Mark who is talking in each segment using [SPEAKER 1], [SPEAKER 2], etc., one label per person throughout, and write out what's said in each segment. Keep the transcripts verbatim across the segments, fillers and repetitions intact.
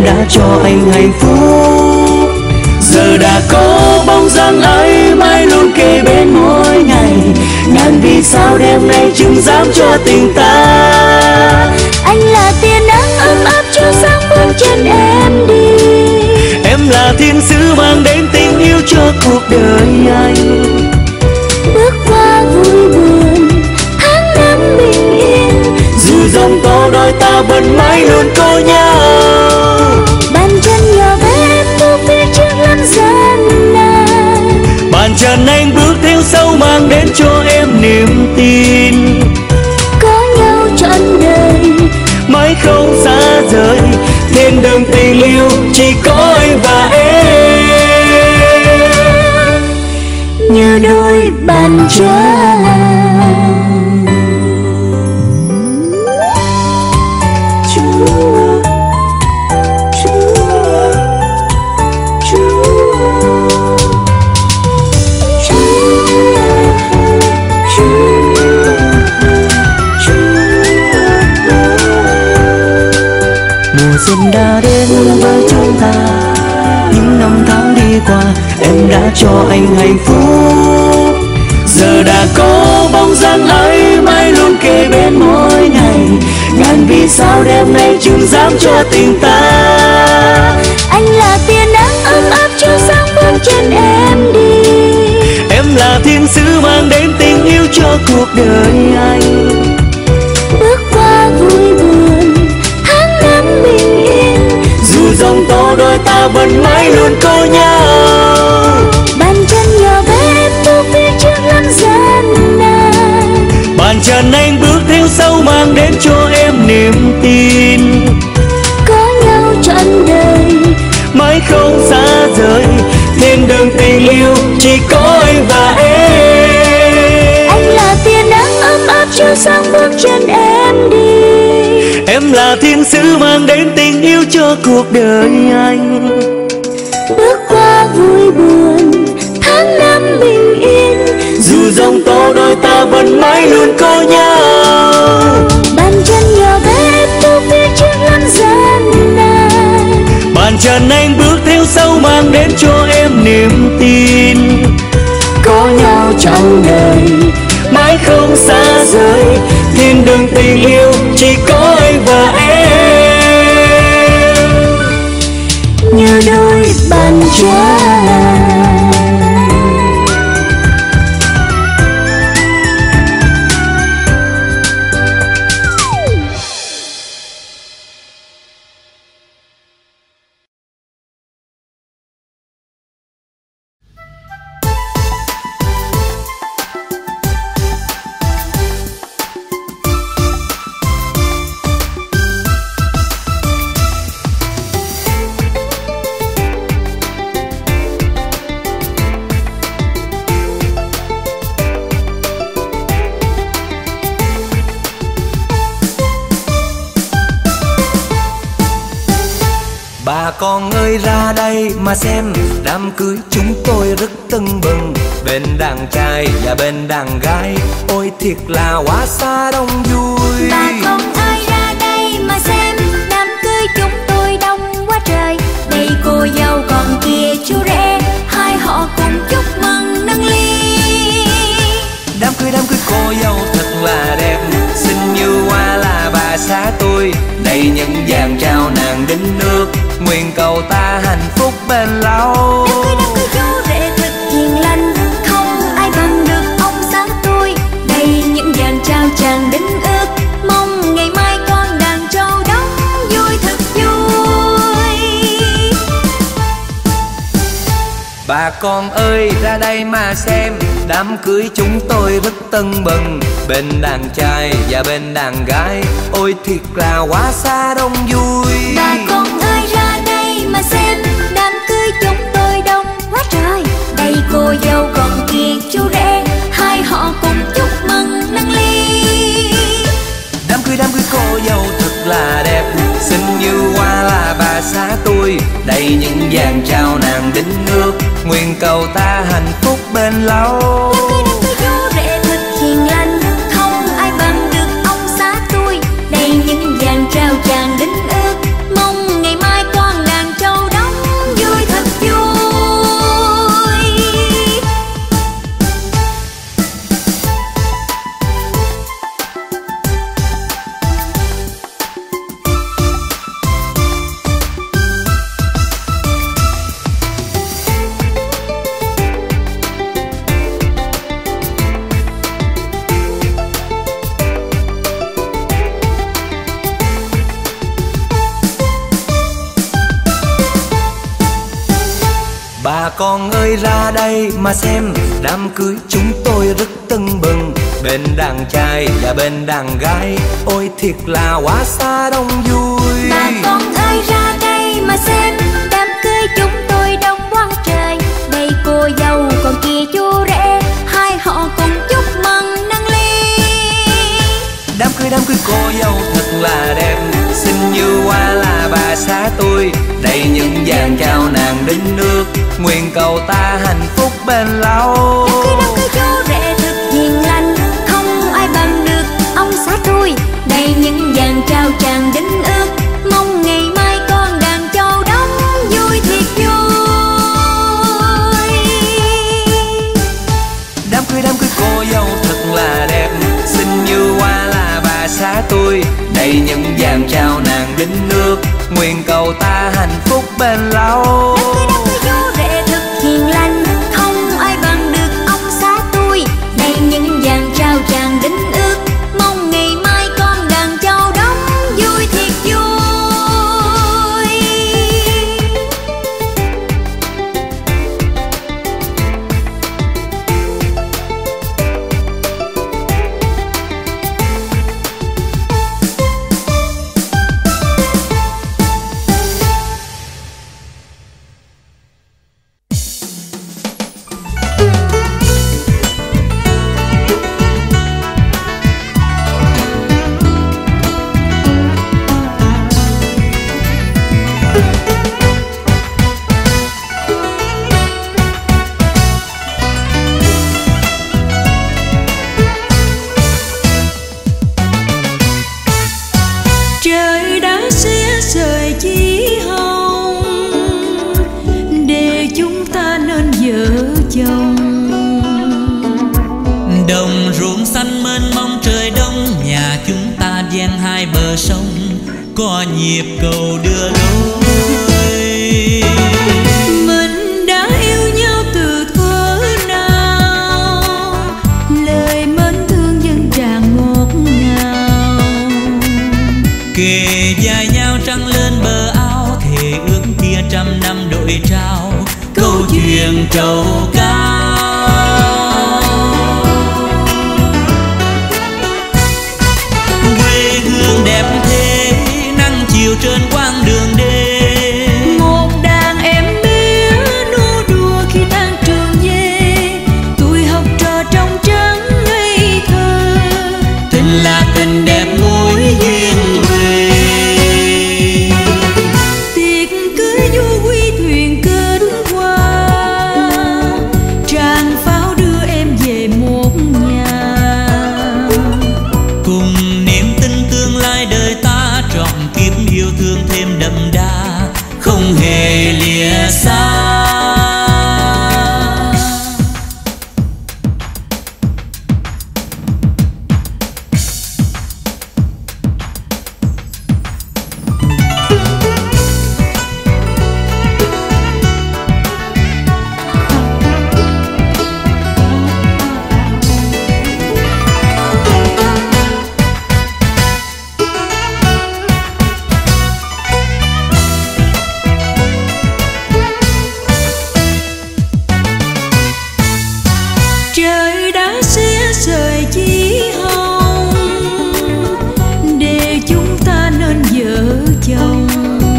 [SPEAKER 1] đã cho anh hạnh phúc. Giờ đã có bóng dáng ấy mãi luôn kề bên mỗi ngày, ngàn vì sao đêm nay chừng dám cho tình ta.
[SPEAKER 2] Anh là tia nắng ấm áp cho sáng bước chân em đi.
[SPEAKER 1] Em là thiên sứ mang đến tình yêu cho cuộc đời anh.
[SPEAKER 2] Bước qua vui buồn tháng năm bình yên,
[SPEAKER 1] dù giông tố đôi ta vẫn mãi luôn có nhau.
[SPEAKER 2] bàn chân nhỏ bé em bước phía trước lắm gian nan,
[SPEAKER 1] bàn chân anh bước theo sau mang đến cho em niềm tin.
[SPEAKER 2] có nhau trọn đời
[SPEAKER 1] mãi không xa rời, thiên đường tình yêu chỉ có anh và em
[SPEAKER 2] như đôi bàn chân.
[SPEAKER 1] Mùa xuân đã đến với chúng ta, những năm tháng đi qua em đã cho anh hạnh phúc. Giờ đã có bóng dáng ấy mãi luôn kề bên mỗi ngày, ngàn vì sao đêm nay chừng dám cho tình ta.
[SPEAKER 2] Anh là tia nắng ấm áp cho sáng bước chân em đi.
[SPEAKER 1] Em là thiên sứ mang đến tình yêu cho cuộc đời anh.
[SPEAKER 2] Bước qua vui buồn tháng năm bình yên,
[SPEAKER 1] dù giông tố đôi ta vẫn mãi luôn có nhau.
[SPEAKER 2] bàn chân nhỏ bé em bước phía trước lắm gian nan,
[SPEAKER 1] bàn chân anh bước theo sau mang đến cho em niềm tin.
[SPEAKER 2] có nhau trọn đời
[SPEAKER 1] mãi không xa rời, thiên đường tình yêu chỉ có anh và em.
[SPEAKER 2] anh là tia nắng ấm áp cho sáng bước chân em đi.
[SPEAKER 1] Em là thiên sứ mang đến tình yêu cho cuộc đời anh.
[SPEAKER 2] Bước qua vui buồn tháng năm bình yên,
[SPEAKER 1] dù giông tố đôi ta vẫn mãi luôn có nhau.
[SPEAKER 2] bàn chân nhỏ bé em bước phía trước lắm gian nan,
[SPEAKER 1] bàn chân anh bước theo sau mang đến cho em niềm tin. Có nhau trong đời mãi không xa rời, thiên đường tình yêu chỉ có anh và em
[SPEAKER 2] như đôi bàn chân.
[SPEAKER 3] Bà con ơi ra đây mà xem, đám cưới chúng tôi rất tưng bừng. Bên đàn trai và bên đàn gái, ôi thiệt là quá xa đông vui.
[SPEAKER 2] Bà con ơi ra đây mà xem, đám cưới chúng tôi đông quá trời. Đây cô dâu còn kia chú rể, hai họ cùng chúc mừng nâng ly.
[SPEAKER 3] Đám cưới đám cưới cô dâu thật là đẹp, xinh như hoa là bà xã tôi. Đây những vàng trao nàng đính nước, nguyện cầu ta hạnh phúc bền lâu.
[SPEAKER 2] Đám cưới đám cưới chú rể thật hiền lành, không ai bằng được ông xã tôi. Đây những vàng trao chàng đính ước, mong ngày mai con đàn trâu đóng vui thật vui.
[SPEAKER 3] Bà con ơi ra đây mà xem, đám cưới chúng tôi rất tưng bừng. Bên đàn trai và bên đàn gái, ôi thiệt là quá xa đông vui.
[SPEAKER 2] Bà con ơi ra đây mà xem, đám cưới chúng tôi đông quá trời. Đây cô dâu còn kia chú rể, hai họ cùng chúc mừng nâng ly.
[SPEAKER 3] Đám cưới đám cưới cô dâu thật là đẹp, xinh như hoa là bà xã tôi. Đây những vàng trao nàng đính nước, nguyện cầu ta hạnh phúc bền lâu.
[SPEAKER 2] Đám cưới đám cưới chú rể thật hiền lành, không ai bằng được ông xã tôi. Đây những vàng trao chàng đính ước, mong ngày mai con
[SPEAKER 3] con ơi ra đây mà xem, đám cưới chúng tôi rất tưng bừng, bên đàn trai và bên đàn gái, ôi thiệt là quá xa đông vui.
[SPEAKER 2] Bà con ơi ra đây mà xem, đám cưới chúng tôi đông quá trời, đây cô dâu còn kia chú rể, hai họ cùng chúc mừng nâng ly.
[SPEAKER 3] Đám cưới đám cưới cô dâu thật là đẹp, xinh như hoa là bà xã tôi, đây những dàn chào nàng đính nước, nguyện cầu ta hạnh phúc bền lâu.
[SPEAKER 2] Đám cưới đám cưới chú rể thật hiền lành, không ai bằng được ông xã tôi, đây những dàn trao tràn đính ước, mong ngày mai con đàn châu đóng vui thiệt vui.
[SPEAKER 3] Đám cưới đám cưới cô dâu thật là đẹp, xinh như hoa là bà xã tôi, đây những dàn trao nàng đính nước, nguyện cầu ta hạnh phúc bền lâu.
[SPEAKER 2] Đám cưới đám cưới chú rể thật hiền lành, không ai bằng được ông xã tôi, đây những dàn trao tràn đính ước, mong ngày mai con đàn châu đóng vui thiệt vui.
[SPEAKER 4] Trời đã xé rời chí hồng, để chúng ta nên vợ chồng.
[SPEAKER 5] Đồng ruộng xanh mênh mông trời đông, nhà chúng ta ven hai bờ sông, có nhịp cầu đưa đôi.
[SPEAKER 4] Mình đã yêu nhau từ thuở nào, lời mến thương dân tràn ngọt ngào.
[SPEAKER 5] Kề vai nhau trăng lên bờ áo, thề ước kia trăm năm đội trao, câu chuyện trầu cao. Quê hương đẹp thế, nắng chiều trên quãng đường đê,
[SPEAKER 4] Một đàn em bé nô đùa khi tan trường về, tuổi học trò trong trắng ngây thơ,
[SPEAKER 5] tình là tình đẹp mối duyên quê.
[SPEAKER 4] tiệc cưới du quy thuyền kết hoa, tràng pháo đưa em về một nhà.
[SPEAKER 5] Cùng niềm tin tương lai đời ta, trọn kiếp yêu thương thêm đậm đà, không hề lìa xa.
[SPEAKER 4] Trời đã xé rời chí hồng, để chúng ta nên vợ chồng.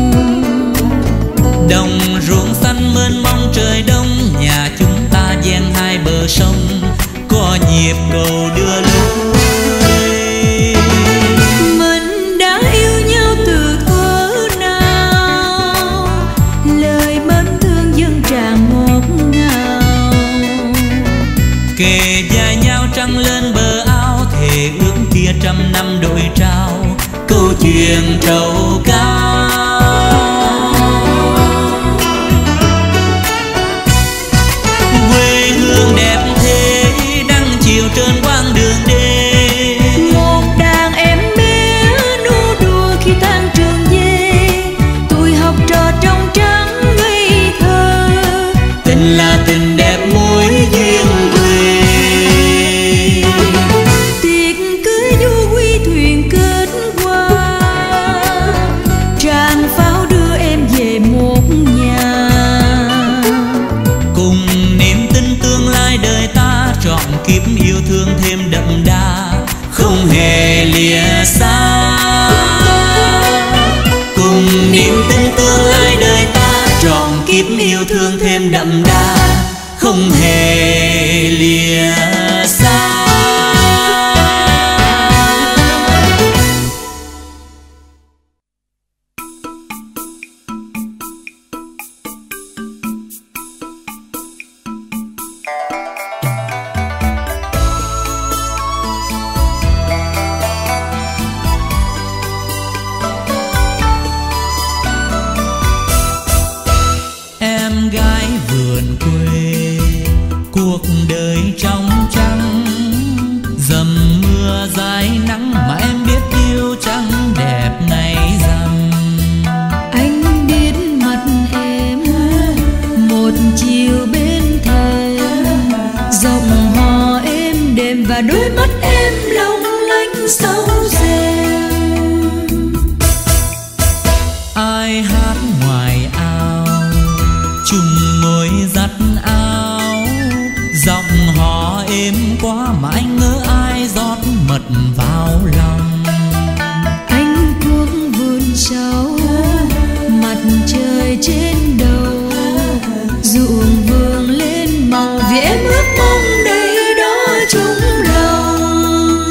[SPEAKER 5] Đồng ruộng xanh mênh mông trời đông, nhà chúng ta ven hai bờ sông, có nhịp cầu đưa lối.
[SPEAKER 4] Mình đã yêu nhau từ thuở nào, lời mến thương dân tràn ngọt ngào.
[SPEAKER 5] Kề vai nhau trăng lên bờ áo, thề ước kia trăm năm đội trao, câu chuyện trầu cao. Quê hương đẹp thế, nắng chiều trên quãng đường đê,
[SPEAKER 4] Một đàn em bé nô đùa khi tan trường về, tuổi học trò trong trắng ngây thơ,
[SPEAKER 5] tình là tình đẹp mối duyên quê.
[SPEAKER 4] tiệc cưới du quy thuyền kết hoa,
[SPEAKER 5] yêu thương thêm đậm đà, không hề lìa xa.
[SPEAKER 3] Em gái vườn quê, cuộc đời trong trắng, dầm mưa dài nắng mà em biết yêu chẳng đẹp ngày rằm.
[SPEAKER 4] Anh biết mặt em một chiều bên thềm, giọng hò êm đềm và đôi mắt em long lanh sâu rèm.
[SPEAKER 3] Ai hát ngoài ao, chung ngồi dắt áo, giọng hò êm quá mà anh ngỡ ai rót mật vào lòng.
[SPEAKER 4] Anh cuốc vườn sau, mặt trời trên đầu, ruộng vườn lên màu vì em ước mong đây đó chung lòng.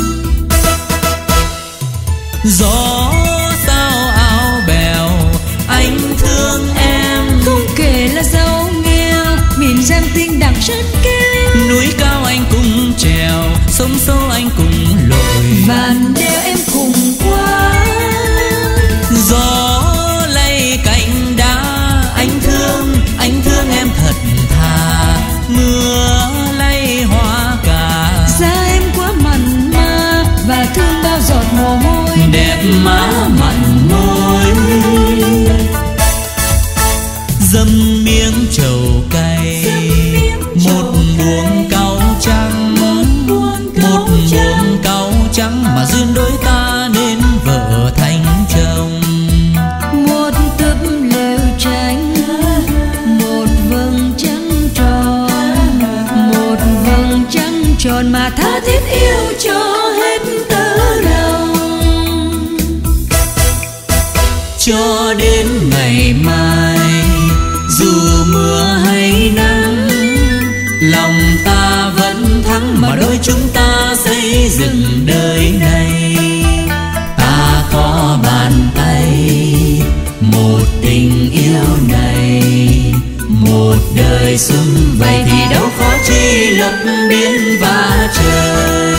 [SPEAKER 3] Gió sao áo bèo, anh thương em,
[SPEAKER 4] Không kể là giàu nghèo, miền Giang tinh đẳng sơn kêu.
[SPEAKER 3] núi cao anh cùng trèo, sông sâu anh cùng lội,
[SPEAKER 4] Vạn đeo em cùng qua.
[SPEAKER 3] gió lay cành đá, anh thương, anh thương em thật thà, mưa lay hoa cà,
[SPEAKER 4] Da em quá mặn mà và thương bao giọt mồ hôi.
[SPEAKER 3] đẹp má mặn môi. Dâm miếng trầu cay, một buồng cau trắng, một buồng cau trắng mà duyên đôi ta nên vợ thành chồng.
[SPEAKER 4] Một túp lều tranh, một vầng trăng tròn, một vầng trăng tròn mà tha thiết yêu cho hết tớ lòng.
[SPEAKER 3] Cho đến ngày mai, dù mưa hay nắng, lòng ta vẫn thắng mà đôi chúng ta xây dựng đời này. Ta có bàn tay, một tình yêu này, một đời xuân vậy thì đâu khó chi lập biển và trời.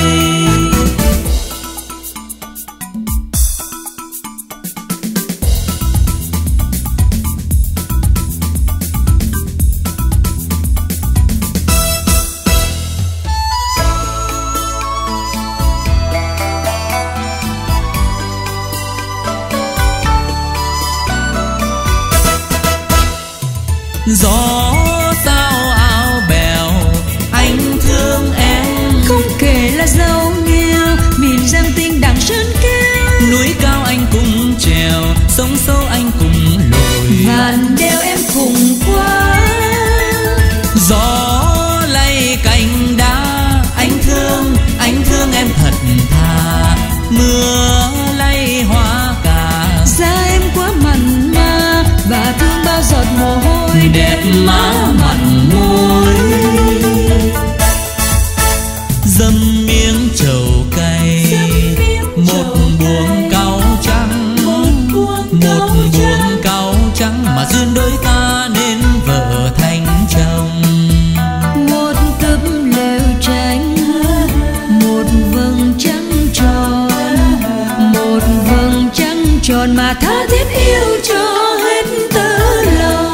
[SPEAKER 3] Gió sao áo bèo, anh thương em,
[SPEAKER 4] Không kể là giàu nghèo, miền Giang tinh đẳng sơn kêu.
[SPEAKER 3] núi cao anh cùng trèo, sông sâu anh cùng lội,
[SPEAKER 4] Vạn đeo em cùng qua.
[SPEAKER 3] gió lay cành đá, anh thương, anh thương em thật thà, mưa lay hoa cà,
[SPEAKER 4] Da em quá mặn mà và thương bao giọt mồ hôi.
[SPEAKER 3] đẹp má mặn môi. Dâm miếng trầu cay, một buồng cau trắng, một buồng cau trắng mà duyên đôi ta nên vợ thành chồng.
[SPEAKER 4] Một túp lều tranh, một vầng trăng tròn, một vầng trăng tròn mà tha thiết yêu cho hết tớ lòng.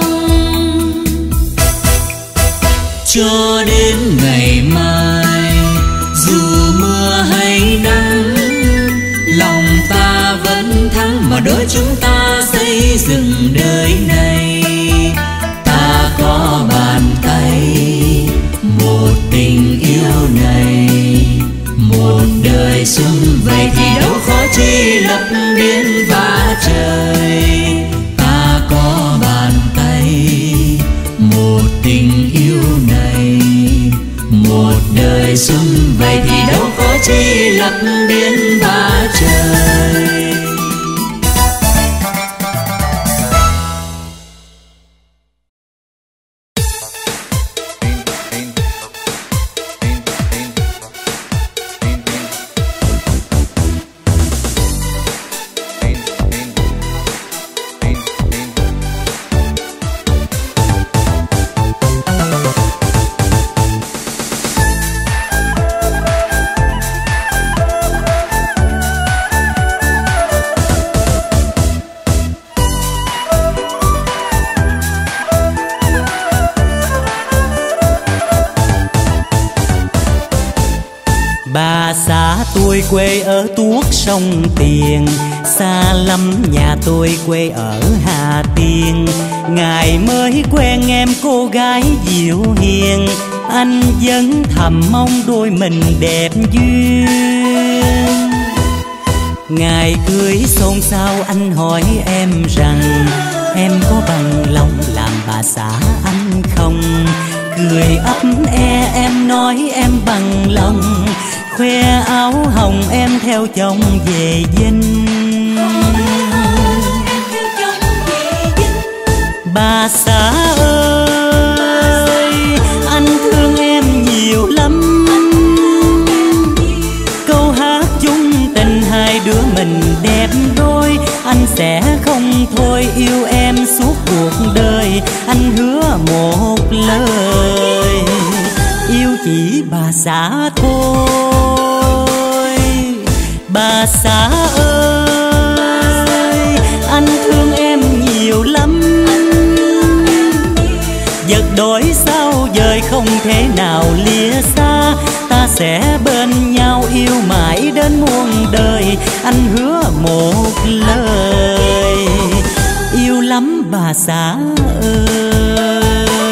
[SPEAKER 3] Cho đến ngày mai, dù mưa hay nắng, lòng ta vẫn thắng mà đôi chúng ta xây dựng đời này. Ta có bàn tay, một tình yêu này, một đời xuân vậy thì đâu khó chi lập biển và trời. Ta có bàn tay, một tình yêu này, một đời xuân vậy thì đâu có chi lập biển và trời.
[SPEAKER 1] tôi quê ở Tuốt sông Tiền, xa lắm nhà tôi quê ở Hà Tiên. Ngày mới quen em cô gái dịu hiền, anh vẫn thầm mong đôi mình đẹp duyên. Ngày cưới xôn xao anh hỏi em rằng em có bằng lòng làm bà xã anh không? Cười ấp e em nói em bằng lòng, khoe áo hồng em theo chồng về dinh. Bà xã ơi, anh thương em nhiều lắm. Câu hát chung tình hai đứa mình đẹp đôi, anh sẽ không thôi yêu em suốt cuộc đời. Anh hứa một lời, yêu chỉ bà xã thôi. Bà xã ơi, anh thương em nhiều lắm. Giật đổi sao dời không thể nào lìa xa, ta sẽ bên nhau yêu mãi đến muôn đời. Anh hứa một lời, yêu lắm bà xã ơi.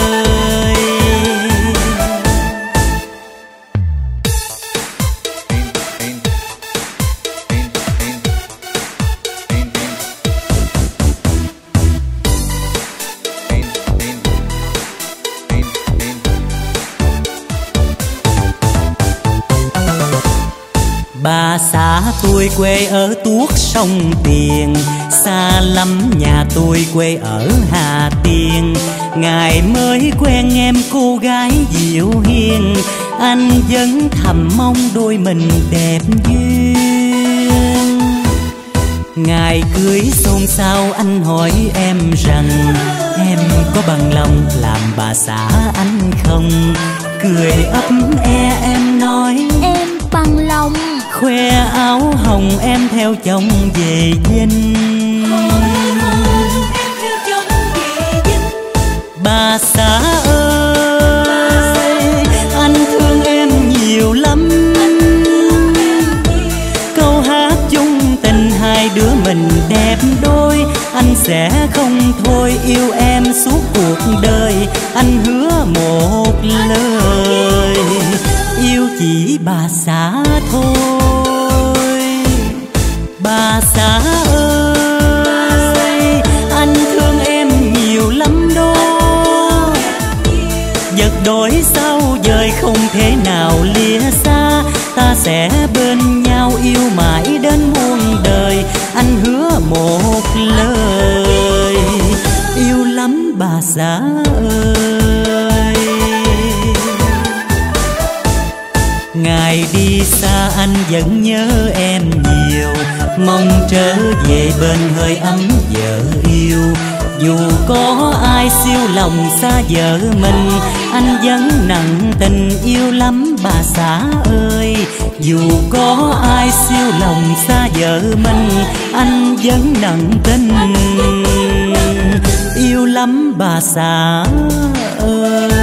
[SPEAKER 1] Bà xã tôi quê ở Tuốt sông Tiền, xa lắm nhà tôi quê ở Hà Tiên. Ngày mới quen em cô gái dịu hiền, anh vẫn thầm mong đôi mình đẹp duyên. Ngày cưới xôn xao anh hỏi em rằng em có bằng lòng làm bà xã anh không? Cười ấp e em nói
[SPEAKER 2] em bằng lòng,
[SPEAKER 1] khoe áo hồng em theo chồng về dinh. Bà xã ơi, anh thương em nhiều lắm. Câu hát chung tình hai đứa mình đẹp đôi, anh sẽ không thôi yêu em suốt cuộc đời. Anh hứa một lời, yêu chỉ bà xã thôi. Bà xã ơi, anh thương em nhiều lắm đó. Giật đổi sao dời không thể nào lìa xa, ta sẽ bên nhau yêu mãi đến muôn đời. Anh hứa một lời, yêu lắm bà xã ơi. Ngày đi xa anh vẫn nhớ em nhiều, mong trở về bên hơi ấm vợ yêu. Dù có ai siêu lòng xa vợ mình, anh vẫn nặng tình yêu lắm bà xã ơi. Dù có ai siêu lòng xa vợ mình, anh vẫn nặng tình yêu lắm bà xã ơi.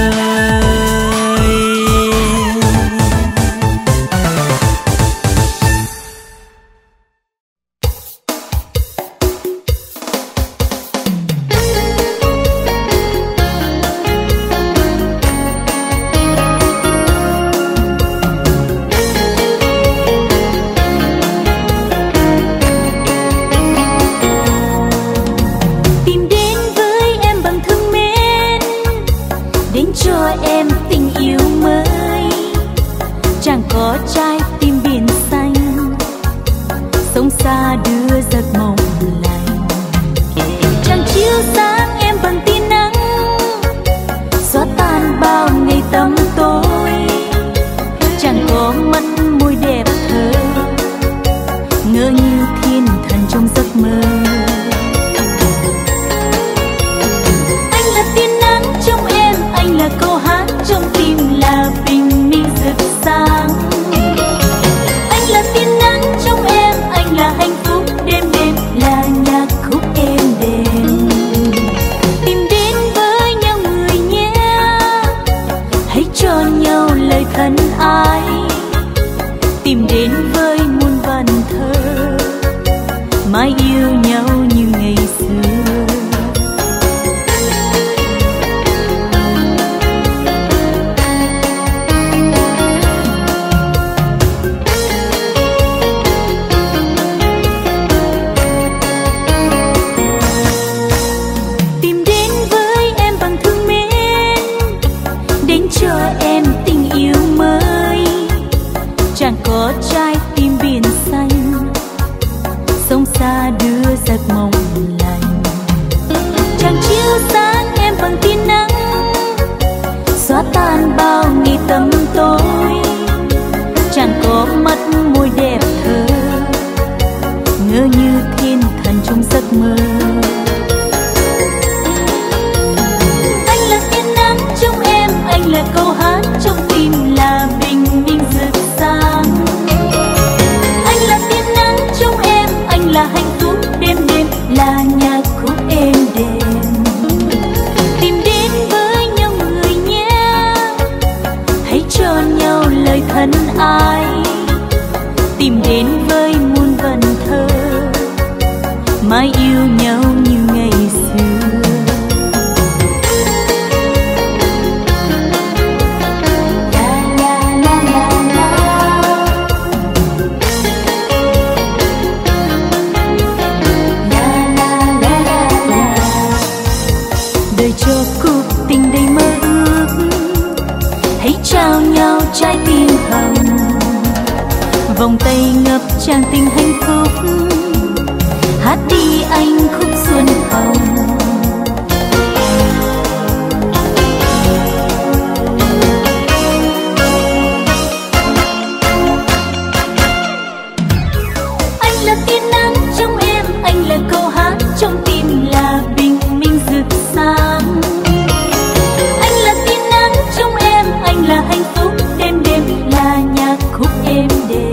[SPEAKER 2] Anh là câu hát cho cuộc tình đầy mơ ước. Hãy trao nhau trái tim hồng, vòng tay ngập tràn tình hạnh phúc. Hát đi anh khúc xuân hồng. Anh là tia nắng trong em, anh là câu hát trong tim, là bình minh rực sáng. Anh là tia nắng trong em, anh là hạnh phúc đêm đêm, là nhạc khúc êm đềm.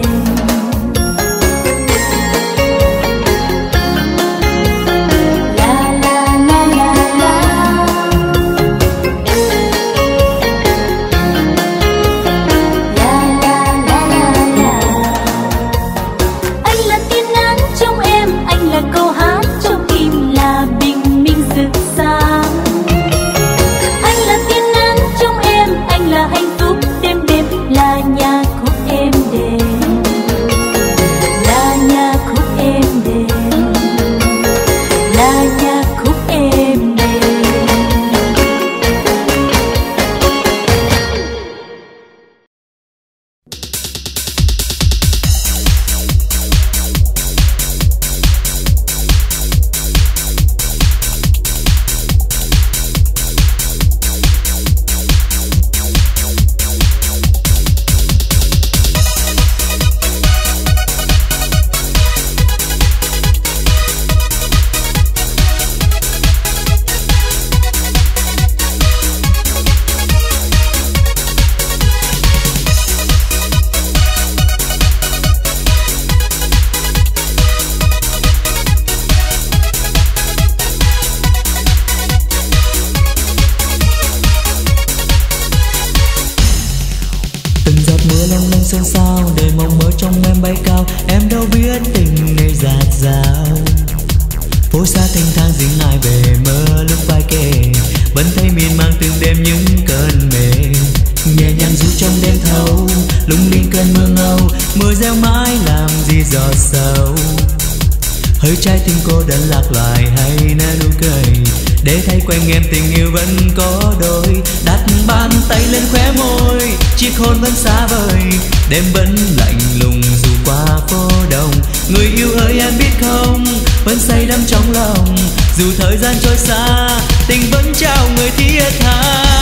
[SPEAKER 1] Hỡi trái tim cô đã lạc loài hay nở nụ cười, để thấy quen em tình yêu vẫn có đôi. Đặt bàn tay lên khóe môi, chiếc hôn vẫn xa vời, đêm vẫn lạnh lùng dù qua phố đông. Người yêu ơi em biết không, vẫn say đắm trong lòng, dù thời gian trôi xa, tình vẫn trao người thiết tha.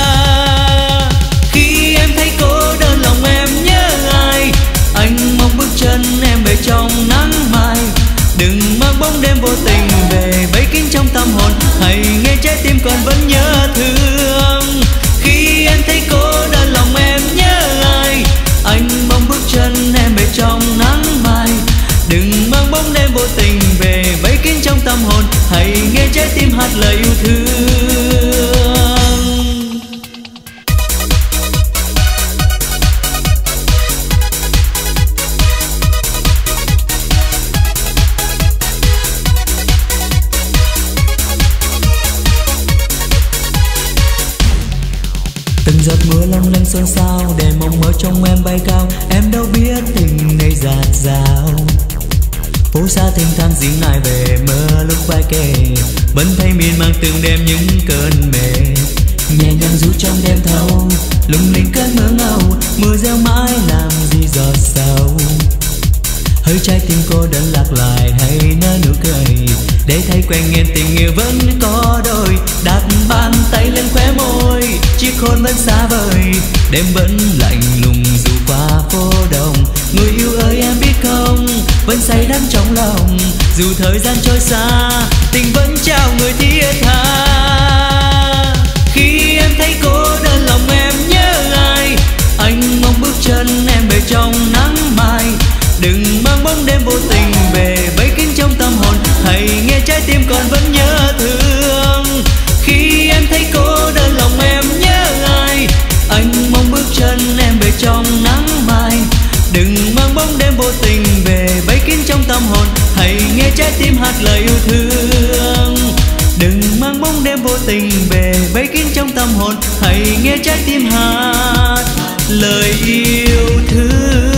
[SPEAKER 1] Khi em thấy cô đơn lòng em nhớ ai, anh mong bước chân em về trong nắng mai. Đừng mang bóng đêm vô tình về bấy kín trong tâm hồn, hãy nghe trái tim còn vẫn nhớ thương. Khi em thấy cô đơn lòng em nhớ ai, anh mong bước chân em về trong nắng mai. Đừng mang bóng đêm vô tình về bấy kín trong tâm hồn, hãy nghe trái tim hát lời yêu thương.
[SPEAKER 5] Từng giọt mưa long lanh xôn xao, để mong mơ trong em bay cao. Em đâu biết tình này dạt dào, phố xa thênh thang riêng ai về mơ lúc vai kề. Vẫn thấy miên man từng đêm những cơn mê, nhẹ nhàng ru trong đêm thâu, lung linh cơn mơ ngâu. Mưa reo mãi làm gì giọt sầu, hỡi trái tim cô đơn lạc loài hay nở nụ cười, để thấy quen em tình yêu vẫn có đôi. Đặt bàn tay lên khóe môi, chiếc hôn vẫn xa vời, đêm vẫn lạnh lùng dù qua phố đông. Người yêu ơi em biết không, vẫn say đắm trong lòng, dù thời gian trôi xa, tình vẫn trao người thiết tha.
[SPEAKER 1] Khi em thấy cô đơn lòng em nhớ ai, anh mong bước chân em về trong nắng mai. Đừng mang bóng đêm vô tình về bấy kín trong tâm hồn, hãy nghe trái tim còn vẫn nhớ thương. Khi em thấy cô đơn lòng em nhớ ai, anh mong bước chân em về trong nắng mai. Đừng mang bóng đêm vô tình về bấy kín trong tâm hồn, hãy nghe trái tim hát lời yêu thương. Đừng mang bóng đêm vô tình về bấy kín trong tâm hồn, hãy nghe trái tim hát lời yêu thương.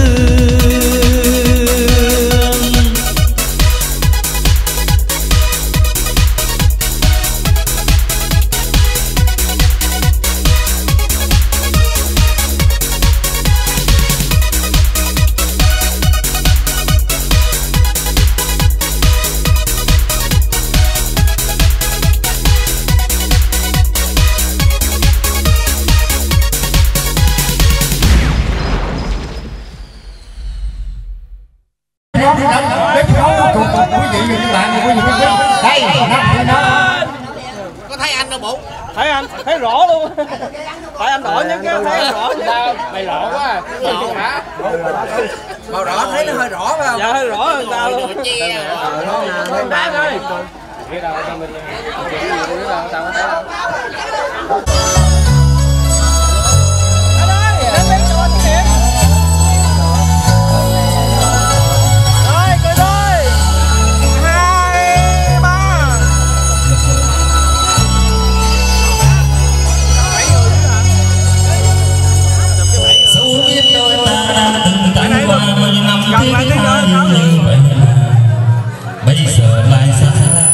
[SPEAKER 6] Thấy anh, thấy rõ luôn. Tại anh đỏ nhất cái thấy rõ nhất.
[SPEAKER 7] Mày lộ quá à. Lộ hả?
[SPEAKER 3] Màu đỏ thấy nó hơi rõ phải không?
[SPEAKER 6] Dạ hơi rõ hơn tao luôn.
[SPEAKER 7] Con đá ơi. Biết đâu tao mình chuyện gì nữa đâu, tao có thấy đâu.
[SPEAKER 5] Bây giờ lại xa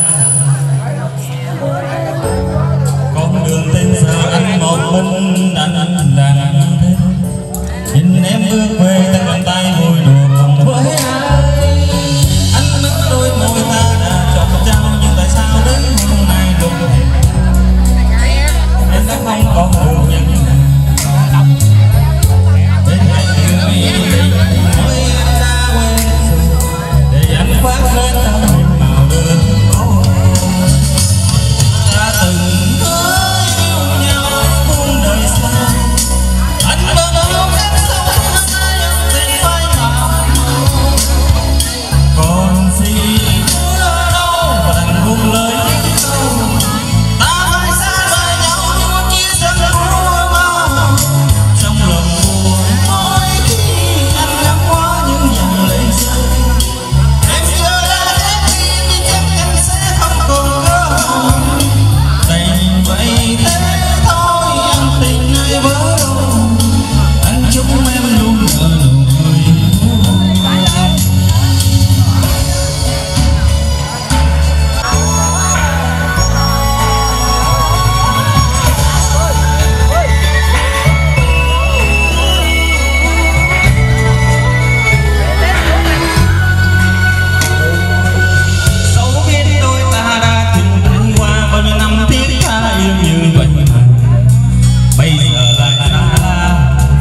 [SPEAKER 5] con đường tên giờ anh một mình anh anh đang thế nhìn em bước về tay bàn tay vui đùa cùng với ai anh mất đôi môi ta đã chọn trao nhưng tại sao đến hôm nay đụng em đã không còn đường nhận để hẹn người đi nói em đã quên để anh phát lên tâm màu đường phố ta từng hứa yêu nhau muôn đời sau anh vẫn yêu em sau hai em tình phai màu còn gì nữa đâu và đành buông lời những câu ta phải xa rời nhau nhưng chia sẻ mua mau trong lòng buồn mỗi khi anh ngắm qua những dòng lệ rơi em chưa đã hết tim nhưng chắc anh sẽ không còn cơ hội đành vậy thế thôi anh tình ai vỡ đâu anh chúc em luôn nở nụ cười dẫu biết đôi ta đã từng trải qua bao nhiêu năm thiết tha yêu như vậy bây giờ lại xa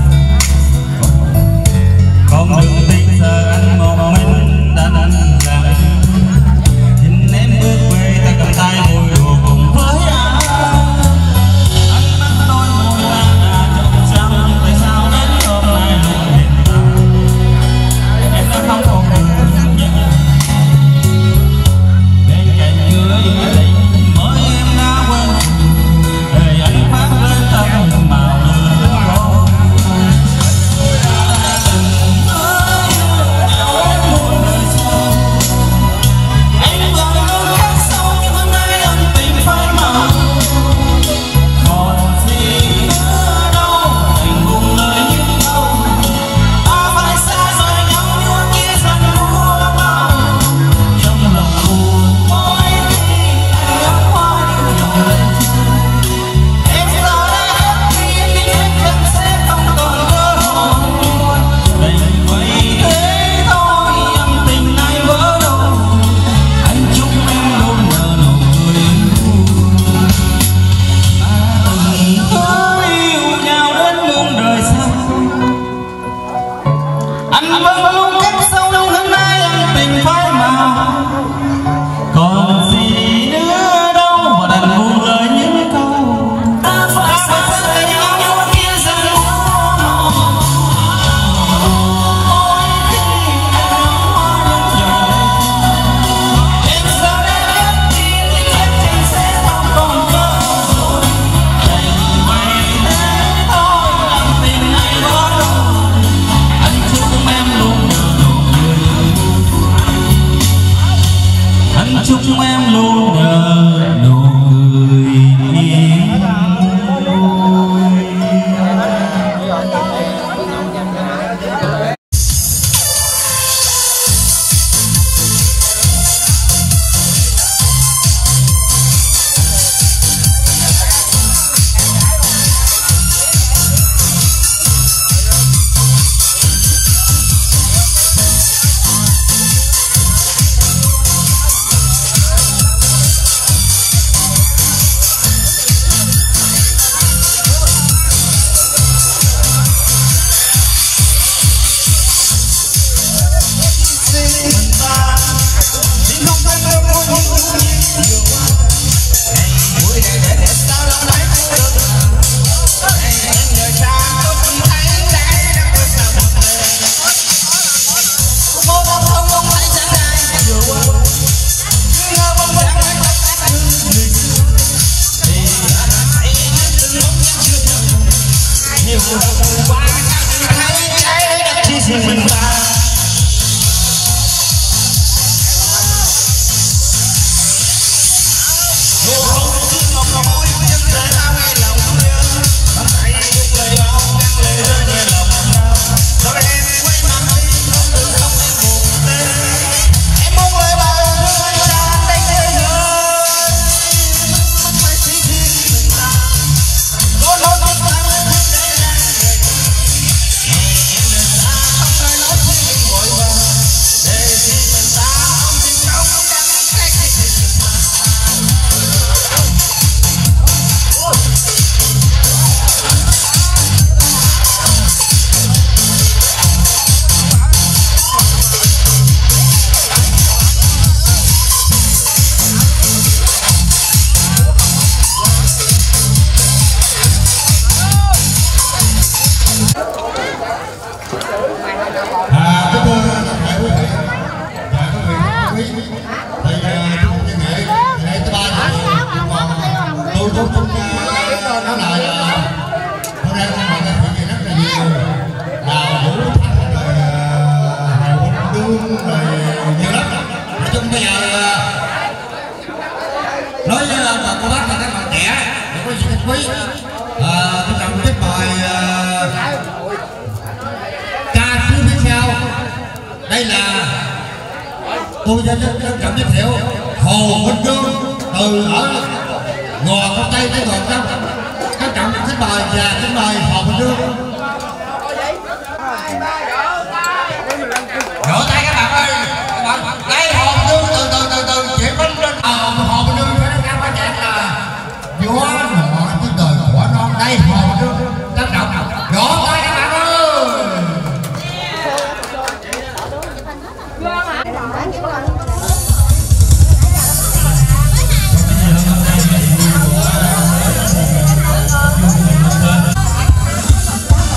[SPEAKER 5] con đường tình giờ anh một mình đã anh rằng nhìn em bước về ta cầm tay ngồi đùa cùng với ai anh mắt đôi môi ta đã chọn trao nhưng tại sao đến hôm nay luôn hiện tại em đã không còn đường nhận bên cạnh người tình mới em đã quên để anh phát lên tâm màu đường phố ta từng hứa yêu nhau đến muôn đời sau anh vẫn luôn khắc sâu nhưng hôm nay anh tình phai màu còn gì nữa đâu đành buông lời những câu ta phải xa rời nhau nhưng chia sẻ mua bao trong lòng buồn mỗi khi anh ngắm qua những dòng lệ em giờ đã hết tim nhưng em chắc sẽ không còn cơ hội đành vậy thế thôi em tình ai vỡ đâu anh chúc em luôn nở nụ cười ta từng hứa yêu nhau đến muôn đời sau anh vẫn luôn khắc sâu nhưng hôm nay anh tình phai màu còn gì nữa đâu mà đành buông lời những câu ta phải xa rời nhau nhưng kia rằng mỗi khi anh ngắm qua những dòng lệ em giờ đã hết tim nhưng chắc chắn sẽ không còn cơ hội đành vậy thế thôi anh tình ai vỡ đâu anh chúc em luôn
[SPEAKER 8] Đây là tôi cho trân trọng giới thiệu Hồ Minh Dương từ ở Gò Công Tây tới Gò Công. Trân trọng xin mời và xin mời Hồ Minh Dương. Vỗ tay các bạn ơi, các bạn đây Hồ Minh Dương từ từ từ từ chị Minh lên. Ờ, Hồ Minh Dương phải nói qua nhạc là gió nọ cái đời của non. Đây Hồ Minh Dương trân trọng vỗ tay các bạn ơi.
[SPEAKER 2] Hãy subscribe cho kênh Ghiền Mì Gõ để không bỏ lỡ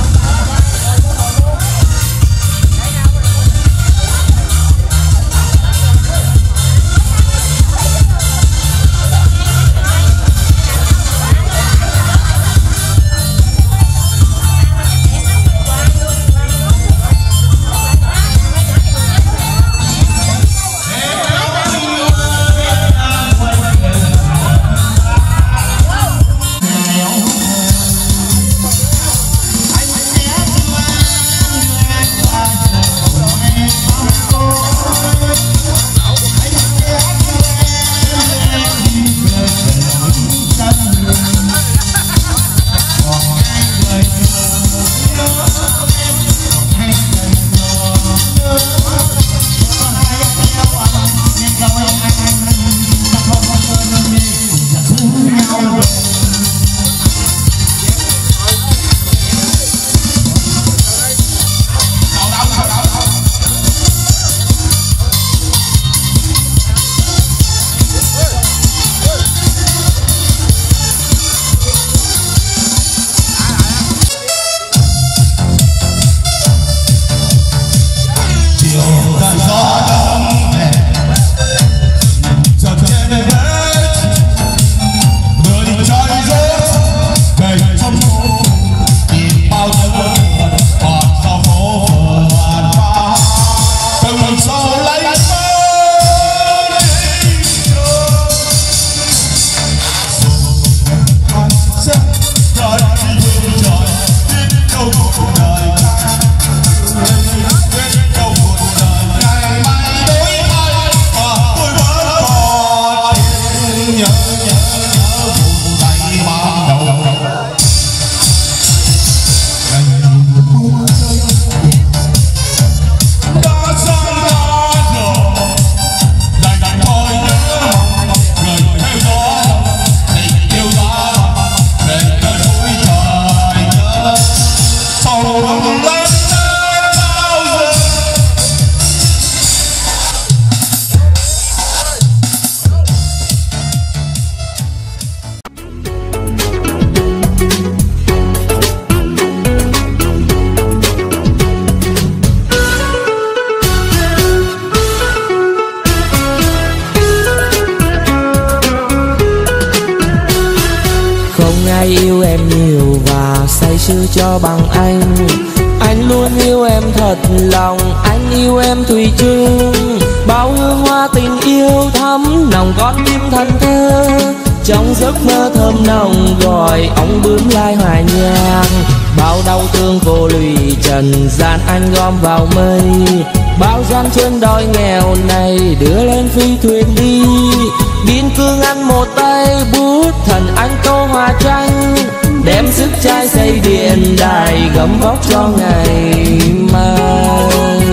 [SPEAKER 1] nhiều và say sưa cho bằng anh. Anh luôn yêu em thật lòng, anh yêu em thủy chung. Bao hương hoa tình yêu thắm nồng con tim thân thơ. Trong giấc mơ thơm nồng gọi ông bướm lai hòa nhạc. Bao đau thương vô lụy trần gian anh gom vào mây. Bao gian trên đôi nghèo này đưa lên phi thuyền đi. Biên cương ăn một tay bút thần anh tô hoa tranh. Đem sức trai xây điện đài gấm vóc cho ngày mai.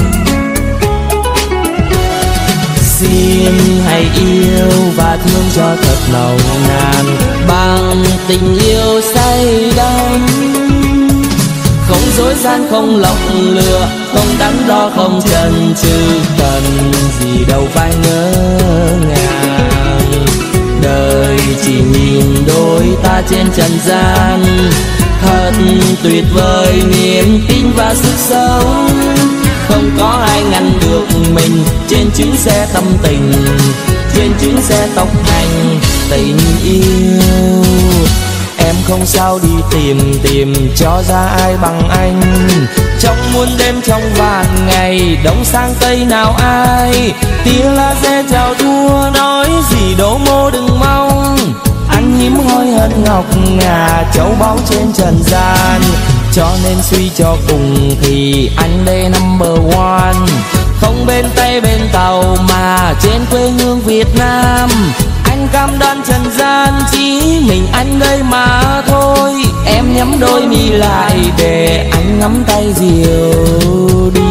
[SPEAKER 1] Xin hãy yêu và thương cho thật nồng nàn bằng tình yêu say đắm. Không dối gian không lọc lừa, không đắn đo không chần chừ, cần gì đâu phải ngỡ ngàng. Đời chỉ nhìn đôi ta trên trần gian, thật tuyệt vời niềm tin và sức sống. Không có ai ngăn được mình trên chuyến xe tâm tình, trên chuyến xe tốc hành tình yêu. Em không sao đi tìm tìm cho ra ai bằng anh. Trong muôn đêm trong vạn ngày đông sang tây nào ai. Tia laser chào thua nói gì đố mô đừng mong. Anh hiếm hoi hơn ngọc ngà châu báu trên trần gian. Cho nên suy cho cùng thì anh đây number one. Không bên Tây bên Tàu mà trên quê hương Việt Nam. Anh cam đoan trần gian chỉ mình anh đây mà thôi. Em nhắm đôi mi lại để anh ngắm tay diều đi.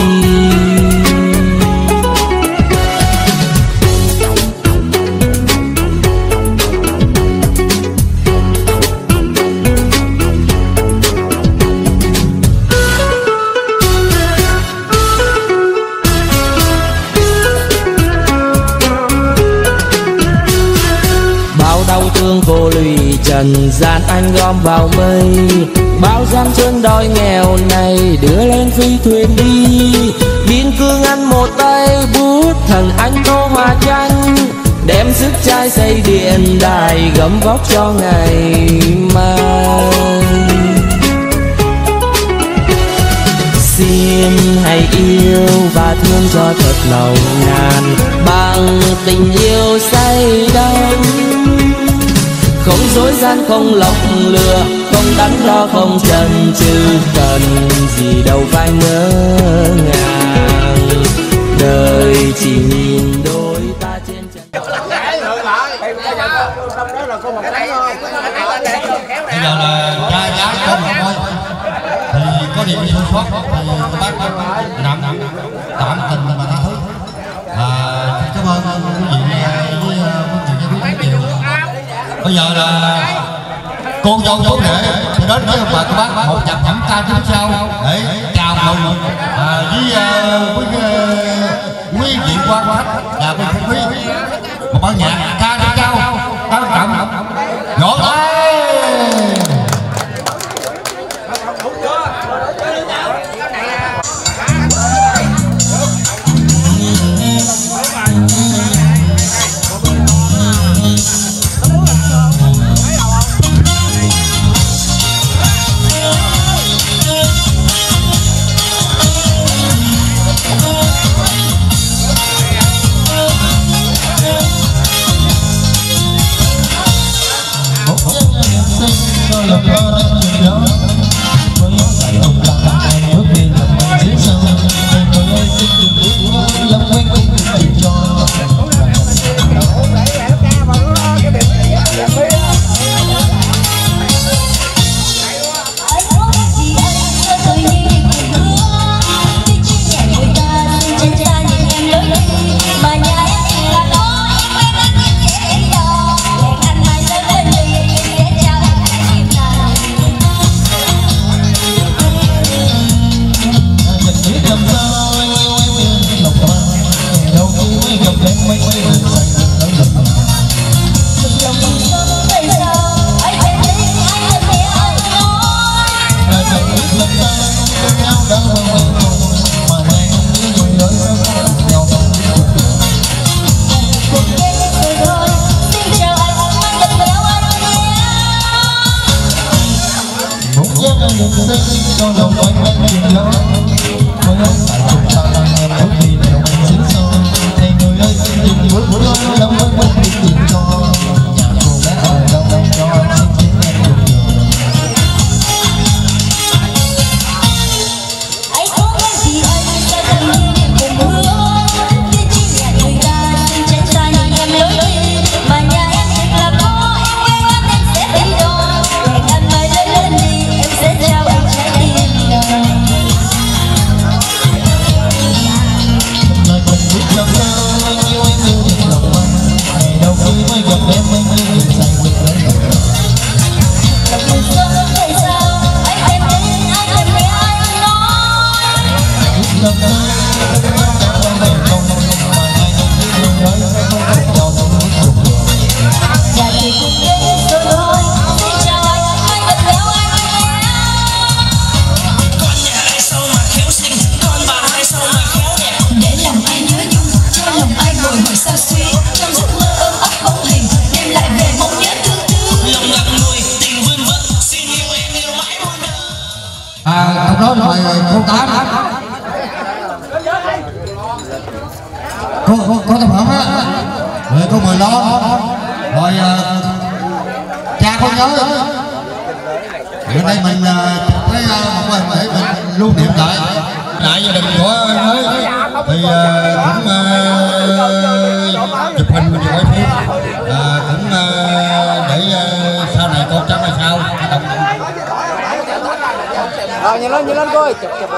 [SPEAKER 1] Thương vô lụy trần gian anh gom vào mây. Bao gian trên đôi nghèo này đưa lên phi thuyền đi. Biên cương ăn một tay bút thần anh tô hoa tranh. Đem sức trai xây điện đài gấm vóc cho ngày mai. Xin hãy yêu và thương cho thật nồng nàn bằng tình yêu say đắm. Không dối gian không lọc lừa, không đắn đo không chần chừ, cần gì đâu phải ngỡ ngàng. Đời chỉ nhìn đôi ta trên trần.
[SPEAKER 8] Bây giờ là trai gái có mặt thôi, thì có điểm sơ sót thì bác nặng tạm tình và tha thứ. Và cảm ơn quý vị với chương trình rất nhiều. Bây giờ là cô dâu chú rể thì đến với ông bà cô bác một chặp nhẩm ca tiếp sau để chào mừng à, với với quý vị quan khách và quý khách quý một ban nhạc ca đi cao cao trọng vỗ tay. À, câu đó là bài câu tám. Câu câu câu tập hợp á. Rồi câu mười lo. Rồi uh, cha con nhớ. Ở đây mình uh, lấy uh, một bài để mình lưu niệm lại đại gia đình của mới thì uh, cũng uh, chụp hình mình quay phim uh, cũng uh, để uh, sau này con cháu là sao.
[SPEAKER 6] Rồi nhìn lên nhìn lên coi chụp chụp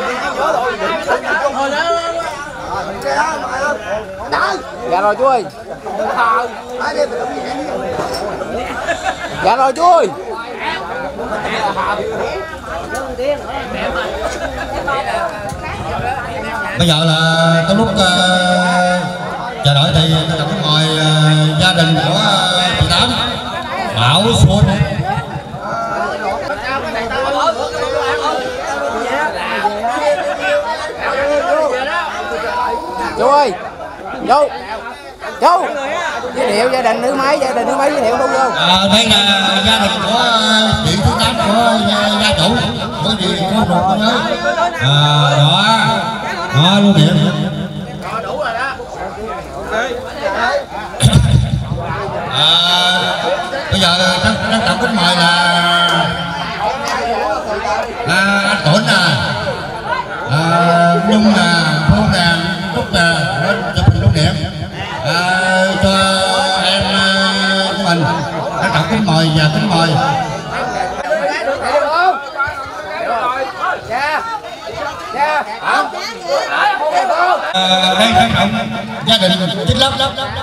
[SPEAKER 6] dạ rồi chú ơi dạ rồi chú ơi
[SPEAKER 8] bây giờ là cái lúc uh, chờ đợi thì tôi cũng mời uh, gia đình của uh, chị Tám Bảo Xuân.
[SPEAKER 6] chú ơi chú chú giới thiệu gia đình nữ máy gia đình nữ máy giới thiệu luôn không?
[SPEAKER 8] À, đây là gia đình của chị thứ Tám của gia chủ của chị có một con ơi à, đó đó lưu niệm à, bây giờ rất rất trọng kính mời là à, anh Tuấn nè à, Nhung nè Phương nè Trúc nè lên chụp hình lưu niệm à, cho em của mình rất trọng kính mời và kính mời à, đây rất trọng gia đình chính lắm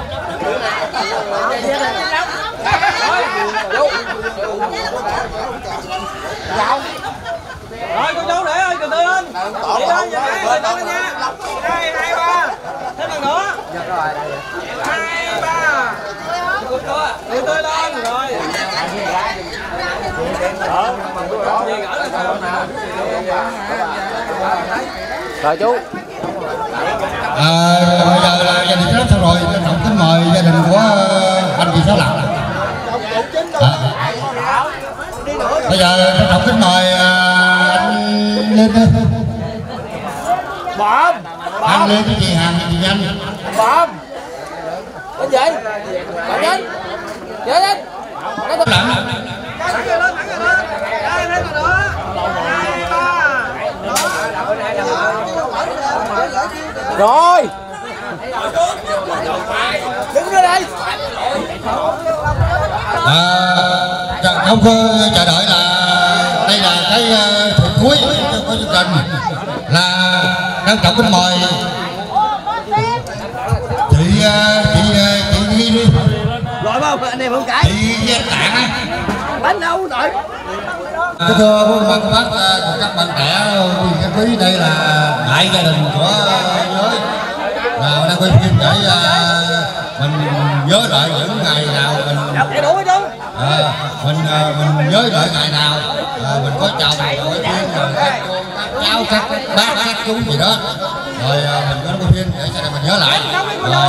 [SPEAKER 6] rồi cô chú để ơi từ từ lên chị lên từ từ lên nha hai hai ba thêm lần nữa hai ba từ từ lên rồi rồi chú
[SPEAKER 8] à, bây giờ là gia đình rất xong rồi trọng kính mời gia đình của anh chị Sáu Lặng à, bây giờ trọng kính mời anh Lên đây
[SPEAKER 6] bom
[SPEAKER 8] anh Lên với chị Hằng chị Danh
[SPEAKER 6] bom cái gì bạn đến dễ đến
[SPEAKER 8] Sáu Lặng
[SPEAKER 6] rồi đứng ra đây
[SPEAKER 8] à, không chờ đợi là đây là cái thuật cuối của chương trình là đang trọng kính mời chị chị chị đi đi
[SPEAKER 6] rồi không anh em không cái
[SPEAKER 8] chị Giang Tạng á
[SPEAKER 6] bánh đâu rồi
[SPEAKER 8] à, thưa quý bà cô bác của các bạn trẻ cái quý đây là đại gia đình của giới nào đang quay phim để uh, mình nhớ lại những ngày nào mình à, mình uh, mình nhớ lại ngày nào uh, mình có chồng rồi quay phim rồi các cô các cháu các bác các chú gì đó rồi uh, mình có quay phim để cho mình nhớ lại rồi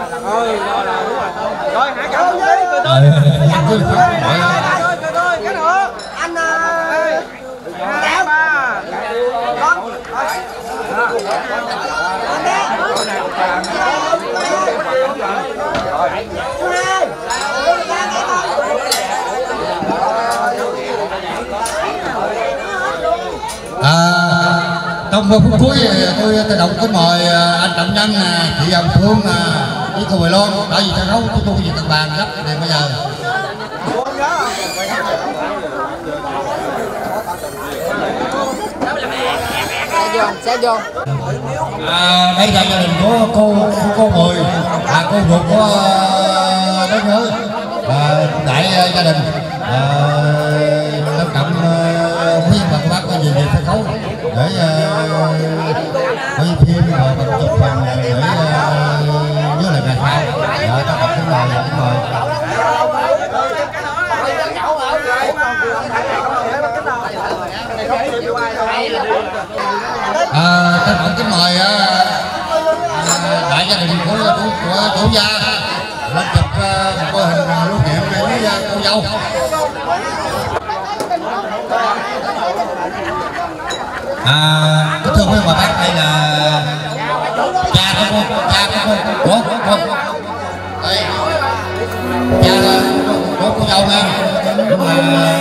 [SPEAKER 6] rồi hạ cậu đi từ từ
[SPEAKER 8] Trong phút cuối tôi tự động kính mời anh Trọng Nhân, chị Hồng Phương với cô Bùi Loan tại vì sân khấu của tôi về tầng bàn gấp này bây giờ.
[SPEAKER 7] Sẽ vô.
[SPEAKER 8] À, đây là gia đình của cô của cô Mười, à, cô ruột của Đất Nhớ, à, đại gia đình. Lâm Trọng khuyên bà cô bác có gì về sân khấu để quay phim rồi mình chụp phần để nhớ lại ngày sau. Dạ, tất cả kính mời, kính mời. À, tất cả kính mời đại gia đình của của, của chủ gia lên chụp một cái hình lưu niệm với cô dâu. À, kính thưa quý bà bác, đây là cha của cô, cha của cô, của của đây cha của cô dâu nha. Nhưng mà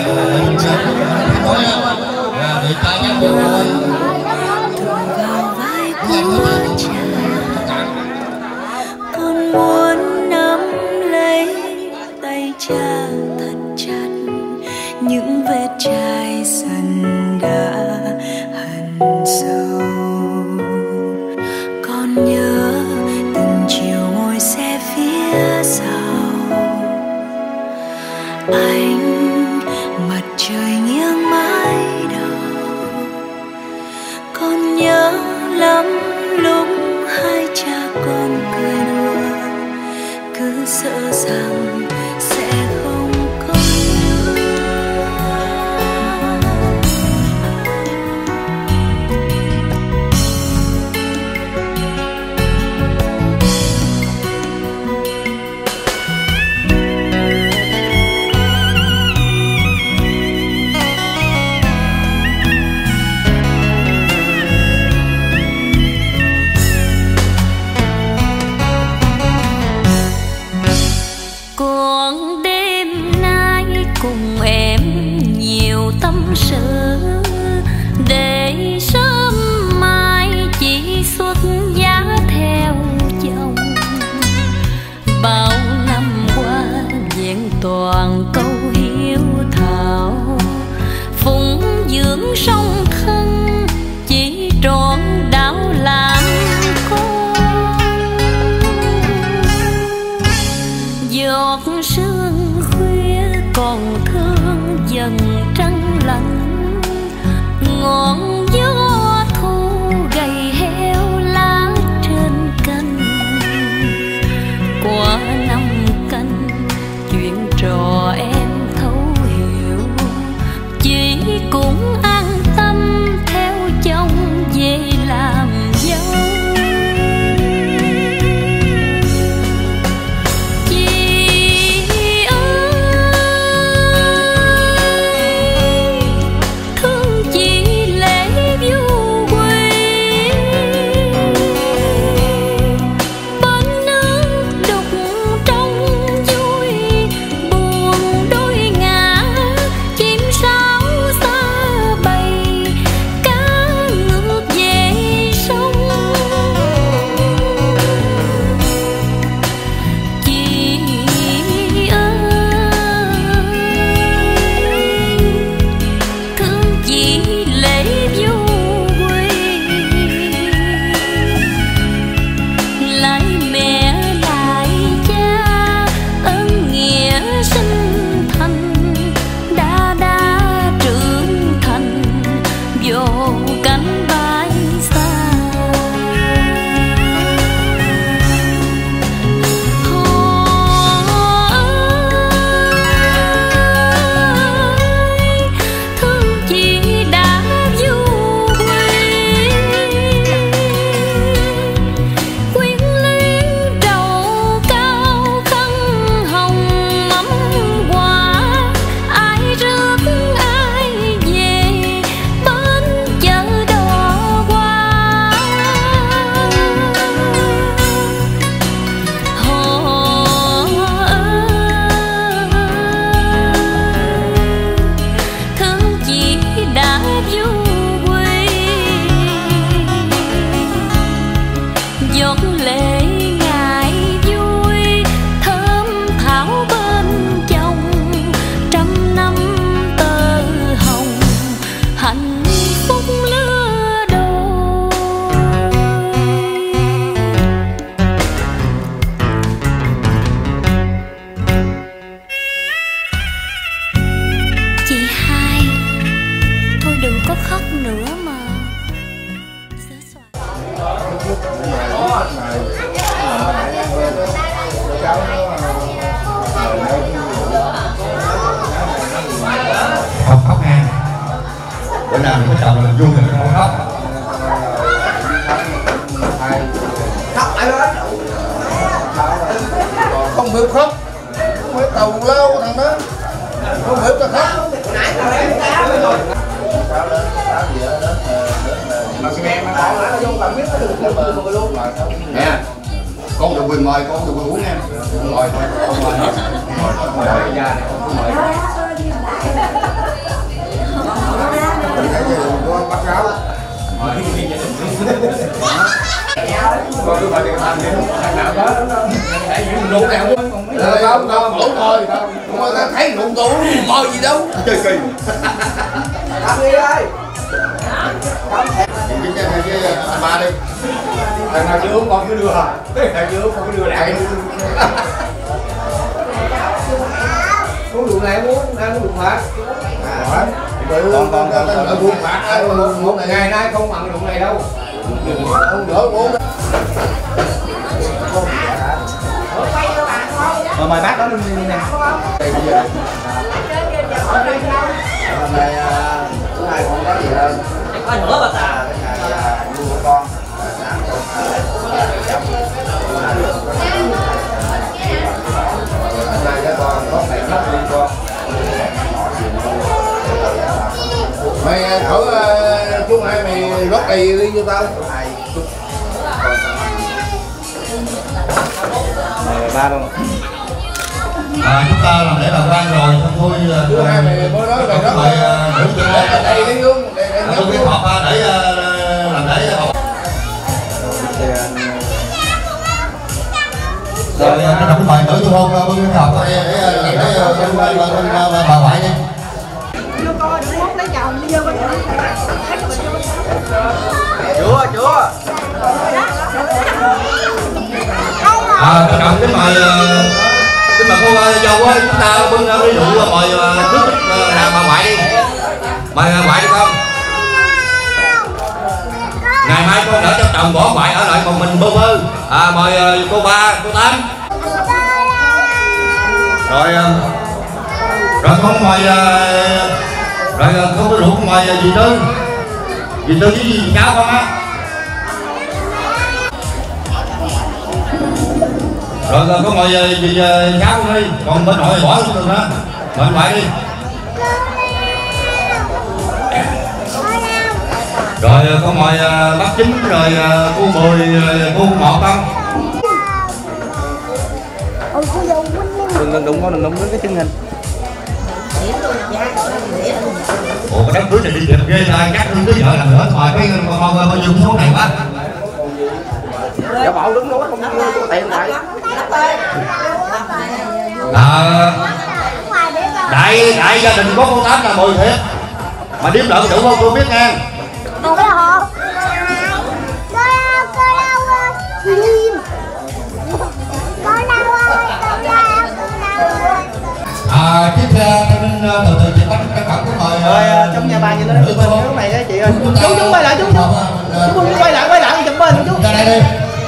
[SPEAKER 8] nói là bị cha nhắn vô rồi.
[SPEAKER 2] Con muốn nắm lấy tay cha thật chặt, những vết chai dần đã hằn sâu. Con nhớ từng chiều ngồi xe phía sau anh, mặt trời nghiêng mái đầu. Con nhớ lắm lúc hai cha con cười đùa, cứ sợ rằng sẽ không có nữa. Sự để sớm mai chỉ xuất giá theo chồng. Bao năm qua vẹn toàn câu hiếu thảo, phụng dưỡng song thân chỉ trọn đạo làm con. Giọt sương khuya còn thương dần trăng lạnh, ngọn gió thu gầy heo lá trên cành. Qua năm canh chuyện trò em thấu hiểu, chị cũng an tâm theo chồng về làm dâu. Thương chị lệ có khóc nữa mà.
[SPEAKER 8] Không khóc nghe. Bữa nào mình có chồng mình vui mình không khóc.
[SPEAKER 9] Khóc lại lên. Không biết khóc. Không biết tàu lâu thằng đó. Không biết ta khóc. Nãy tao em cá rồi. Sao lên, sao gì đó đến mà cái em nó nói nó vô bạn biết nó được lên bờ luôn. Nè. Con được quyền mời, con được quyền uống em. Mời thôi, không mời hết. Mời thôi, mời ra này không mời. Con bắt gáo. Con cứ phải đi tham đi, thằng nào đó để những rượu nào không không không khổ thôi, không có thấy rượu tủ mời gì đâu. Chơi kỳ. Làm đi ơi. Chính ra với anh ba đi. Thằng nào chưa uống con cứ đưa hả? Thằng nào chưa uống con cứ đưa lại. Uống rượu này uống, ăn rượu phạt. Còn còn ở buôn phạt một ngày nay không bằng rượu này đâu. Không đỡ uống.
[SPEAKER 6] Rồi mời bác đó luôn đi nè.
[SPEAKER 9] Hôm nay thứ hai không có gì hơn.
[SPEAKER 6] Có nữa bà ta.
[SPEAKER 9] Mua con. Hai đứa con có mày nhóc đi con. Mày thử chú hai mày rót đầy đi cho tao.
[SPEAKER 6] Mời ba luôn.
[SPEAKER 8] À, chúng ta làm lễ bà quan rồi thôi
[SPEAKER 9] Chú hai mày mới nói mày rót đầy đi luôn.
[SPEAKER 8] tôi biết họp để làm lễ họp rồi nó đóng bài tử tôi hôn bên bên họp để để để bà ngoại đi.
[SPEAKER 10] Chưa coi được muốn lấy chồng đi vô bên đó.
[SPEAKER 6] Chưa chưa.
[SPEAKER 8] À, trọng kính mời kính mời cô dâu ơi, chúng ta bưng ly rượu mời trước là bà ngoại đi, mời bà ngoại đi con. Ngày mai con đỡ cho chồng bỏ ngoại ở lại một mình bơ vơ. À, mời cô ba, cô tám. Rồi rồi con mời rồi con có rượu mời dì Tư, dì Tư với dì cháu con á. Rồi rồi có mời dì cháu con đi, còn bên nội bỏ luôn đó, mời ngoại đi. Rồi con mời bác Chính, rồi cô Mười, cô Một không?
[SPEAKER 6] Đừng đừng đụng con, đừng đụng đến cái chân hình.
[SPEAKER 8] Ủa cái đám cưới này đi đẹp ghê ra, chắc không tới vợ làm nữa, mời mấy con con bao nhiêu số này quá.
[SPEAKER 6] Dạ bảo đứng đó không có tiền lại.
[SPEAKER 8] À, đại đại gia đình có cô Tám là mười thiệt, mà điếm lợn đủ không tôi biết nghe.
[SPEAKER 2] Không có hả? Cô đâu, cô đâu ơi? Lim. Cô đâu ơi? Cô đâu, cô đâu ơi?
[SPEAKER 8] À, tiếp theo từ từ chị bắt cái cổng của mời.
[SPEAKER 6] Rồi trong nhà bà gì lên chụp hình cái này đó chị ơi. Chú chú quay lại chú chú. Chú quay lại quay lại chụp hình chú.
[SPEAKER 8] Ra đây đi.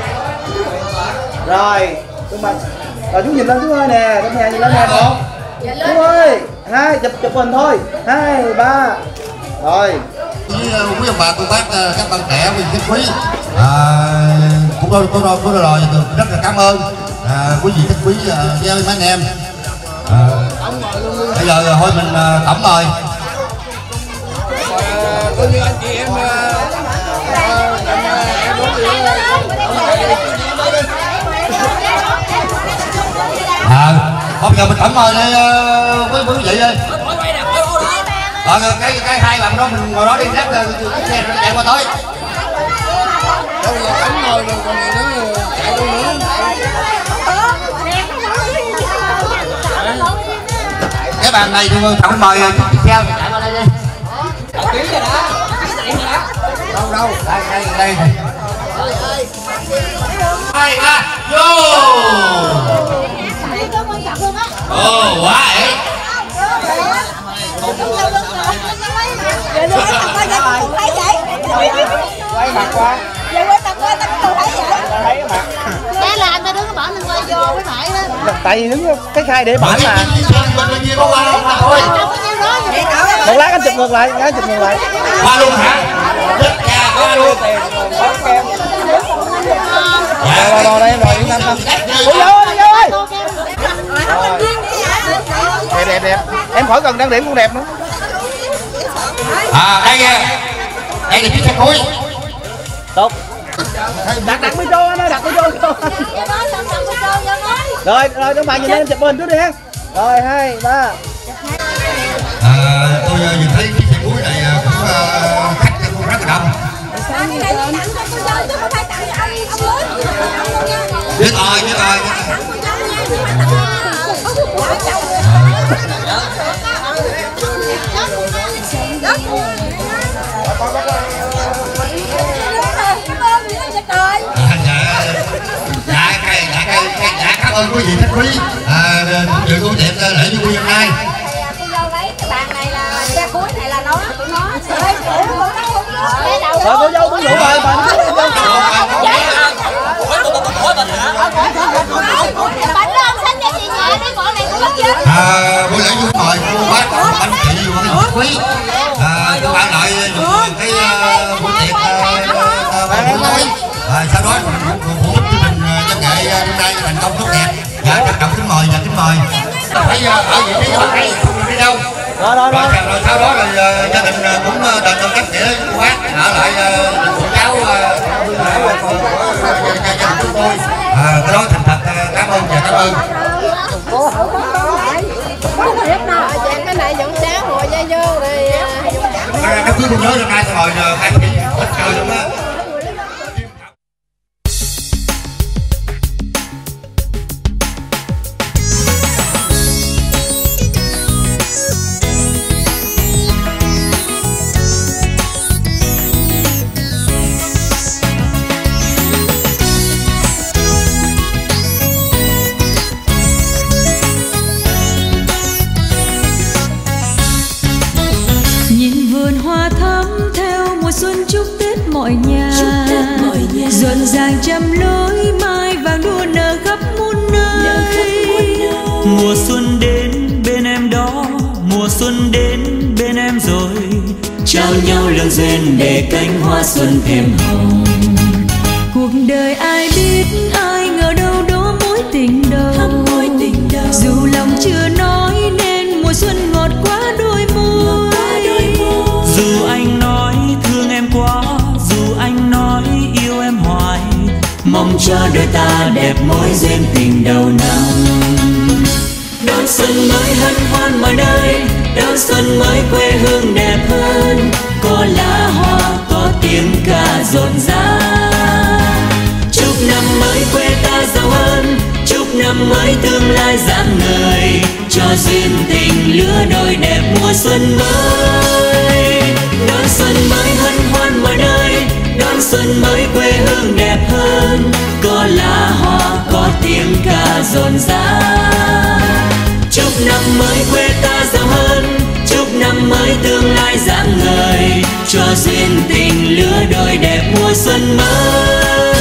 [SPEAKER 6] Rồi, chú mình. Rồi chú nhìn lên chú ơi nè, trong nhà nhìn lên nè một. Chú ơi, hai chụp chụp hình thôi. Hai, ba. Rồi.
[SPEAKER 8] Với quý ông bà cô bác các bạn trẻ quý khách quý, à, cũng có có có rồi rất là cảm ơn à, quý vị khách quý với mấy anh em. À, bây giờ thôi mình tổng mời.
[SPEAKER 9] Coi như anh chị em
[SPEAKER 8] à, bây giờ mình tổng mời đây với quý vị ơi. Ờ, cái cái hai bạn đó mình ngồi đó đi, lát xe nó chạy qua tới.
[SPEAKER 9] đâu là cắm ngồi rồi còn gì nữa chạy đâu nữa.
[SPEAKER 8] Cái bàn này thì tổng mời chiếc xe chạy qua đây đi.
[SPEAKER 9] Đâu đâu
[SPEAKER 8] đây đây đây hai ba vô. Ồ quá ấy.
[SPEAKER 10] Vậy luôn, không có
[SPEAKER 6] Quay mặt qua.
[SPEAKER 10] Giờ quay mặt qua tao cũng thấy vậy.
[SPEAKER 6] Thấy cái mặt.
[SPEAKER 10] Cái làm tao đứng bỏ lên quay vô mới phải đó.
[SPEAKER 6] Tại vì đứng cái khai để bển mà.
[SPEAKER 10] Thôi.
[SPEAKER 6] Một lát anh chụp ngược lại, anh chụp ngược lại.
[SPEAKER 8] Qua luôn hả? Qua luôn.
[SPEAKER 6] Rồi rồi đây rồi yên tâm tâm. Ủa vô đi vô ơi. Đẹp đẹp đẹp. Em khỏi cần đăng điểm cũng đẹp nữa.
[SPEAKER 8] À đây kìa. Đây là chiếc xe cuối.
[SPEAKER 6] Tốt. Đặt đặt micro anh ơi, đặt micro. Rồi rồi các bạn nhìn lên chụp hình chút đi ha. Rồi hai ba.
[SPEAKER 8] À, tôi nhìn thấy chiếc xe cuối này cũng khách cũng rất là đông. Biết rồi, biết rồi. Dạ, dạ, dạ, cảm ơn quý vị khách quý. À, dự của tiệm lễ du hôm nay.
[SPEAKER 10] Cô vô lấy cái bàn này là xe cuối này là nó tụi nó.
[SPEAKER 6] Rồi cô dâu cũng đủ rồi, bà nó
[SPEAKER 10] bánh đó ông xin cho chị nhẹ cái bọn này cũng bắt chết.
[SPEAKER 8] À, buổi lễ vui mời cô bác anh chị và các khách quý. À, các bạn lại dùng cái buổi tiệc buổi tối. À, sau đó phụ giúp chương trình văn nghệ hôm nay thành công tốt đẹp. Dạ, trân trọng kính mời và kính mời. Bây giờ ở vị trí các bạn không đi đâu.
[SPEAKER 6] Rồi rồi rồi.
[SPEAKER 8] Rồi sau đó là gia đình cũng đền ơn đáp nghĩa cô bác ở lại phụ cháu gia đình chúng tôi. À, cái đó thành thật cảm ơn và cảm ơn.
[SPEAKER 10] Cái này vẫn sáng hội ra vô rồi.
[SPEAKER 8] Các quý cô nhớ hôm nay tôi mời hai chị ít chơi lắm á.
[SPEAKER 4] mọi nhà, rộn ràng trăm lối mai vàng đua nở khắp muôn nơi.
[SPEAKER 5] Mùa xuân đến bên em đó, mùa xuân đến bên em rồi, trao nhau lương duyên để cánh hoa xuân thêm hồng.
[SPEAKER 4] Cuộc đời ai biết, ai ngờ đâu đó mối tình đầu, dù lòng chưa nói nên mùa xuân ngọt quá đôi môi.
[SPEAKER 5] Dù anh nói thương em quá, dù anh nói yêu em hoài, mong cho đôi ta đẹp mối duyên tình đầu năm. Đón xuân mới hân hoan mọi nơi, đón xuân mới quê hương đẹp hơn, có lá hoa có tiếng ca rộn rã. Chúc năm mới quê ta giàu hơn, chúc năm mới tương lai rạng ngời, cho duyên tình lứa đôi đẹp mùa xuân mới. Đón xuân mới hân hoan mọi nơi, đón xuân mới quê hương đẹp hơn, có lá hoa có tiếng ca rộn rã. Chúc năm mới quê ta giàu hơn, chúc năm mới tương lai rạng ngời, cho duyên tình lứa đôi đẹp mùa xuân mới.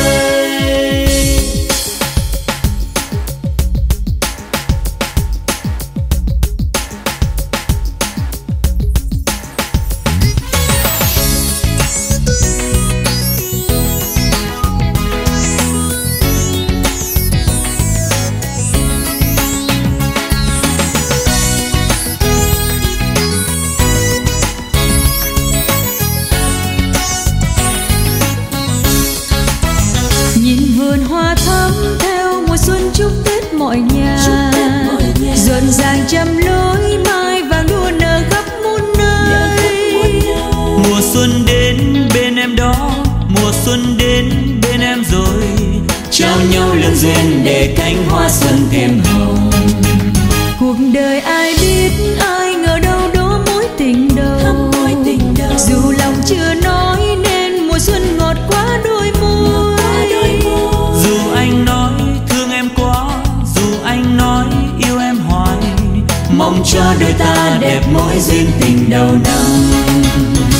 [SPEAKER 4] Rộn ràng trăm lối mai vàng đua nở khắp muôn nơi.
[SPEAKER 5] Mùa xuân đến bên em đó, mùa xuân đến bên em rồi, trao nhau lương duyên để cánh hoa xuân thêm hồng.
[SPEAKER 4] Cuộc đời ai biết, ai ngờ đâu đó mối tình đầu, dù lòng chưa nói nên mùa xuân ngọt quá đôi môi.
[SPEAKER 5] Dù anh nói thương em quá, dù anh nói yêu em hoài, mong cho đôi ta đẹp mối duyên tình đầu năm.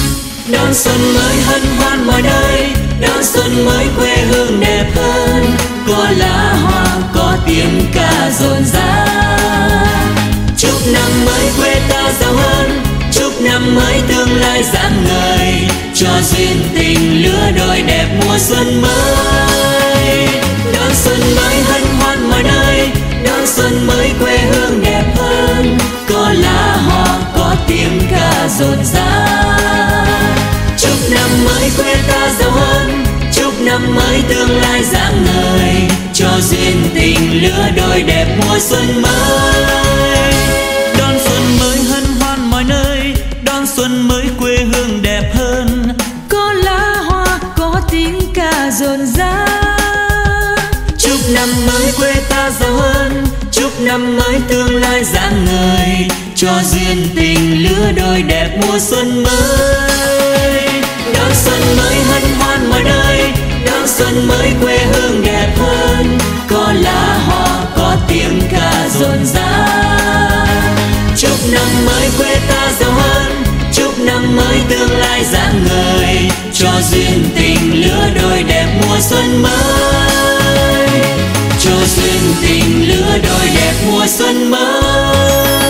[SPEAKER 5] Đón xuân mới hân hoan mọi nơi, đón xuân mới quê hương đẹp hơn, có lá hoa có tiếng ca rộn rã. Chúc năm mới quê ta giàu hơn, chúc năm mới tương lai rạng ngời, cho duyên tình lứa đôi đẹp mùa xuân mới. Đón xuân mới hân hoan mọi nơi, đón xuân mới quê hương đẹp hơn, có lá hoa có tiếng ca rộn rã. Chúc năm mới quê ta giàu hơn, chúc năm mới tương lai rạng ngời, cho duyên tình lứa đôi đẹp mùa xuân mới. Đón xuân mới hân hoan mọi nơi, đón xuân mới quê hương đẹp hơn,
[SPEAKER 4] có lá hoa có tiếng ca rộn rã.
[SPEAKER 5] Chúc năm mới quê ta giàu hơn, chúc năm mới tương lai rạng ngời, cho duyên tình lứa đôi đẹp mùa xuân mới. Đón xuân mới hân hoan mọi nơi, đón xuân mới quê hương đẹp hơn, có lá hoa có tiếng ca rộn rã. Chúc năm mới quê ta giàu hơn, chúc năm mới tương lai rạng ngời, cho duyên tình lứa đôi đẹp mùa xuân mới, cho duyên tình lứa đôi đẹp mùa xuân mới.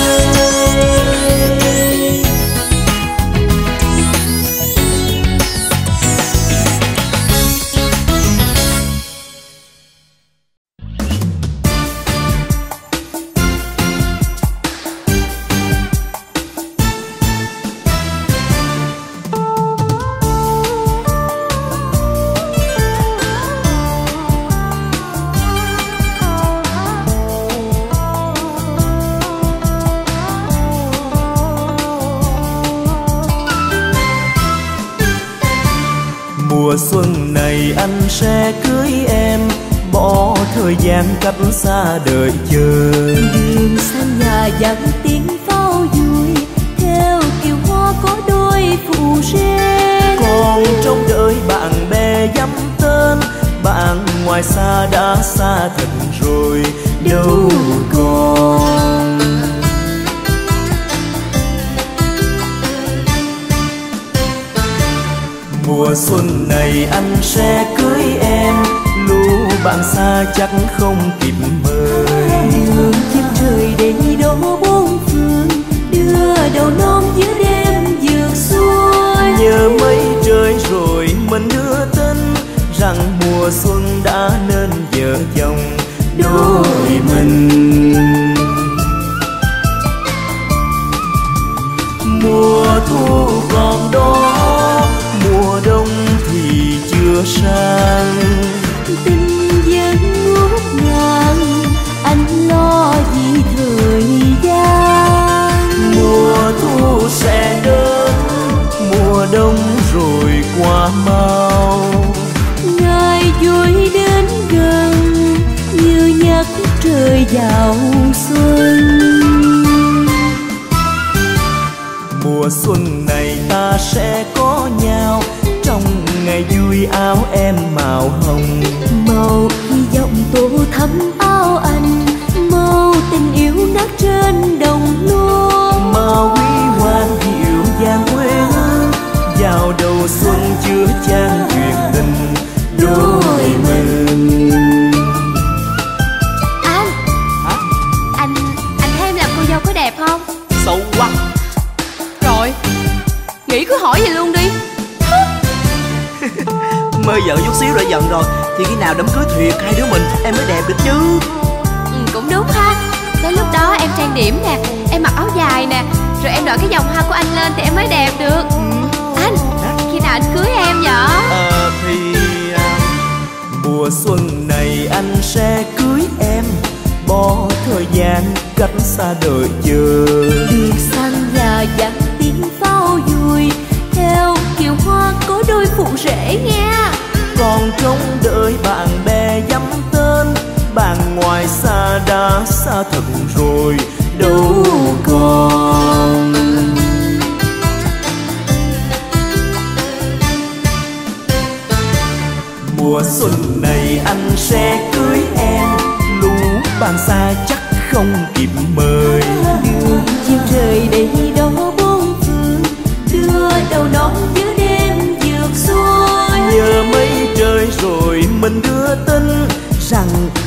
[SPEAKER 1] Mùa xuân này anh sẽ cưới em, bỏ thời gian cách xa đợi chờ.
[SPEAKER 2] Đường xanh nhà dặn tiếng pháo vui, theo kiều hoa có đôi phụ rê.
[SPEAKER 1] Còn trong đợi bạn bè dăm tên, bạn ngoài xa đã xa thật rồi, đâu còn. Mùa xuân này anh sẽ cưới em, lũ bạn xa chắc không kịp mời.
[SPEAKER 2] Đường chân trời đầy đổ bốn phương, đưa đầu non giữa đêm vượt xuôi.
[SPEAKER 1] Nhớ mấy trời rồi mình đưa tin rằng mùa xuân đã nên vợ chồng đôi mình. Mùa thu còn đó, mùa đông thì chưa sang.
[SPEAKER 2] Tình vẫn ngút ngàn, anh lo vì thời gian.
[SPEAKER 1] Mùa thu sẽ đến, mùa đông rồi qua mau.
[SPEAKER 2] Ngày vui đến gần, như nhắc trời vào xuân.
[SPEAKER 1] Mùa xuân này ta sẽ có nhau, trong ngày vui áo em màu hồng.
[SPEAKER 2] Màu hy vọng tô thắm áo anh, màu tình yêu nát trên đồng lúa.
[SPEAKER 1] Màu huy hoàng dịu dàng quê hương, vào đầu xuân chứa chan chuyện tình đôi mình.
[SPEAKER 2] Anh Hả? Anh Anh thấy em làm cô dâu có đẹp không?
[SPEAKER 1] Xấu quá.
[SPEAKER 2] Rồi, nghĩ cứ hỏi vậy luôn đi.
[SPEAKER 11] Mơ vợ chút xíu đã giận rồi, thì khi nào đám cưới thiệt hai đứa mình em mới đẹp được chứ.
[SPEAKER 2] Ừ, cũng đúng ha. Tới lúc đó em trang điểm nè, em mặc áo dài nè, rồi em đội cái vòng hoa của anh lên thì em mới đẹp được. ừ. Anh, khi nào anh cưới em vậy?
[SPEAKER 1] Ờ thì à, mùa xuân này anh sẽ cưới em, bỏ thời gian cách xa đợi chờ.
[SPEAKER 2] Đường xanh và dặn tiếng pháo vui, theo kiều hoa có đôi phụ rể nghe.
[SPEAKER 1] Còn trông đợi bạn bè dăm tên, bạn ngoài xa đã xa thật rồi, đâu còn. Mùa xuân này anh sẽ cưới em, lũ bạn xa chắc không kịp mời.
[SPEAKER 2] Đường chiều trời đầy đó bốn phương, đưa đầu non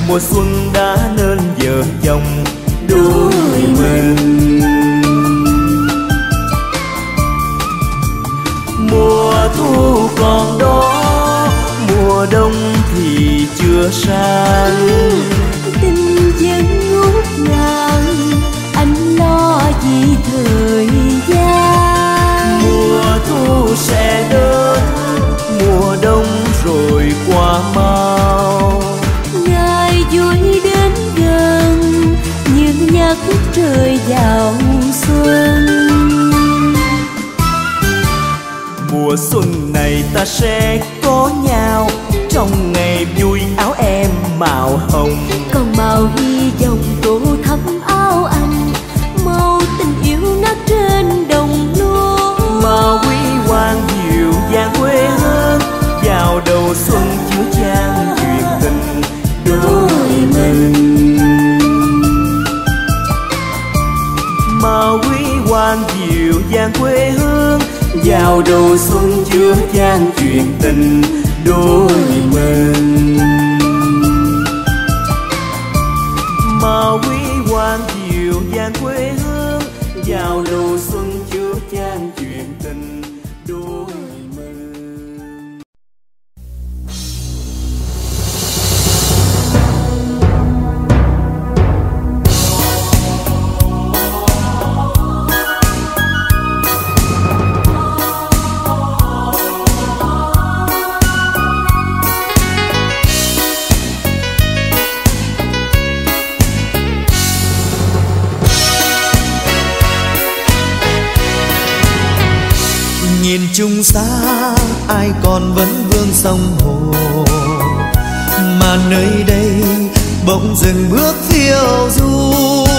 [SPEAKER 1] mùa xuân đã nên vợ chồng đôi mình. Mùa thu còn đó, mùa đông thì chưa sang.
[SPEAKER 2] Tình vẫn ngút ngàn, anh lo vì thời gian.
[SPEAKER 1] Mùa thu sẽ đến, mùa đông rồi qua mau.
[SPEAKER 2] Ngày vui đến gần, như nhắc trời vào xuân.
[SPEAKER 1] Mùa xuân này ta sẽ có nhau, trong ngày vui áo em màu hồng.
[SPEAKER 2] Còn màu hy vọng tô thắm áo anh, màu tình yêu nát trên đồng lúa.
[SPEAKER 1] Màu huy hoàng dịu dàng quê hương, vào đầu xuân chứa chan chuyện tình đôi mình. Màu huy hoàng dịu dàng quê hương, vào đầu xuân chứa chan chuyện tình đôi mình. Màu huy hoàng dịu dàng quê hương, vào đầu xuân chứa chan chuyện tình đôi mình.
[SPEAKER 5] Nhìn chung xa ai còn vẫn vương sông hồ, mà nơi đây bỗng dừng bước phiêu du.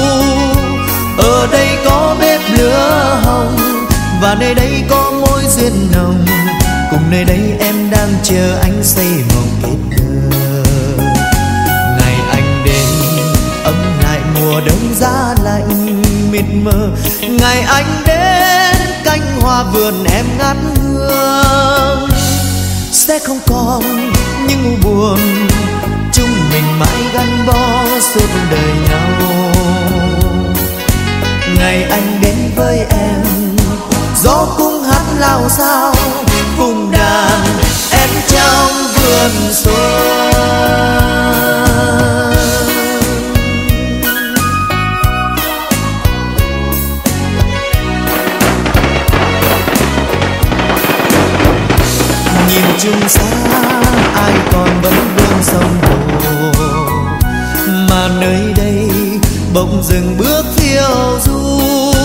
[SPEAKER 5] Ở đây có bếp lửa hồng, và nơi đây có mối duyên nồng. Cùng nơi đây em đang chờ anh xây mộng kết thơ. Ngày anh đến ấm lại mùa đông giá lạnh mịt mờ. Ngày anh đến cánh hoa vườn em ngát hương. Sẽ không còn những u buồn, chúng mình mãi gắn bó suốt đời nhau. Ngày anh đến với em, gió cung hát lao sao cùng đàn em trong vườn xuân. Nhìn chung xa ai còn vẫn vương sông hồ, mà nơi đây bỗng dừng bước phiêu du.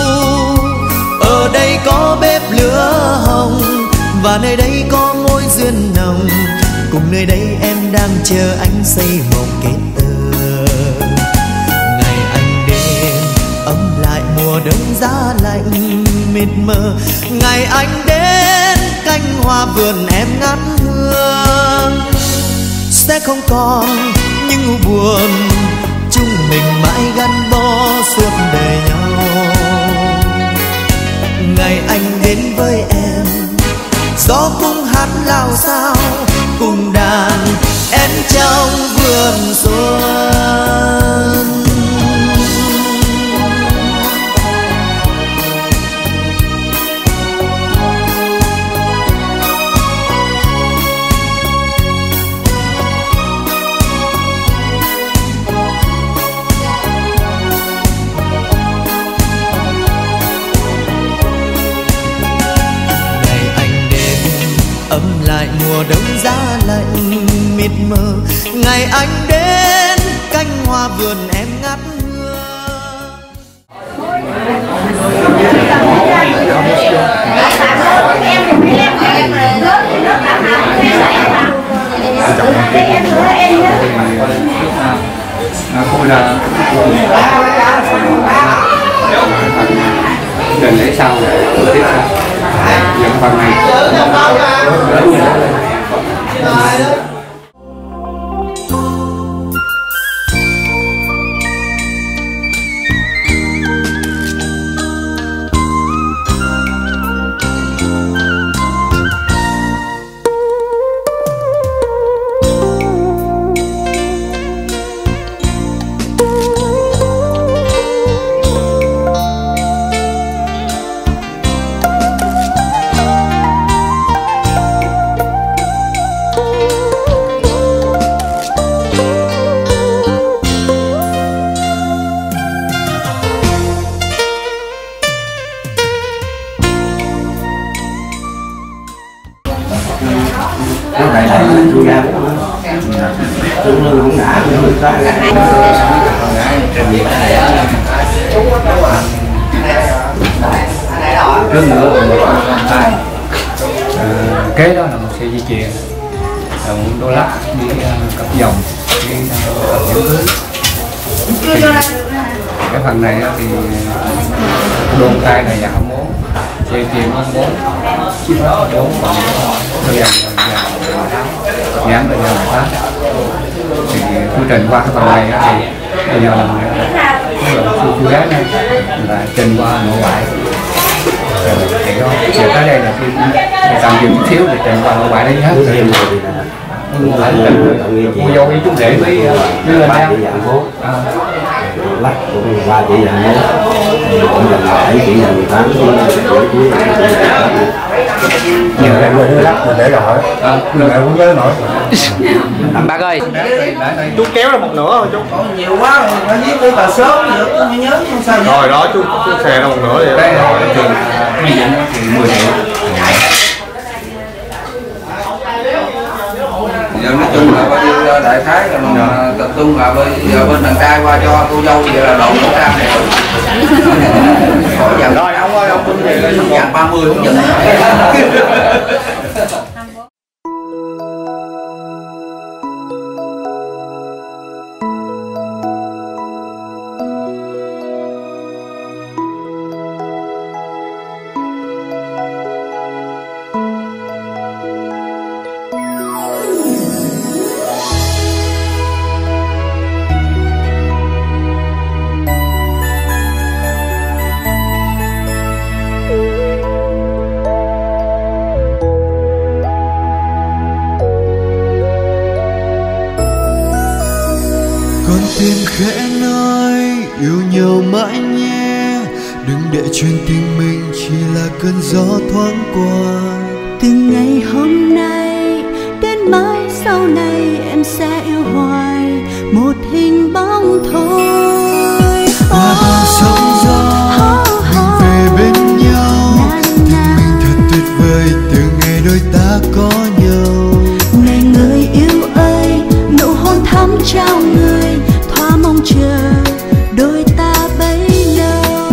[SPEAKER 5] Ở đây có bếp lửa hồng, và nơi đây có mối duyên nồng. Cùng nơi đây em đang chờ anh xây mộng kết tơ. Ngày anh đến ấm lại mùa đông giá lạnh mịt mờ. Ngày anh đến cánh hoa vườn em ngát hương. Sẽ không còn những u buồn, chúng mình mãi gắn bó suốt đời nhau. Ngày anh đến với em, gió cung hát lao sao cùng đàn em trong vườn xuân. Ấm lại mùa đông giá lạnh mịt mờ. Ngày anh đến cánh hoa vườn em ngát hương.
[SPEAKER 12] Đừng lấy sau để tiếp sau. Những phần này Cái này là chui ra cũng lưng không ngã không có trước nữa một tay kế đó là một xe di chuyển một đô lắc đi cặp vòng đi cặp nhẫn cưới. Cái phần này thì đôn tay này là không muốn, dây chuyền không muốn, chiếc đó bốn còn thời gian ngắn thời gian phát thì quy trình qua cái phần này thì bây giờ là chú gái này là trình qua nội ngoại thì đó chiều tới đây là khi tạm dừng chút xíu thì trình qua nội ngoại đấy hết rồi lại trình mua vô ý chú rể với với lên đây lắc cũng ba chỉ dàn mốt cũng dàn bảy chỉ dàn mười tám nhiều em đưa lắc mình để rồi người em cũng nhớ nổi.
[SPEAKER 11] Bác ơi
[SPEAKER 6] chú kéo ra một nửa thôi chú,
[SPEAKER 9] còn nhiều quá nó viết tới tờ sớm nữa tôi mới nhớ không sao vậy.
[SPEAKER 6] Rồi đó chú, chú xè ra một nửa vậy
[SPEAKER 12] đây rồi thì quy định thì mười triệu.
[SPEAKER 9] Giờ nói chung là bao nhiêu đại khái là mình tập trung là bên giờ bên đàn trai qua cho cô dâu vậy là độ một trăm triệu. Rồi ông ơi ông cũng thì nhận ba mươi cũng nhận.
[SPEAKER 13] Tiếng khẽ nói yêu nhau mãi nhé, đừng để chuyện tình mình chỉ là cơn gió thoáng qua.
[SPEAKER 14] Từ ngày hôm nay đến mãi sau này em sẽ yêu hoài, một hình bóng thôi.
[SPEAKER 13] Qua bao sóng gió mình về bên nhau, tình mình thật tuyệt vời từ ngày đôi ta có nhau.
[SPEAKER 14] Này người yêu ơi, nụ hôn thắm trao người, mong chờ đôi ta bấy lâu.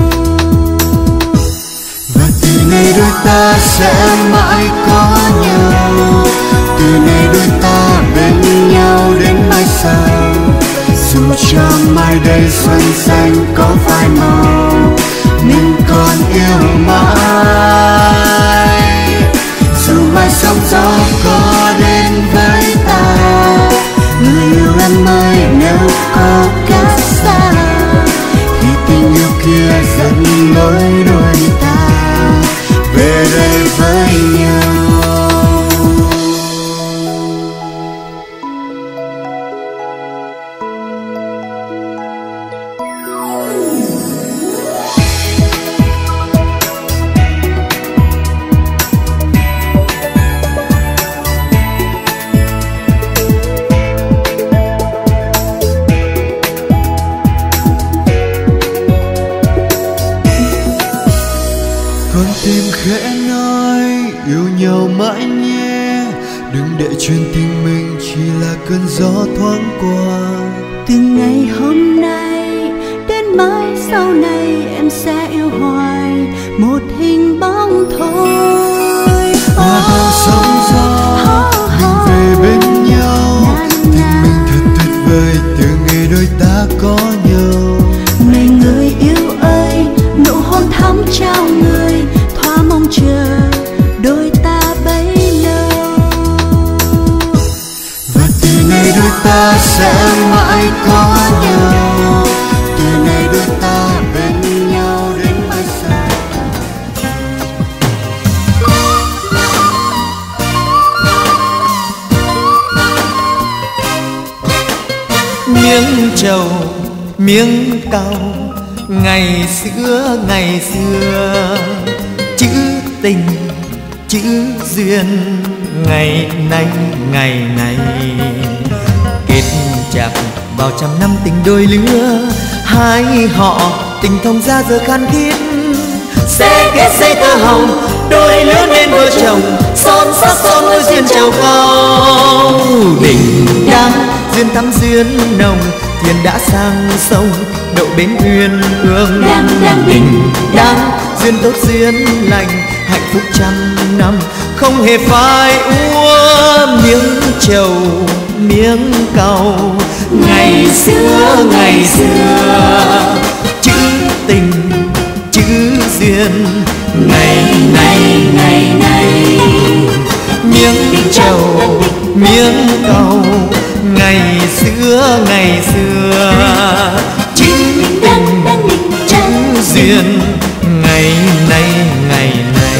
[SPEAKER 13] Và từ nay đôi ta sẽ mãi có nhau, từ nay đôi ta bên nhau đến mai sau. Dù cho mai đây xuân xanh có phai màu, mình còn yêu mãi. Dù mai sóng gió có đến với ta, người yêu em ơi nếu có cách xa, thì tình yêu kia dẫn lối đôi ta về đây với nhau. Tim khẽ nói yêu nhau mãi nhé, đừng để chuyện tình mình chỉ là cơn gió thoáng qua.
[SPEAKER 14] Từ ngày hôm nay đến mãi sau này em sẽ yêu hoài, một hình bóng thôi.
[SPEAKER 13] Qua bao sóng gió mình về bên nhau, tình mình thật tuyệt vời từ ngày đôi ta có nhau.
[SPEAKER 14] Này người yêu ơi, nụ hôn thắm trao người, mong chờ đôi ta bấy lâu.
[SPEAKER 13] Và từ nay đôi ta sẽ mãi có nhau, từ nay đôi ta bên nhau đến mai sau.
[SPEAKER 1] Miếng trầu miếng cau ngày xưa ngày xưa, chữ tình chữ duyên ngày nay ngày này, kết chặt bao trăm năm tình đôi lứa, hai họ tình thông ra giờ khan thiết, sẽ kết dây tơ hồng đôi lứa nên vợ chồng, son sắc son môi duyên trầu cao. Đình đám duyên thắm duyên nồng, thuyền đã sang sông đậu bến thuyền hương. Đình đám duyên tốt duyên lành, hạnh phúc trăm năm không hề phai úa. Miếng trầu miếng cầu ngày xưa ngày xưa, chữ tình chữ duyên ngày nay ngày nay. Miếng trầu miếng cầu ngày xưa ngày xưa, chữ tình chữ duyên ngày nay ngày nay.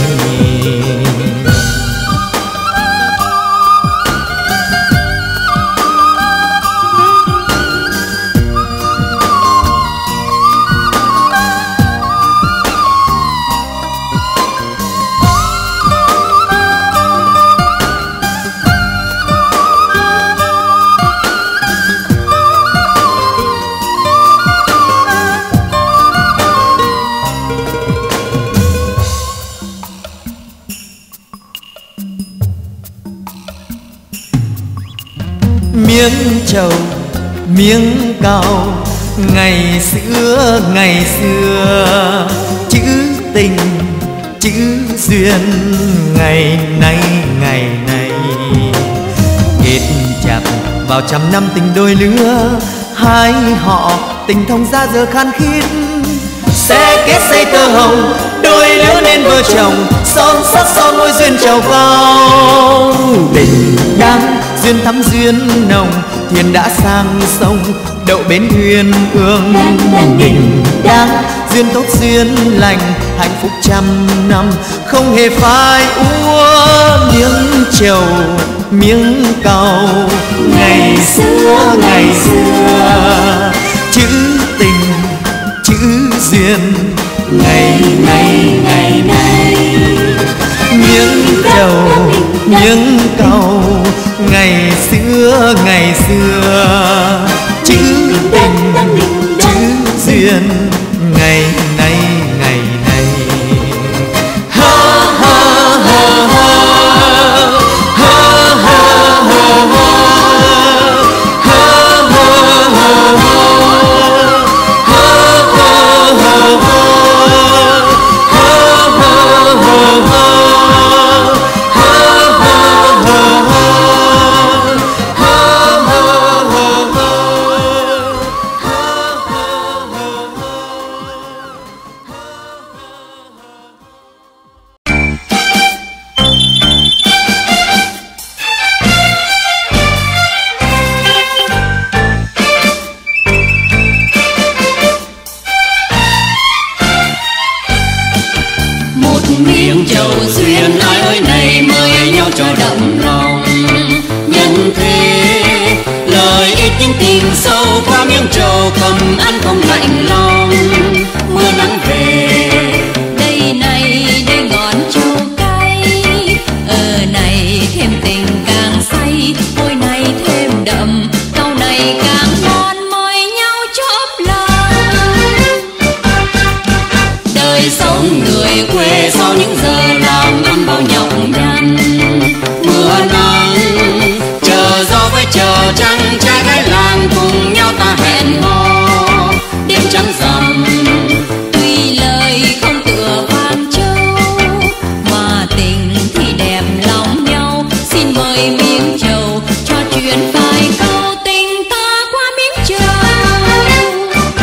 [SPEAKER 1] Miếng trầu miếng cầu ngày xưa ngày xưa, chữ tình chữ duyên ngày nay ngày nay. Kết chặt vào trăm năm tình đôi lứa, hai họ tình thông ra giờ khan khít. Sẽ kết dây tơ hồng đôi lứa nên vợ chồng, son sắc son môi duyên trầu cao. Tình đám duyên thắm duyên nồng, thuyền đã sang sông đậu bến thuyền hương. Đình đám duyên tốt duyên lành, hạnh phúc trăm năm không hề phai úa. Miếng trầu miếng cầu ngày xưa ngày xưa, chữ tình chữ duyên ngày nay ngày nay. Miếng trầu miếng cầu ngày xưa ngày xưa, chữ tình chữ duyên ngày nay ngày nay. Ha ha ha ha ha ha ha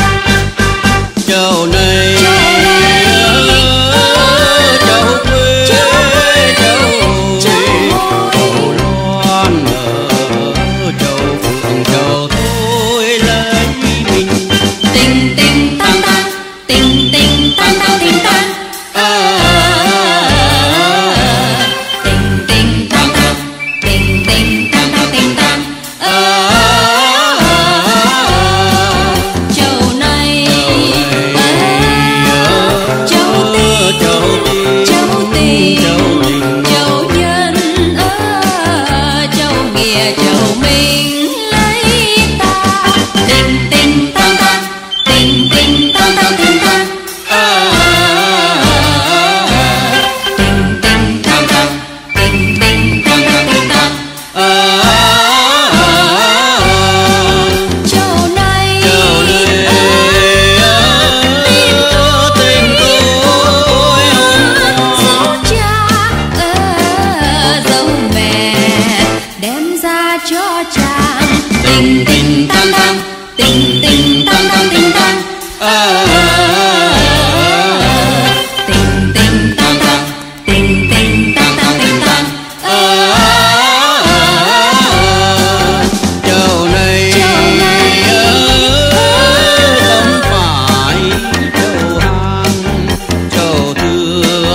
[SPEAKER 15] Trầu này trầu quê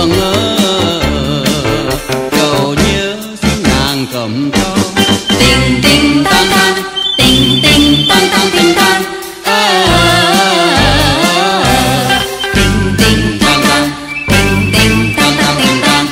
[SPEAKER 15] buồn ơ, cầu nhớ xin nàng cầm cho.
[SPEAKER 2] Tình tình tan tan, tình tình tan tan tình tan. Tình tình tan tan, tình tình tan tan tình tan.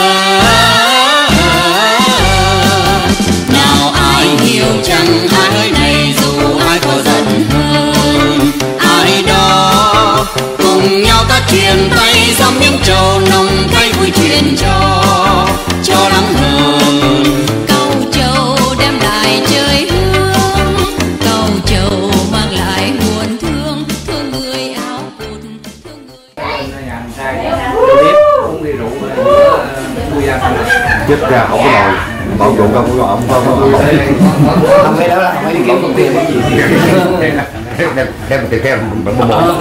[SPEAKER 2] Nào ai hiểu chăng ai này dù ai có giận hơn ai đó, cùng nhau ta truyền tay dòng những trầu nồng tay vui truyền cho cho lắng hơn. Cầu trầu đem lại trời hương, cầu trầu mang lại nguồn thương, thương người áo cụt, thương người
[SPEAKER 12] uống ly rượu vui ra
[SPEAKER 9] chết ra không có nồi bọn ruộng không có ông không không
[SPEAKER 12] không cái đó là không phải đi kiếm công ty cái gì
[SPEAKER 9] đem đem tiền keo mình mua một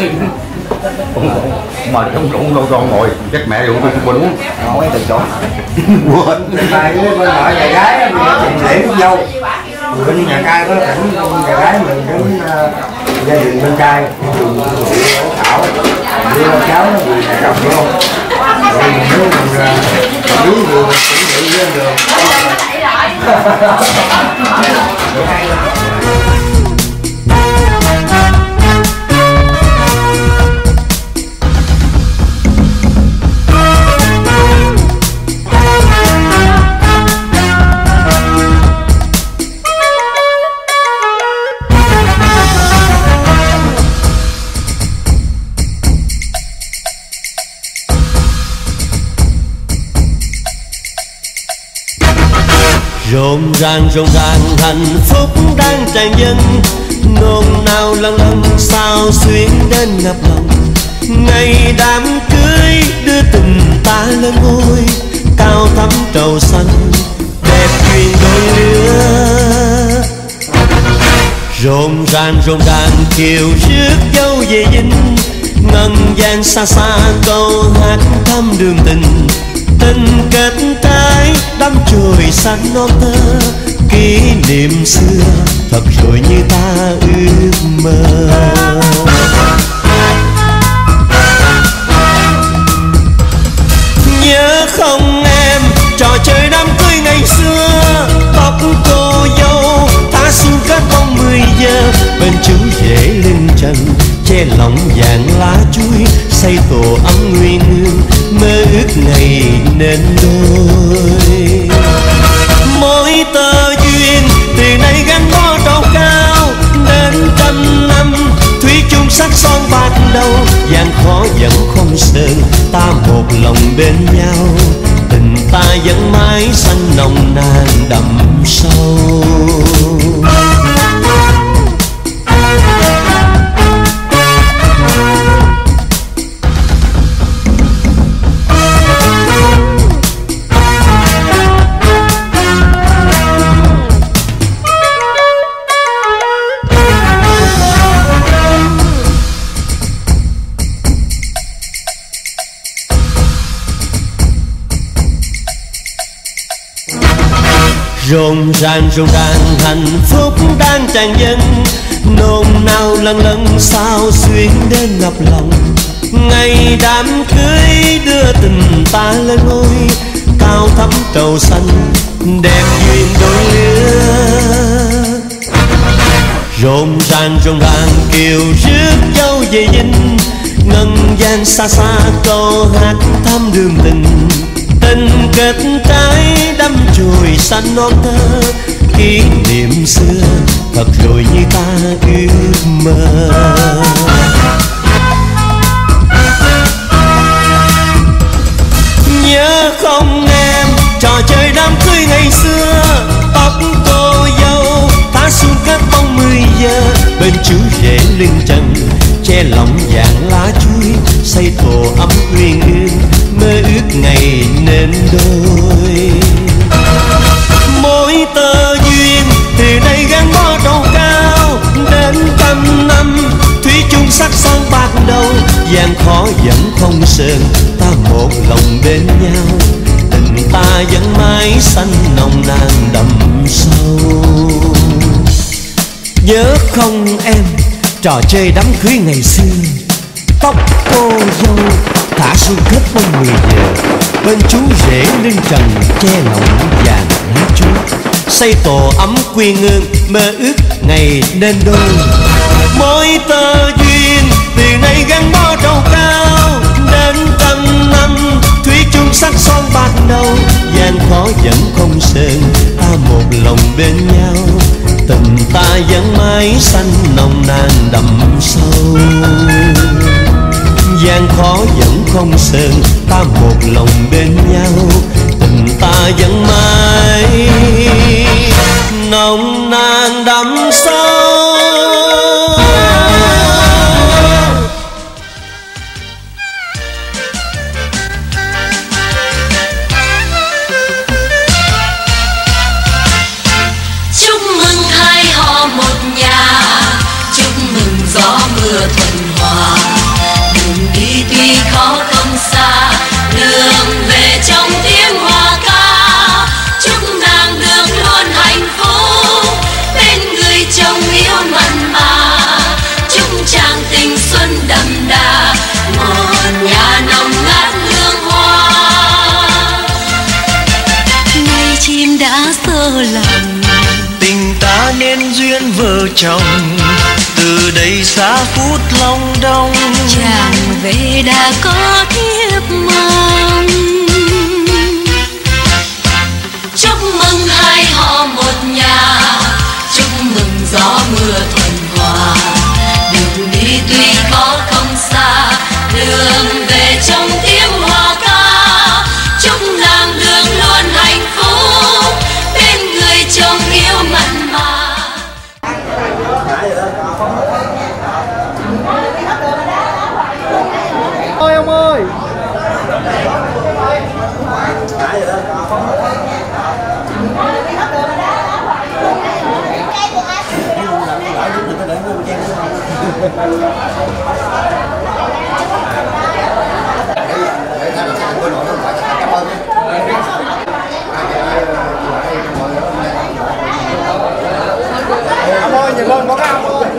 [SPEAKER 9] mà không cũng đâu con ngồi chắc mẹ ruộng tôi quên uống
[SPEAKER 12] ngồi từ chỗ
[SPEAKER 9] quên
[SPEAKER 12] tại cái bên họ nhà gái lễ dâu bên nhà trai có thỉnh nhà gái mình đến gia đình bên trai thảo đi con cháu vì nhà chồng đúng không rồi mình nếu mình dưới đường mình chuẩn bị lên đường
[SPEAKER 16] rộn ràng rộn ràng hạnh phúc đang tràn dâng, nôn nao lâng lâng sao xuyến đến ngập lòng. Ngày đám cưới đưa tình ta lên ngôi, cao thắm trầu xanh đẹp duyên đôi lứa. Rộn ràng rộn ràng kiều rước dâu về dinh, ngân vang xa xa câu hát thăm đường tình. Tình kết trái đắm chồi xanh non thơ, kỷ niệm xưa thật rồi như ta ước mơ. Nhớ không em trò chơi đám cưới ngày xưa, tóc cô dâu ta xuân kết bóng mười giờ, bên chú rể lưng trần che lòng vàng lá chuối, xây tổ ấm nguyên hương mơ ước ngày nên đôi. Mỗi tơ duyên từ nay gắn bó trầu cao đến trăm năm, thủy chung sắc son bạc đầu vàng khó giận không sơn, ta một lòng bên nhau tình ta vẫn mãi xanh nồng nàn đậm sâu. Rộn ràng rộn ràng hạnh phúc đang tràn dâng, nôn nao lâng lâng sao xuyến đến ngập lòng. Ngày đám cưới đưa tình ta lên ngôi, cao thắm trầu xanh đẹp duyên đôi lứa. Rộn ràng rộn ràng kiều rước dâu về dinh, ngân vang xa xa câu hát thăm đường tình. Tình kết trái đắm chồi xanh non thơ, kỷ niệm xưa thật rồi như ta ước mơ. Nhớ không em trò chơi đám cưới ngày xưa, tóc cô dâu ta xuân kết bóng mười giờ, bên chú rể lưng trần che lòng vàng lá chuối, xây tổ ấm uyên ương mơ ước ngày nên đôi. Mỗi tơ duyên từ đây gắn bó trầu cao đến trăm năm, thủy chung sắc son bạc đầu vàng khó vẫn không sơn, ta một lòng bên nhau tình ta vẫn mãi xanh nồng nàn đậm sâu. Nhớ không em trò chơi đám cưới ngày xưa, tóc cô dâu thả xuống khắp bông mười giờ. Bên chú rể lưng trần che lòng vàng lá chuối, xây tổ ấm quy ngương mơ ước ngày nên đôi. Mỗi tơ duyên từ nay gắn bó trầu cao, đến trăm năm thủy chung sắc son bạc đầu. Gian khó vẫn không sơn, ta một lòng bên nhau, tình ta vẫn mãi xanh nồng nàn đậm sâu. Gian khó vẫn không sơn, ta một lòng bên nhau, tình ta vẫn mãi nồng nàn đậm sâu.
[SPEAKER 2] Chúc mừng hai họ một nhà, chúc mừng gió mưa thuận hòa. Đường đi tuy khó không xa, đường về trong tiếng hoa ca. Chúc nàng được luôn hạnh phúc bên người chồng yêu mặn mà. Chúc chàng tình xuân đậm đà, một nhà nồng ngát hương hoa. Ngày chim đã sơ lòng,
[SPEAKER 16] tình ta nên duyên vợ chồng, từ đây xa phút long đong.
[SPEAKER 2] Chàng về đã có thiếp mong. Chúc mừng hai họ một nhà, chúc mừng gió mưa thuận hòa. Đường đi tuy khó không xa, đường về trong tiếng hoa ca. Chúc nàng được luôn hạnh phúc bên người chồng yêu mặn mà.
[SPEAKER 6] Ôi ông ơi. Ông ơi nhìn lên có cái ông ơi.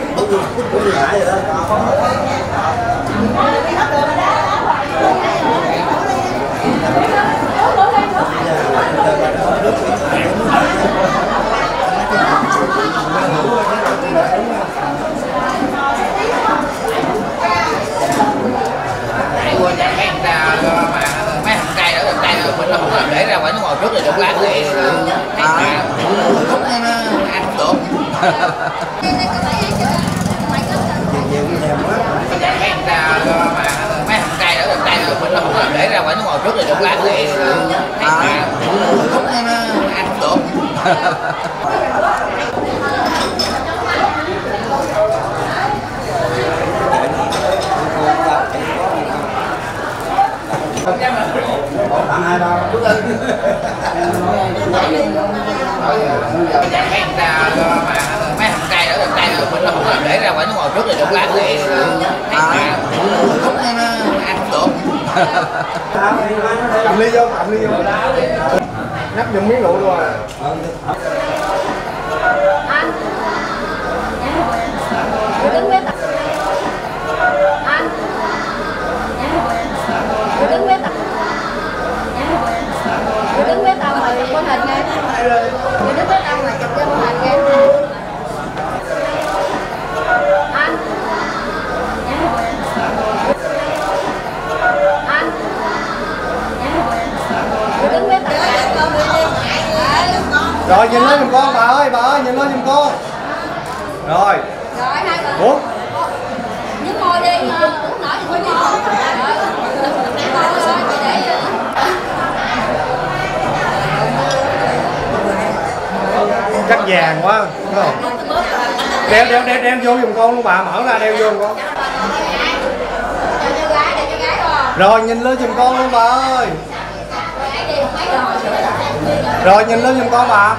[SPEAKER 7] Mấy thằng cay ở gần đây mình nó không làm để ra ngoài, nó ngồi trước rồi đục lát thì không ăn không được. Mấy thằng cay ở gần đây mình nó không làm để ra ngoài, nó ngồi trước rồi đục lát thì không ăn không được.
[SPEAKER 9] Tặng hai bao.
[SPEAKER 7] Mấy thằng cay ở gần đây mình nó không làm để ra ngoài, nó ngồi trước rồi đục lát thì không ăn không được.
[SPEAKER 6] Cầm ly vô, cầm ly vô. Nhấp dùng miếng rượu rồi.
[SPEAKER 10] Anh. Đứng biết à? Anh. Đứng biết à? Đứng biết tao mà chụp hình nghe. Đứng biết tao mà chụp cho hình nghe. Anh. Anh. Đứng biết tao.
[SPEAKER 6] Rồi nhìn lên giùm con bà ơi, bà ơi nhìn lên giùm con. Rồi.
[SPEAKER 10] Rồi hai người.
[SPEAKER 6] Ủa?
[SPEAKER 10] Nhớ ngồi đi, uống nổi thì thôi ngồi.
[SPEAKER 6] Chắc vàng quá, đúng không? Đeo đeo đeo đeo vô giùm con luôn bà, mở ra đeo vô giùm con. Rồi nhìn lên giùm con luôn bà ơi. Rồi nhìn lên giùm con bà.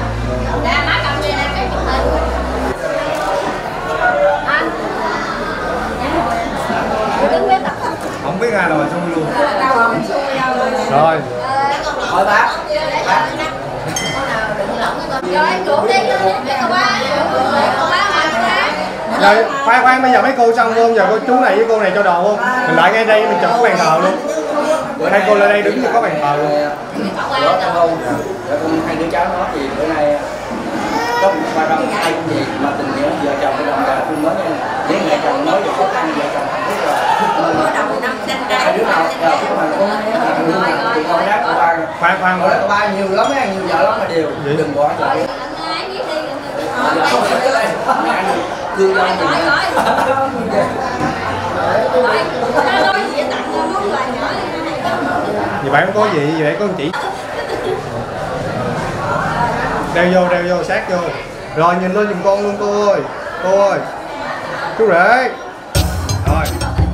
[SPEAKER 6] Không biết ai rồi xui luôn. Rồi.
[SPEAKER 7] Thôi bác. Bác.
[SPEAKER 10] Rồi, rượu đi, để con bác, rượu, con bác mà ra.
[SPEAKER 17] Rồi khoan khoan, bây giờ mấy cô xong không? Giờ cô chú này với cô này cho đồ không? Mình lại ngay đây mình chụp cái bàn thờ luôn. Hai cô lên đây đứng cho có bàn thờ luôn.
[SPEAKER 18] Đó cảm ơn. Hai đứa cháu nó thì bữa nay có một ba năm hai công việc mà tình nghĩa vợ chồng cái đồng là phương mới nha. Với mẹ chồng nói về khó khăn vợ chồng hạnh phúc rồi. Hai đứa nào giờ chúc mừng cô thì con đáp của ba.
[SPEAKER 17] Khoan khoan
[SPEAKER 18] của ba nhiều lắm á, nhiều vợ lắm mà đều đừng bỏ cho biết. Thương dân thì
[SPEAKER 17] vậy bạn không có gì, vậy có chị đeo vô, đeo vô, sát vô. Rồi nhìn lên giùm con luôn cô ơi, cô ơi, chú rể. Rồi.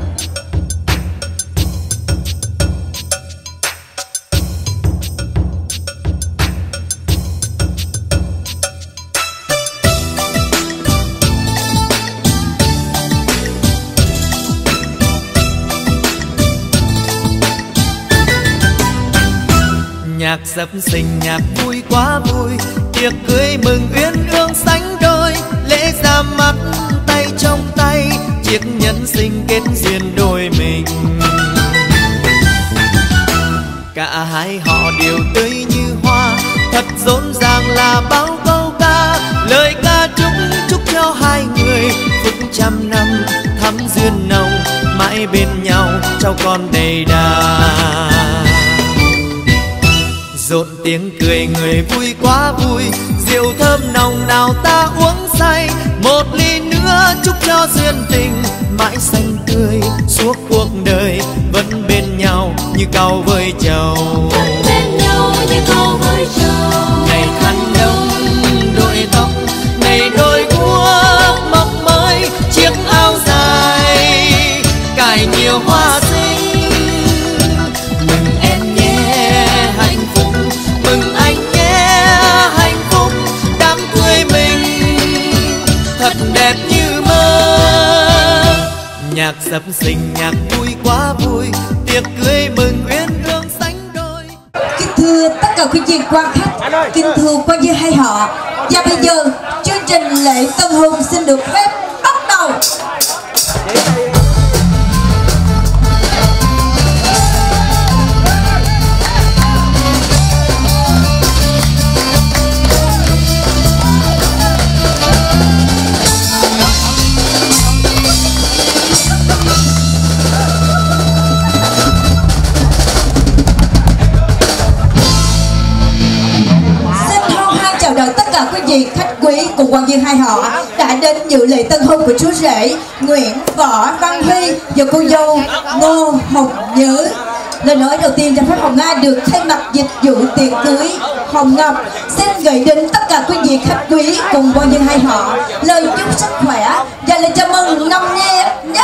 [SPEAKER 19] Nhạc sập sình nhạc vui quá vui, tiệc cưới mừng uyên ương sánh đôi, lễ ra mắt tay trong tay, chiếc nhẫn sinh kết duyên đôi mình. Cả hai họ đều tươi như hoa, thật rộn ràng là bao câu ca, lời ca chúc chúc cho hai người phúc trăm năm thắm duyên nồng, mãi bên nhau cháu con đầy đà. Rộn tiếng cười người vui quá vui, rượu thơm nồng nào ta uống say, một ly nữa chúc cho duyên tình mãi xanh tươi suốt cuộc đời, vẫn bên nhau như cau với trầu.
[SPEAKER 2] Vẫn bên nhau như cau với trầu.
[SPEAKER 19] Ngày khăn đông đội tóc, ngày đôi guốc mọc mới, chiếc áo dài cài nhiều hoa xinh. Mừng em nhé hạnh phúc, mừng anh nhé hạnh phúc, đám cưới mình thật đẹp như mơ. Nhạc sập sình nhạc vui quá vui, tiệc cưới mừng uyên ương sánh đôi.
[SPEAKER 20] Kính thưa tất cả quý vị quan khách, kính thưa quan viên hai họ, và bây giờ chương trình lễ tân hôn xin được phép bắt đầu. Tất cả quý vị khách quý cùng quan viên hai họ đã đến dự lễ tân hôn của chú rể Nguyễn Võ Văn Huy và cô dâu Ngô Hồng Nhớ. Lời nói đầu tiên cho phép Hồng Nga được thay mặt dịch vụ tiệc cưới Hồng Ngọc xin gửi đến tất cả quý vị khách quý cùng quan viên hai họ lời chúc sức khỏe và lời chào mừng năm nhé nhất.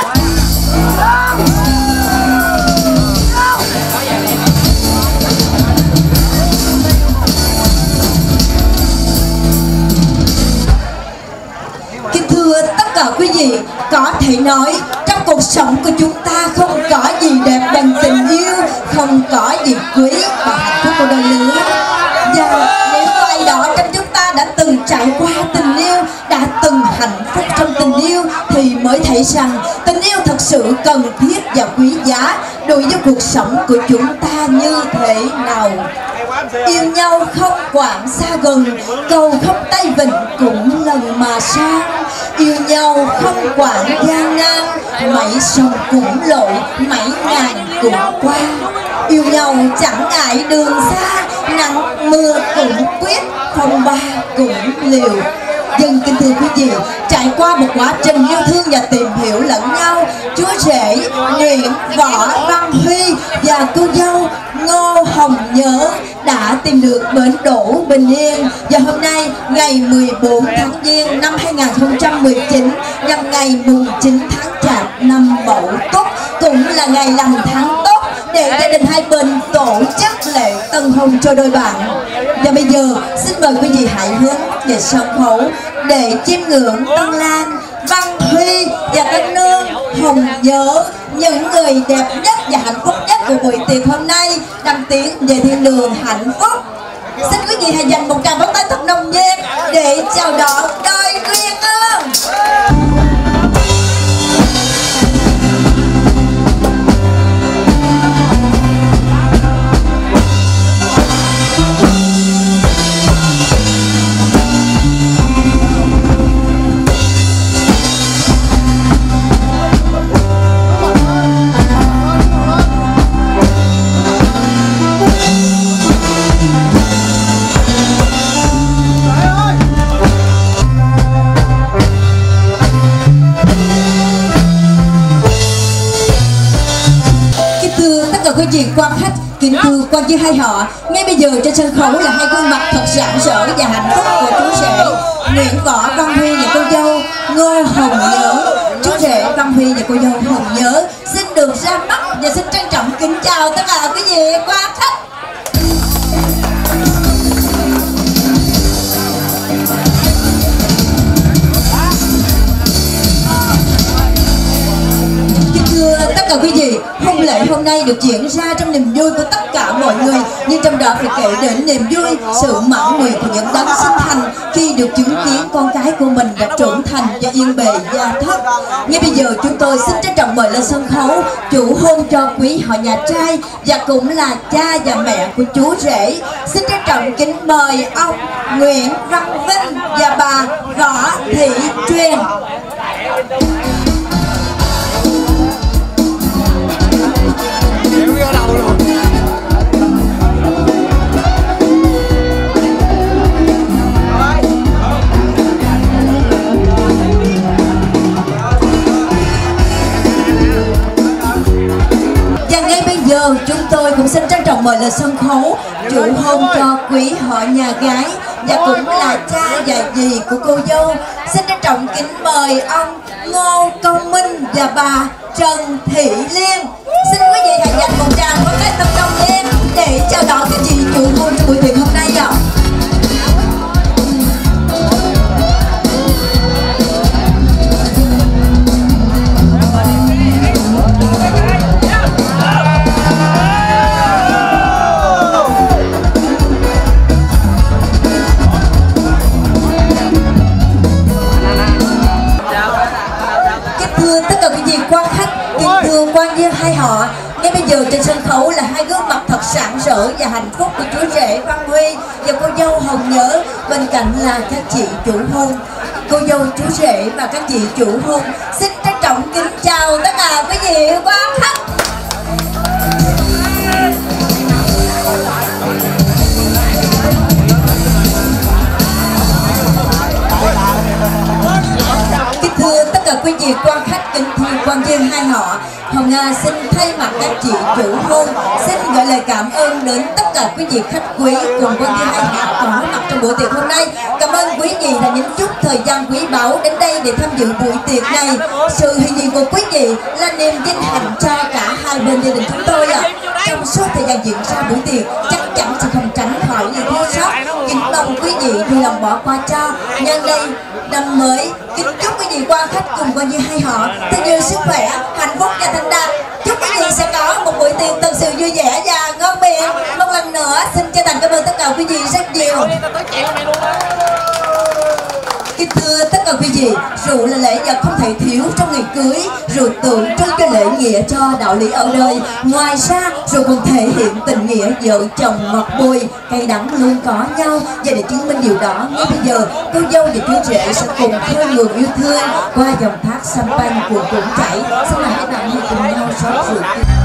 [SPEAKER 20] Tất cả quý vị có thể nói trong cuộc sống của chúng ta không có gì đẹp bằng tình yêu, không có gì quý và hạnh phúc của đôi lứa. Và nếu có ai đó trong chúng ta đã từng trải qua tình yêu, đã từng hạnh phúc trong tình yêu thì mới thấy rằng tình yêu thật sự cần thiết và quý giá đối với cuộc sống của chúng ta như thế nào. Yêu nhau không quản xa gần, cầu không tay vịnh cũng lần mà sang. Yêu nhau không quản gian nan, mấy sông cũng lội, mấy ngàn cũng qua. Yêu nhau chẳng ngại đường xa, nắng mưa cũng quyết, phong ba cũng liều. Dân kính thưa quý vị, trải qua một quá trình yêu thương và tìm hiểu lẫn nhau, chúa rể Nguyễn Võ Văn Huy và cô dâu Ngô Hồng Nhớ đã tìm được bến đỗ bình yên. Và hôm nay ngày mười bốn tháng Giêng năm hai nghìn không trăm mười chín, nhằm ngày mùng chín tháng Chạp năm Mậu Tuất, cũng là ngày lành tháng tốt để gia đình hai bên tổ chức lễ tân hôn cho đôi bạn. Và bây giờ xin mời quý vị hãy hướng về sân khấu để chiêm ngưỡng Tân Lan, Văn Huy và Tân Nương Hồng Nhớ, những người đẹp nhất và hạnh phúc nhất của buổi tiệc hôm nay, đang tiến về thiên đường hạnh phúc. Xin quý vị hãy dành một tràng pháo tay thật nồng nhiệt để chào đón đôi uyên ương. Kính thưa quan chức hai họ, ngay bây giờ trên sân khấu là hai gương mặt thật rạng rỡ và hạnh phúc của chú rể Nguyễn Võ Văn Huy và cô dâu Ngô Hồng Nhớ. Chú rể Văn Huy và cô dâu Hồng Nhớ xin được ra mắt và xin trân trọng kính chào tất cả quý vị quan khách. Tất cả quý vị, hôn lễ hôm nay được diễn ra trong niềm vui của tất cả mọi người, nhưng trong đó phải kể đến niềm vui, sự mãn nguyện của những đấng sinh thành khi được chứng kiến con cái của mình đã trưởng thành và yên bề gia thất. Ngay bây giờ chúng tôi xin trân trọng mời lên sân khấu chủ hôn cho quý họ nhà trai và cũng là cha và mẹ của chú rể. Xin trân trọng kính mời ông Nguyễn Văn Vinh và bà Võ Thị Truyền. Giờ chúng tôi cũng xin trân trọng mời lên sân khấu chủ hôn cho quý họ nhà gái và cũng là cha và dì của cô dâu. Xin trân trọng kính mời ông Ngô Công Minh và bà Trần Thị Liên. Xin quý vị hãy dành một tràng pháo tay tập trung lên để chào đón các chị chủ hôn trong buổi tiệc hôm nay ạ. Quan viên hai họ, ngay bây giờ trên sân khấu là hai gương mặt thật rạng rỡ và hạnh phúc của chú rể Văn Huy và cô dâu Hồng Nhớ. Bên cạnh là các chị chủ hôn, cô dâu chú rể và các chị chủ hôn. Xin trân trọng kính chào tất cả quý vị quan khách. Kính thưa tất cả quý vị quan khách, kính thưa quan viên hai họ, Hồng Nga xin thay mặt các chị chủ hôn xin gửi lời cảm ơn đến tất cả quý vị khách quý cùng quan viên hai họ có mặt trong buổi tiệc hôm nay. Cảm ơn quý vị đã nhấn chút thời gian quý báu đến đây để tham dự buổi tiệc này. Sự hiện diện của quý vị là niềm vinh hạnh cho cả hai bên gia đình chúng tôi ạ. À. Trong suốt thời gian diễn ra buổi tiệc chắc chắn sẽ không tránh khỏi những thiếu sót. Kính mong quý vị vui lòng bỏ qua cho. Nhân đây năm mới, kính chúc quý vị quan khách cùng quan viên hai họ thật nhiều sức khỏe, hạnh phúc và thành đạt. Chúc quý vị sẽ có một buổi tiệc thật sự vui vẻ và ngon miệng. Một lần nữa xin chân thành cảm ơn tất cả quý vị rất nhiều. Kính thưa tất cả quý vị, rượu là lễ vật không thể thiếu trong ngày cưới. Rượu tượng trưng cho lễ nghĩa, cho đạo lý ở đời. Ngoài ra, rượu còn thể hiện tình nghĩa vợ chồng ngọt bùi, cay đắng luôn có nhau. Và để chứng minh điều đó, ngay bây giờ cô dâu và chú rể sẽ cùng khơi nguồn yêu thương qua dòng thác champagne cuồn cuộn chảy. Xin mời các bạn hãy cùng nhau rót rượu.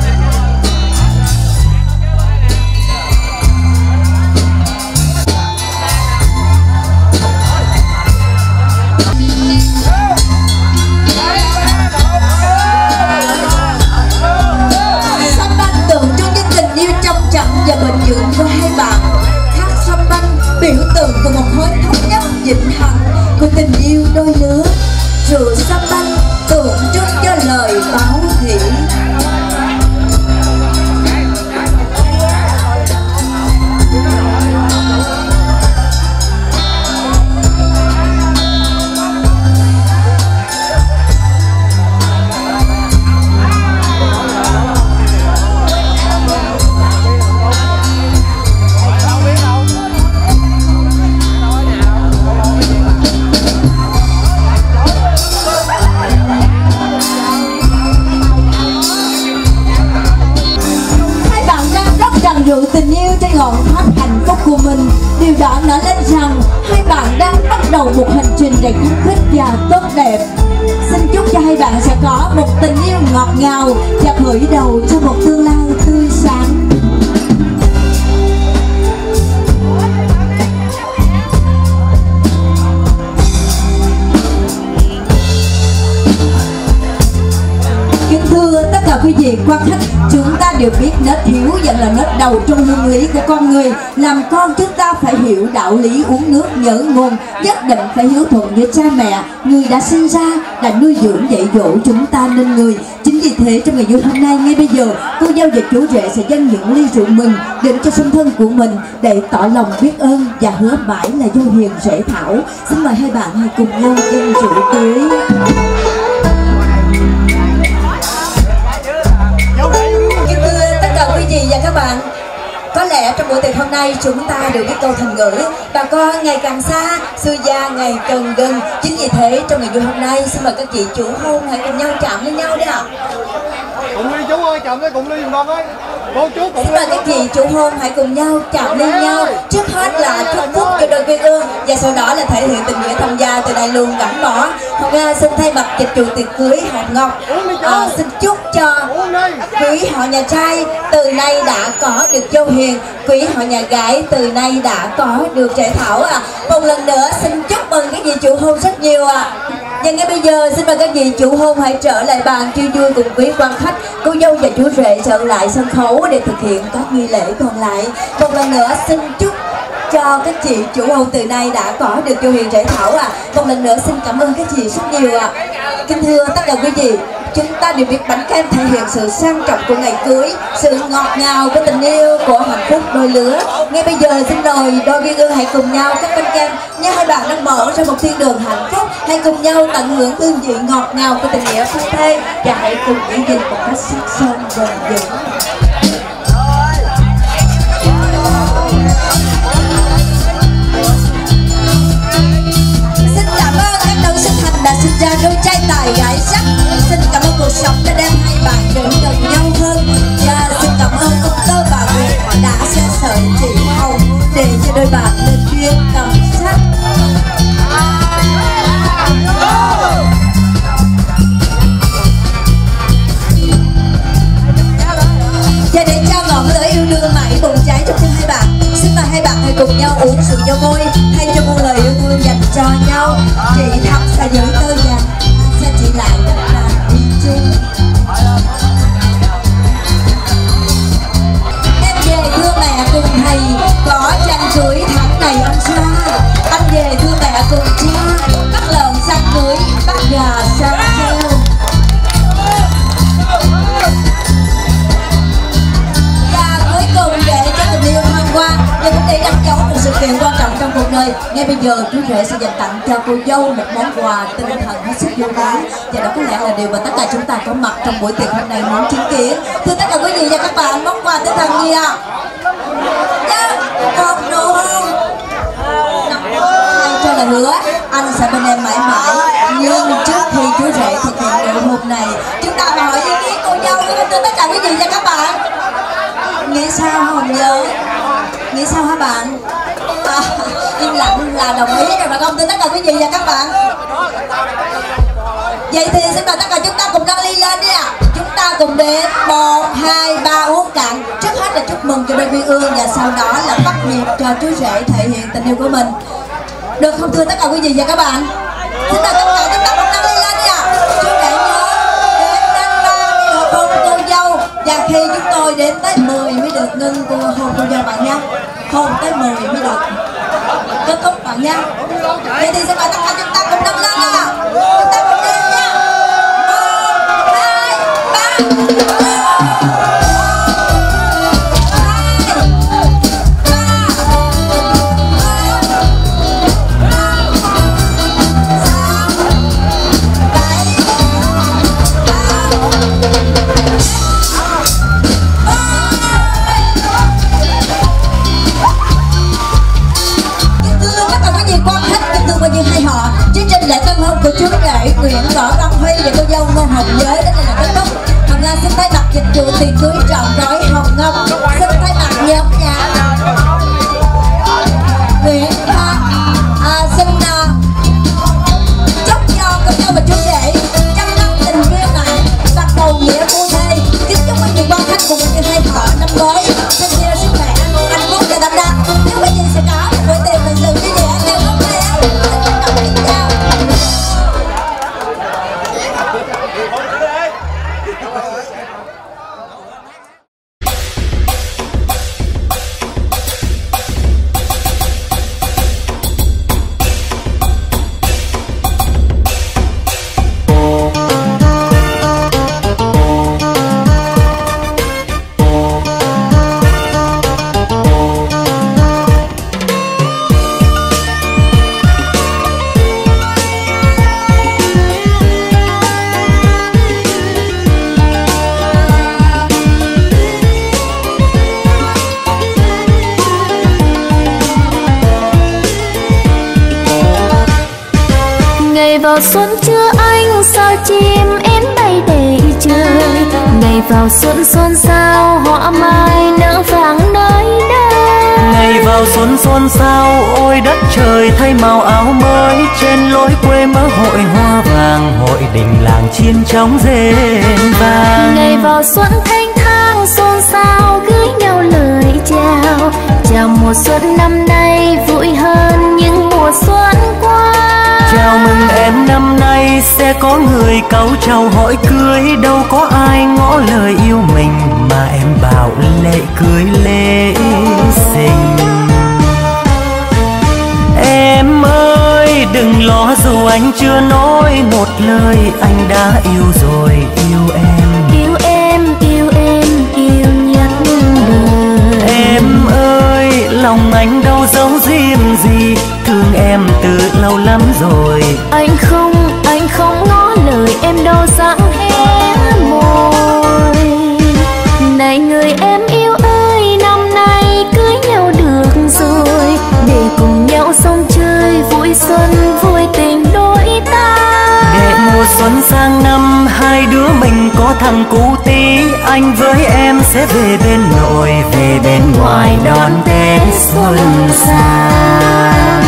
[SPEAKER 20] Và bền vững của hai bạn. Thác champagne biểu tượng của một khối thống nhất vĩnh hằng của tình yêu đôi lứa. Rượu champagne tượng trưng cho lời báo thị. Rượu tình yêu trên ngọn tháp hạnh phúc của mình. Điều đó nói lên rằng hai bạn đang bắt đầu một hành trình đầy khúc khích và tốt đẹp. Xin chúc cho hai bạn sẽ có một tình yêu ngọt ngào và khởi đầu cho một tương lai tươi sáng. Kính thưa tất cả quý vị quan khách, chúng ta đều biết nết hiếu vẫn là nết đầu trong hương lý của con người. Làm con chúng ta phải hiểu đạo lý uống nước nhớ nguồn, nhất định phải hiếu thuận với cha mẹ, người đã sinh ra, đã nuôi dưỡng dạy dỗ chúng ta nên người. Chính vì thế trong ngày vui hôm nay, ngay bây giờ cô dâu và chú rể sẽ dâng những ly rượu mừng đến cho song thân của mình để tỏ lòng biết ơn và hứa mãi là dâu hiền rể thảo. Xin mời hai bạn hãy cùng nhau dâng rượu cưới. Kính thưa tất cả quý vị và các bạn, có lẽ trong buổi tiệc hôm nay chúng ta đều biết câu thành ngữ bà con ngày càng xa, xưa gia ngày càng gần. Chính vì thế trong ngày vui hôm nay xin mời các chị chủ hôn hãy cùng nhau chạm lên nhau đi ạ.
[SPEAKER 17] Cùng ly chú ơi, chạm lấy cùng ly giùm con ơi. Cô chú cùng
[SPEAKER 20] xin mời các chị chủ hôn hãy cùng nhau chạm lên nhau. Trước hết là chúc phúc cho đôi quê hương và sau đó là thể hiện tình nghĩa tham gia từ đây luôn gắn bó. Hồng Nga xin thay mặt dịch vụ tiệc cưới Hồng Ngọc à, xin chúc cho quý họ nhà trai từ nay đã có được dâu hiền, quý họ nhà gái từ nay đã có được rể thảo à. Một lần nữa xin chúc mừng các vị chủ hôn rất nhiều ạ. À. Và ngay bây giờ xin mời các vị chủ hôn hãy trở lại bàn chia vui cùng quý quan khách, cô dâu và chú rể trở lại sân khấu để thực hiện các nghi lễ còn lại. Một lần nữa xin chúc cho các chị chủ hôn từ nay đã có được dâu hiền rể thảo à. Một lần nữa xin cảm ơn các chị rất nhiều ạ. À. Kính thưa tất cả quý vị, chúng ta đều biết bánh kem thể hiện sự sang trọng của ngày cưới, sự ngọt ngào của tình yêu, của hạnh phúc đôi lứa. Ngay bây giờ xin mời đôi viên ương hãy cùng nhau cắt bánh kem như hai bạn đang mở ra một thiên đường hạnh phúc. Hãy cùng nhau tận hưởng hương vị ngọt ngào của tình nghĩa phu thê và hãy cùng giữ gìn một cách sắc son bền vững. Đã sinh ra đôi trai tài gái sắc. Xin cảm ơn cuộc sống đã đem hai bạn đến gần nhau hơn. Và xin cảm ơn ông cơ bà Nguyệt đã xe sợi chị Hồng để cho đôi bạn lên duyên cầm sắc. Và để trao ngọn lửa yêu đương mãi bùng cháy trong tim hai bạn, xin mời hai bạn hãy cùng nhau uống rượu dâu môi thay cho muôn lời yêu thương dành cho nhau. Chị Thắm sẽ giữ tơ vàng, sẽ chỉ lại đất vàng đi chung. Em về thưa mẹ cùng thầy, có tranh cưới tháng này anh xa. Anh về thưa mẹ cùng cha, bắt lợn sang cưới, bắt gà sang treo. Và cuối cùng để cho tình yêu thăng hoa và cũng để đánh dấu một sự kiện quan trọng trong cuộc đời. Ngay bây giờ chú rể sẽ dành tặng cho cô dâu một món quà tinh thần hết sức vô giá, và đó có lẽ là điều mà tất cả chúng ta có mặt trong buổi tiệc hôm nay muốn chứng kiến. Thưa tất cả quý vị và các bạn, món quà tinh thần gì ạ? Dạ, một nụ hôn. Anh cho là hứa anh sẽ bên em mãi mãi. Nhưng trước khi chú rể thực hiện nụ hôn này, chúng ta hỏi ý kiến cô dâu. Thưa tất cả quý vị và các bạn, nghĩ sao Hồng nhớ? Nghĩ sao hả bạn? À, im lặng là đồng ý rồi mà không? Thưa tất cả quý vị và các bạn, vậy thì xin mời tất cả chúng ta cùng nâng ly lên đi ạ. À. Chúng ta cùng đến một, hai, ba uống cạn. Trước hết là chúc mừng cho đôi viên ương và sau đó là bắt nhịp cho chú rể thể hiện tình yêu của mình. Được không thưa tất cả quý vị và các bạn? Xin mời tất cả chúng ta cùng nâng ly lên đi ạ. À. Chú rể nhớ đến năm ba đi hợp hôn cô dâu, và khi chúng tôi đến tới mười mới được ngưng cô hôn cô dâu bạn nha. Hôn tới mười mới được kết thúc bạn nha. Vậy thì xin mời tất cả chúng ta cùng nâng lên ạ. Chúng ta cùng lên nha. Một, hai, ba. Chương trình lễ tân hôn của chú rể Nguyễn Võ Văn Huy và cô dâu Ngô Hồng Giới đến đây là kết thúc. Hồng Nga xin thay mặt
[SPEAKER 2] Ngày vào xuân chưa anh sao chim én bay đầy trời. Ngày vào xuân xuân sao hoa mai nở vàng nơi đây.
[SPEAKER 1] Ngày vào xuân xuân sao ôi đất trời thay màu áo mới. Trên lối quê mơ hội hoa vàng, hội đình làng chiên trống rền vàng.
[SPEAKER 2] Ngày vào xuân thanh thang xôn xao gửi nhau lời chào. Chào mùa xuân năm nay vui hơn những mùa xuân qua.
[SPEAKER 1] Chào mừng em năm nay sẽ có người cáu chào hỏi cưới. Đâu có ai ngỏ lời yêu mình mà em bảo lễ cưới lễ sinh. Em ơi đừng lo dù anh chưa nói một lời, anh đã yêu rồi yêu em.
[SPEAKER 2] Yêu em, yêu em, yêu nhất đời.
[SPEAKER 1] Em ơi lòng anh đâu giấu giếm gì, thương em từ lâu lắm rồi.
[SPEAKER 2] Anh không, anh không ngỏ lời em đâu dám hé môi. Này người em yêu ơi, năm nay cưới nhau được rồi, để cùng nhau sông chơi vui xuân vui tình đôi ta.
[SPEAKER 1] Để mùa xuân sang năm hai đứa mình có thằng cú tí, anh với em sẽ về bên nội về bên ngoài đón Tết xuân sang.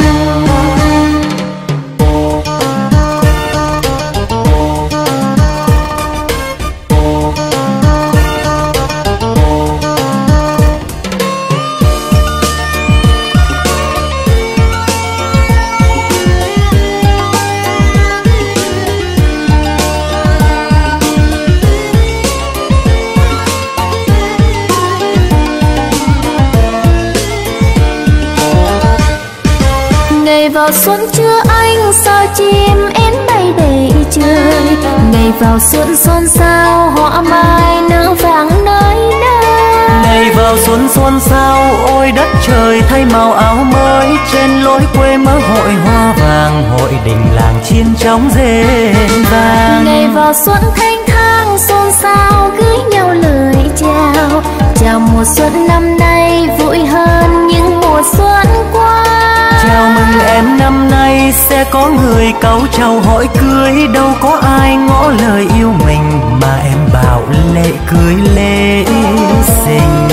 [SPEAKER 2] Ngày vào xuân chưa anh sao chim én bay đầy trời. Ngày vào xuân xuân sao hoa mai nở vàng nơi đây.
[SPEAKER 1] Ngày vào xuân xuân sao ôi đất trời thay màu áo mới. Trên lối quê mơ hội hoa vàng, hội đình làng chiên trống rền vàng.
[SPEAKER 2] Ngày vào xuân thanh thang xôn xao gửi nhau lời chào. Chào mùa xuân năm nay vui hơn những mùa xuân qua.
[SPEAKER 1] Chào mừng em năm nay sẽ có người cáu chào hỏi cưới. Đâu có ai ngỏ lời yêu mình mà em bảo lễ cưới lễ sinh.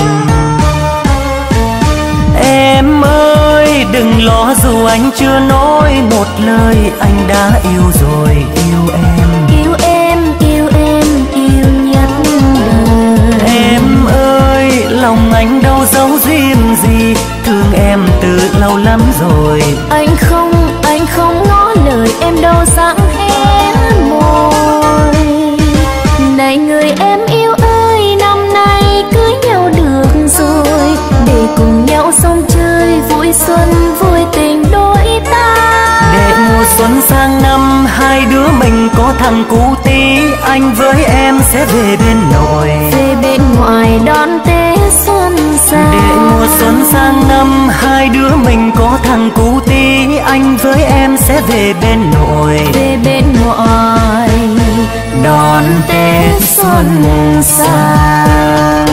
[SPEAKER 1] Em ơi đừng lo dù anh chưa nói một lời, anh đã yêu rồi yêu em.
[SPEAKER 2] Yêu em, yêu em, yêu nhất đời.
[SPEAKER 1] Em ơi lòng anh đâu giấu giếm gì, thương em từ lâu lắm rồi.
[SPEAKER 2] Anh không, anh không ngỏ lời em đâu dám hé môi. Này người em yêu ơi, năm nay cưới nhau được rồi, để cùng nhau sông chơi vui xuân vui tình đôi ta.
[SPEAKER 1] Để mùa xuân sang năm hai đứa mình có thằng cú tí, anh với em sẽ về bên nội
[SPEAKER 2] về bên ngoài đón Tết xuân sang.
[SPEAKER 1] Để mùa xuân sang năm hai đứa mình có thằng cú tí, anh với em sẽ về bên nội
[SPEAKER 2] về bên ngoài
[SPEAKER 1] đón Tết xuân sang.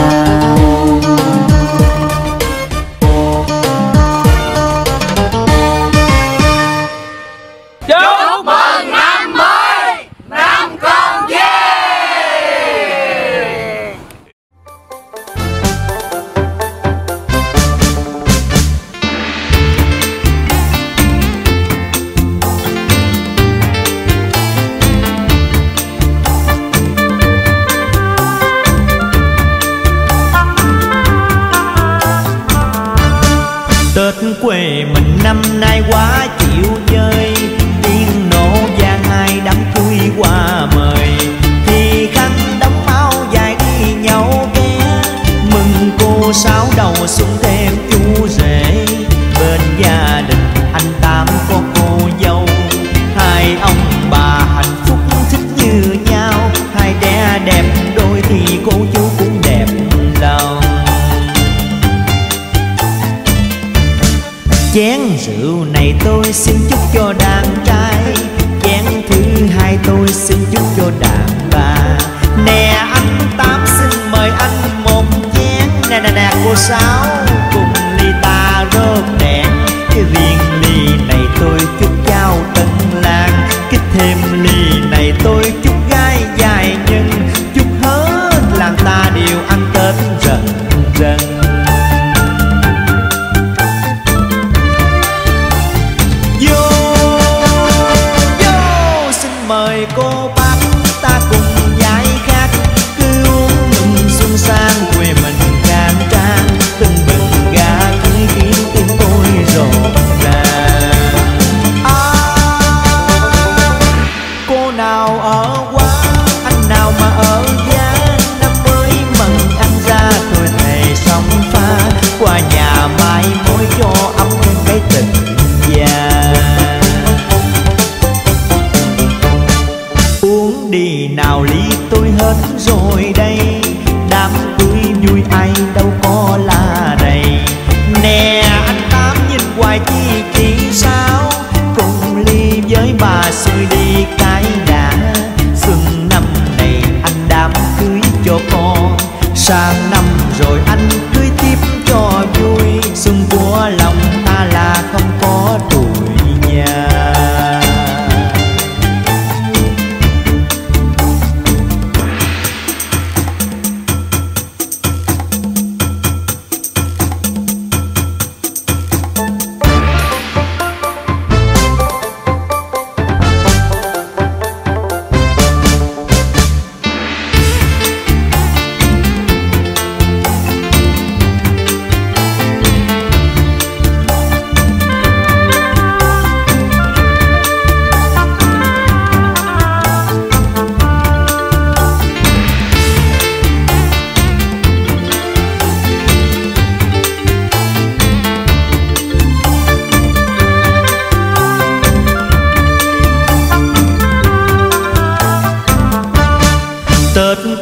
[SPEAKER 6] Chúc mừng năm mới, năm con về.
[SPEAKER 5] Tết quê mình năm nay quá chịu chơi, tiếng nổ vang hai đám cưới qua mời. Thì khăn đóng áo dài đi nhau ghé, mừng cô sáu đầu xuân thêm chú rể. Bên gia đình anh Tám có cô dâu, hai ông bà hạnh phúc thích như nhau. Hai đẻ đẹp đôi thì cô chú cũng đẹp lòng. Chén rượu này tôi xin chúc cho đàn trai, chén thứ hai tôi xin chúc cho đàn bà. Nè anh Tám xin mời anh một chén. Nè nè nè cô Sáu cùng ly ta rớt đèn. Cái riêng ly này tôi chúc cháu tân lang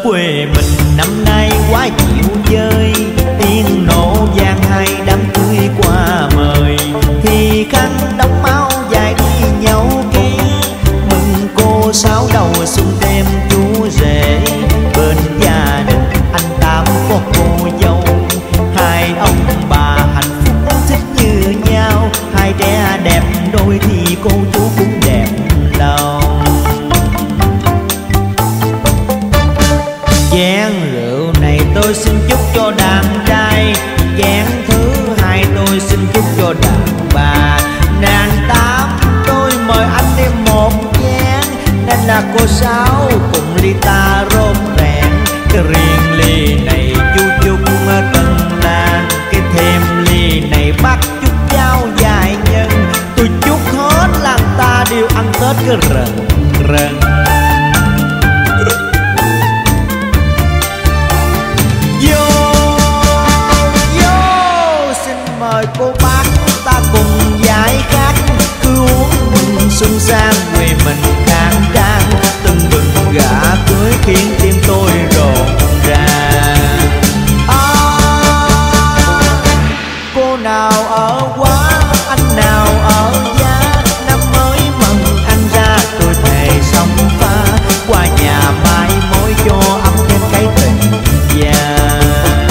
[SPEAKER 5] quê mình năm nay quá chịu chơi, tiếng nổ vang hai đám cưới qua mời, thì khăn đóng máu dài đi nhau ký, mừng cô sáu đầu xuân đem chú rể, bên gia đình anh Tám có cô dâu, hai ông bà hạnh phúc thích như nhau, hai trẻ đẹp đôi thì cô chú cũng đẹp lòng. Chén rượu này tôi xin chúc cho đàn trai, chén thứ hai tôi xin chúc cho đàn bà, nàng Tám tôi mời anh thêm một chén, nên là cô Sáu cùng ly ta rôm rẹn, cái riêng ly này chú chúc từng làng, cái thêm ly này bác chúc cháu dài nhân, tôi chúc hết làng ta đều ăn Tết cái rần rần. Mời cô bác ta cùng giải khát, cứ uống mừng xuân sang quê mình khang trang, từng bừng gả cưới khiến tim tôi rộn ràng. À, cô nào ở quá, anh nào ở giá, năm mới mừng anh ra tôi thề sóng pha, qua nhà mai mối cho ấm thêm cái tình vàng.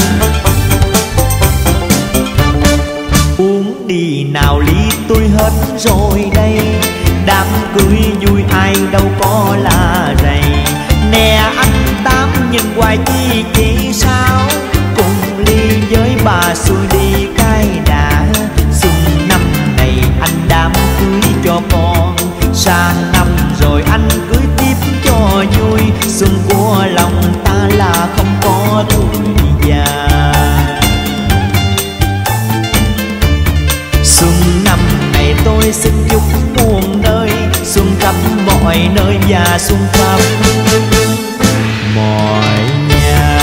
[SPEAKER 5] Đi nào ly tôi hết rồi đây, đám cưới vui ai đâu có là rầy, nè anh Tám nhìn hoài chi chỉ sao, cùng ly với bà xuôi đi cái đã, xuân năm này anh đám cưới cho con, sang năm rồi anh cưới tiếp cho vui, xuân của lòng ta là không có tuổi già. Xuân năm này tôi xin chúc muôn nơi, xuân khắp mọi nơi và xuân khắp mọi nhà.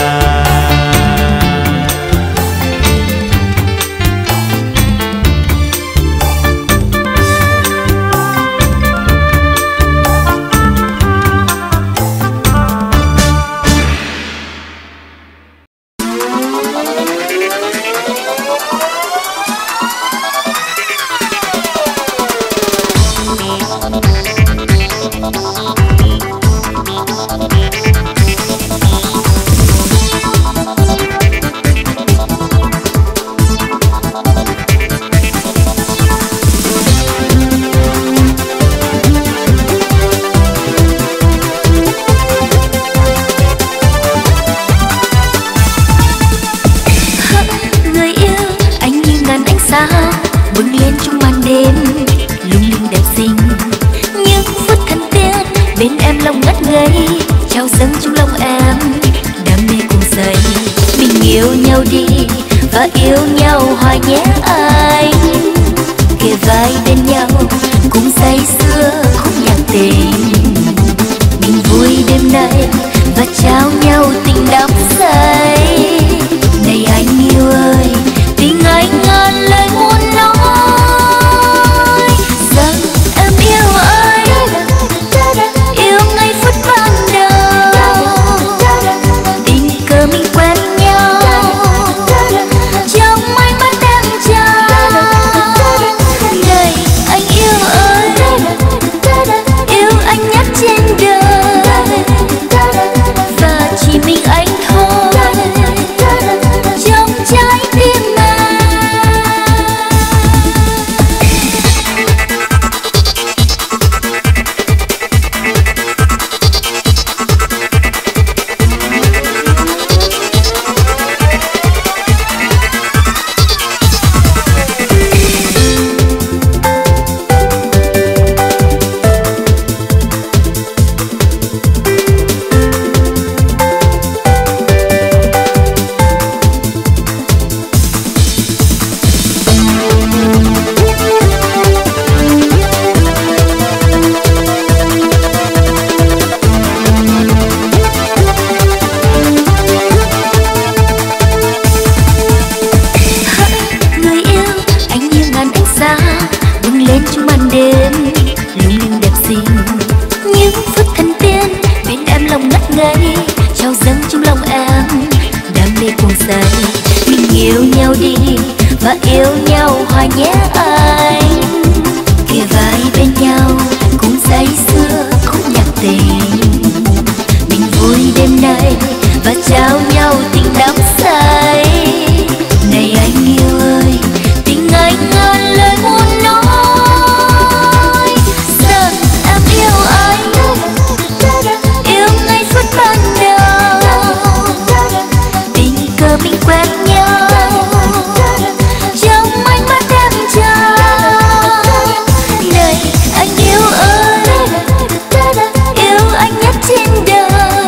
[SPEAKER 2] trao dâng trong lòng em đam mê cuồng say. Mình yêu nhau đi và yêu nhau hoài nhé anh. Kề vai bên nhau cùng say sưa khúc nhạc tình. Mình vui đêm nay và trao nhau tình đắm say. Này anh yêu ơi, tình anh ngàn lời muốn nói. Giờ em yêu anh, yêu ngay phút ban đầu. Tình cờ mình quen nhau trong ánh mắt em trao. Này anh yêu ơi, yêu anh nhất trên đời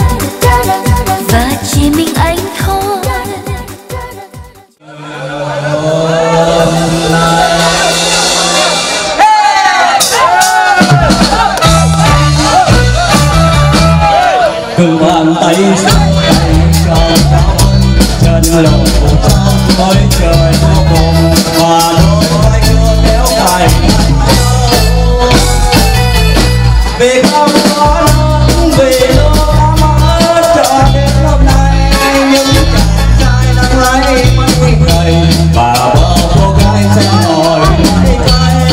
[SPEAKER 2] và chỉ mình anh thôi.
[SPEAKER 5] từ bàn tay sáng cho trao trên lòng cuộc sống với trời vô cùng và đôi đưa kéo dài vì không có nắng vì nó mất cho đến hôm nay những chàng trai đang lấy mắt quên đời và bao cô gái sẽ ngồi lấy tay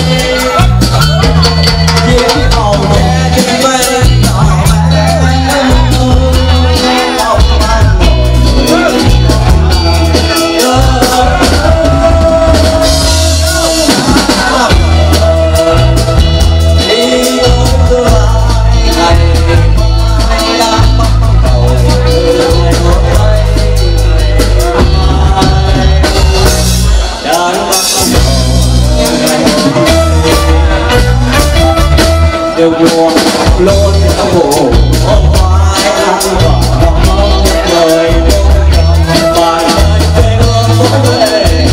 [SPEAKER 5] chiếc hầu che trên bên điều buồn luôn đau khổ ôm vai ăn và mong đời và đời quê hương cũng về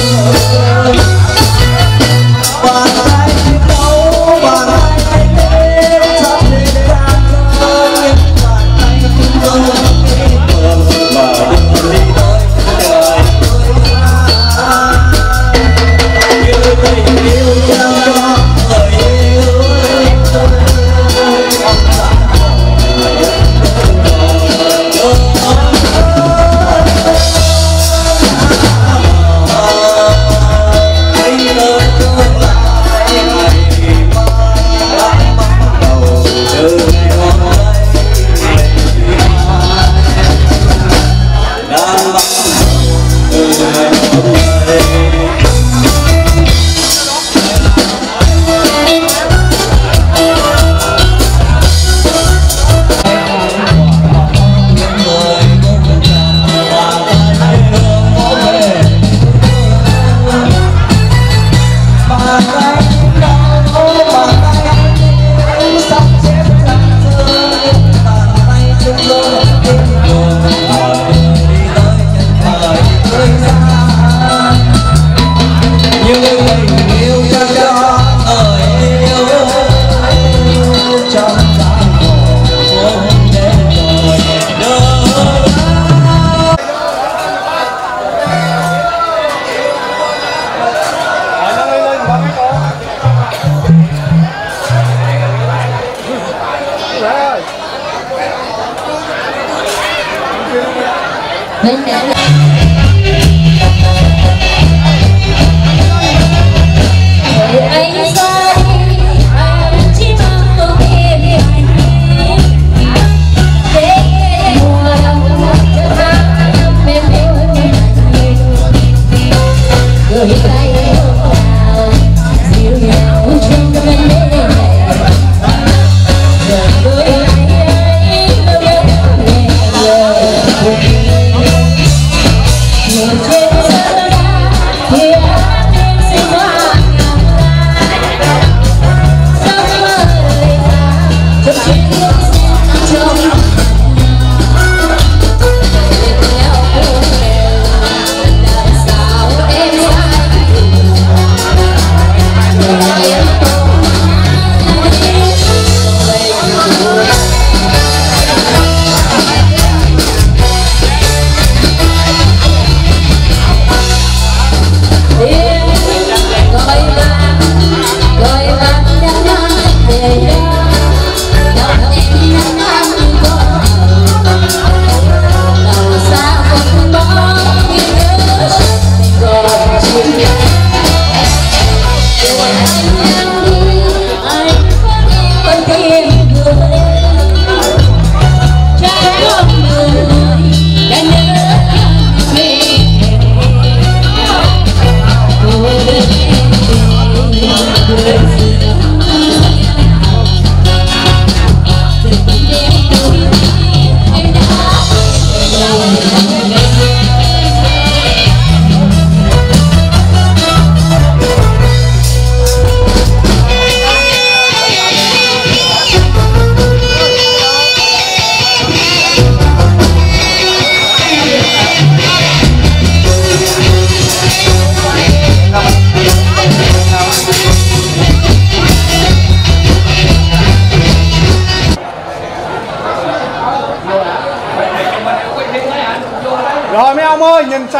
[SPEAKER 5] bàn tay chiến đấu bàn tay kêu sắp lên càng thơ những bàn tay chiến đấu kỹ thường mà đưa đi tới đời như tình yêu trao cho người yêu.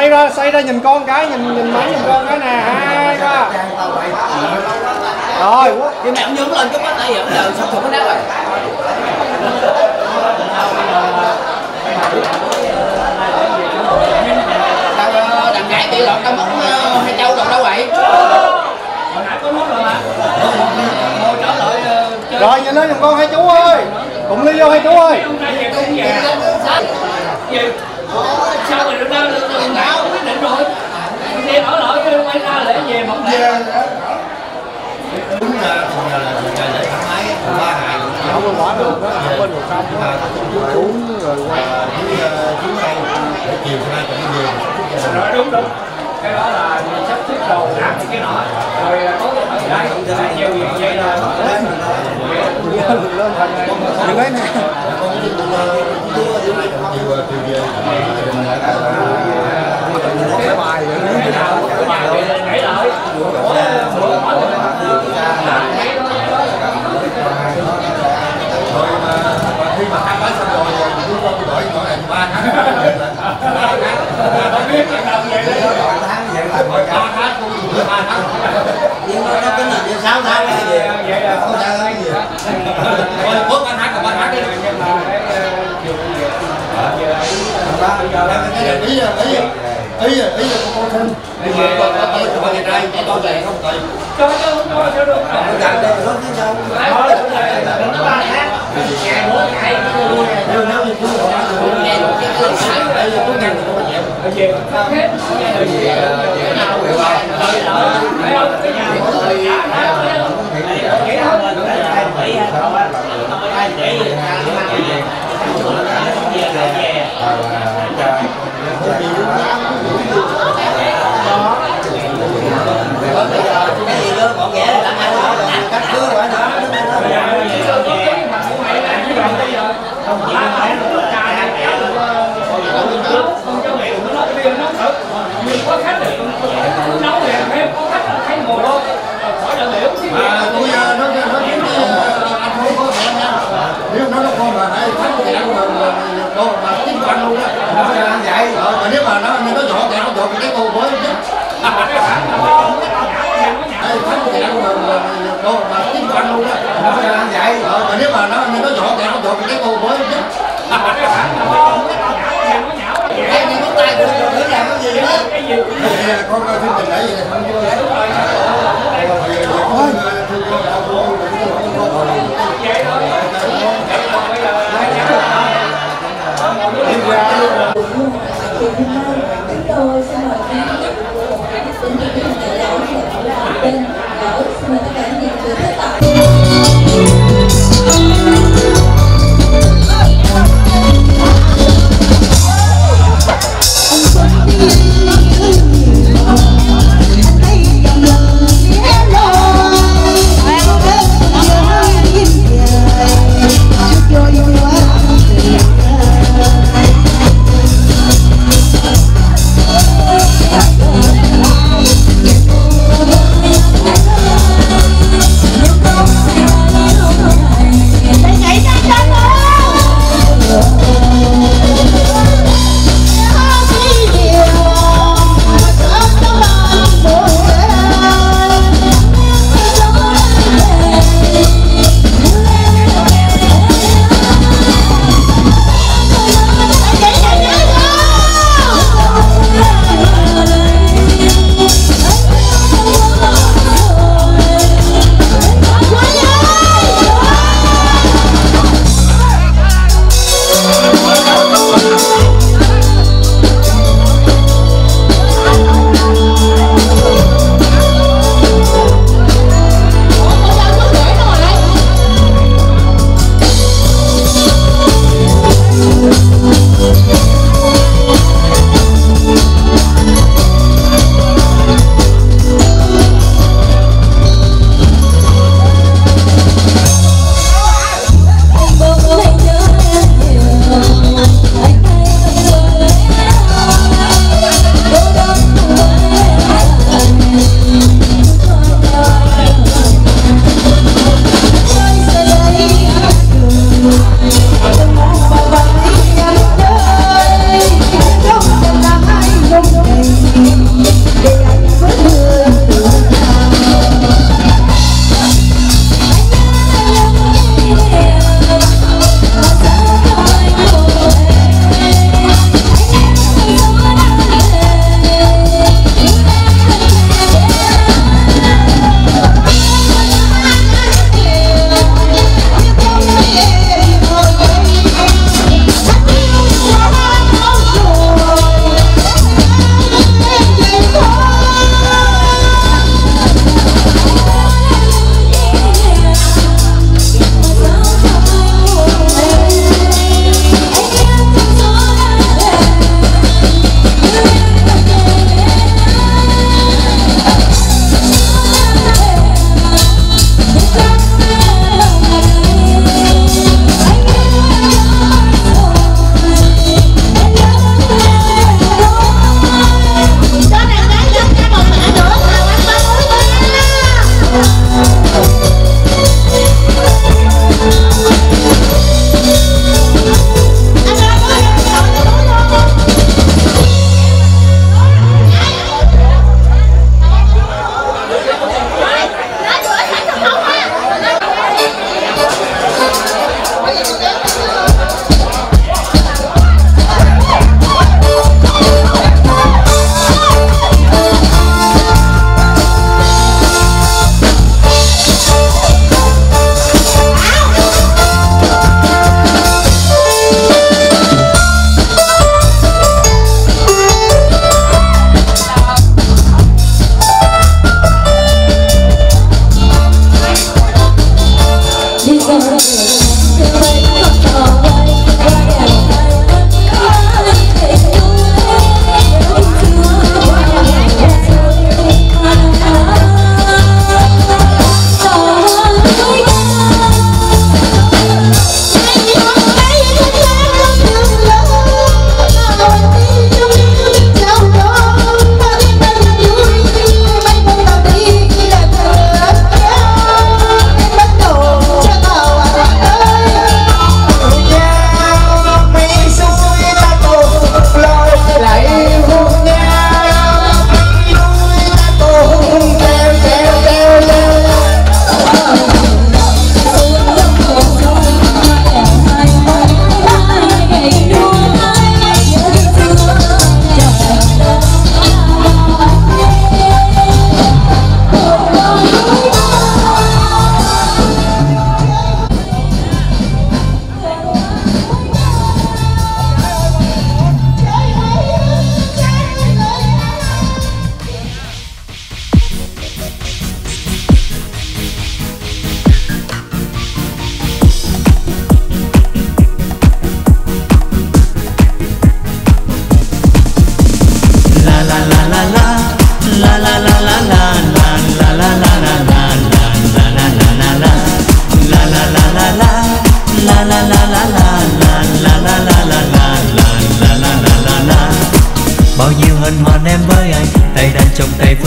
[SPEAKER 17] xoay ra xoay ra nhìn con cái, nhìn nhìn máy nhìn con cái nè, hai ba rồi.
[SPEAKER 7] Vậy mẹ ông nhướng lên chút á, tại giờ giờ sắp sụp cái đá rồi. Đằng gái bị lọt tao mất hai châu lọt đâu vậy? Hồi nãy có mất rồi mà.
[SPEAKER 17] Rồi nhìn lên giùm con hai chú ơi, cùng ly vô hai chú ơi.
[SPEAKER 6] Sao mà được đâu, đừng đảo quyết định rồi. Đi ở lại cái quay ra để về một ngày.
[SPEAKER 8] Đúng là để thoải mái ba ngày
[SPEAKER 17] không có bỏ được đó, bên một trăm đó xuống rồi quay
[SPEAKER 8] chuyến này để chiều nay cũng nhiều.
[SPEAKER 6] Rồi đúng đúng, cái đó là sắp xếp đồ đạc cái nọ, rồi có cái ở đây nhiều việc vậy là lên
[SPEAKER 17] lên thành những cái này.
[SPEAKER 6] Cái bài cái nào cái bài nhảy lại
[SPEAKER 8] rồi mà khi mà ăn bánh xong rồi chúng con đổi đổi lại ba tháng
[SPEAKER 6] không biết là làm vậy đấy
[SPEAKER 8] ba tháng vậy là ba tháng cũng được ba tháng nhưng mà nó cái gì vậy sáu tháng cái gì
[SPEAKER 6] vậy là
[SPEAKER 8] không ra cái gì thôi bớt ba tháng còn ba tháng đi ý ý ý ý là con thân nhưng mà con có tôi cho ngày nay chỉ con này không tiền
[SPEAKER 6] cho cho cho cho được
[SPEAKER 8] gắn đây nó thế sao
[SPEAKER 6] thôi nó ba tháng ngày bốn ngày
[SPEAKER 8] nếu nếu như cứ gọi ngày một cái lần sai đây là có ngăn không có chịu
[SPEAKER 6] về hết về về nào về bài phải không cái nhà của tôi
[SPEAKER 8] cái gì đó gọn ghẽ là ăn cách cứ quả đó
[SPEAKER 6] có khách thì nấu thì em có khách là thấy ngồi thôi khỏi đợi hiểu chứ
[SPEAKER 8] mà tôi nó nó kiếm anh không có thể nha nếu nó nó con mà hay khách thì ăn mà cô mà kiếm ăn luôn á ăn vậy mà nếu mà nó nó dọn thì nó dọn cái cô mới chứ hay khách thì ăn mà cô mà kiếm ăn luôn á ăn vậy mà nếu mà nó nó dọn thì nó dọn cái cô mới chứ
[SPEAKER 7] Em đi bắt tay được rồi, làm cái gì đó?
[SPEAKER 6] Cái gì?
[SPEAKER 8] Con coi phim tình nãy vậy không chưa?
[SPEAKER 6] Vậy thôi.
[SPEAKER 20] Tôi xin mời các xin mời các đại lão tên đỡ xin mời tất cả những người thích tập.
[SPEAKER 14] Hãy subscribe cho kênh Ghiền Mì Gõ để không bỏ lỡ những video hấp dẫn.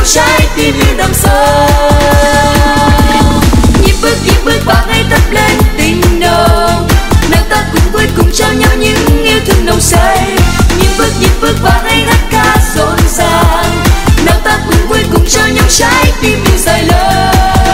[SPEAKER 2] trong trái tim yêu đắm sâu. Nhịp bước nhịp bước và hãy thắp lên tình nồng, nào ta cùng vui cùng trao nhau những yêu thương nồng say. Nhịp bước nhịp bước và hãy hát ca rộn ràng, nào ta cùng vui cùng trao nhau trái tim yêu dài lâu.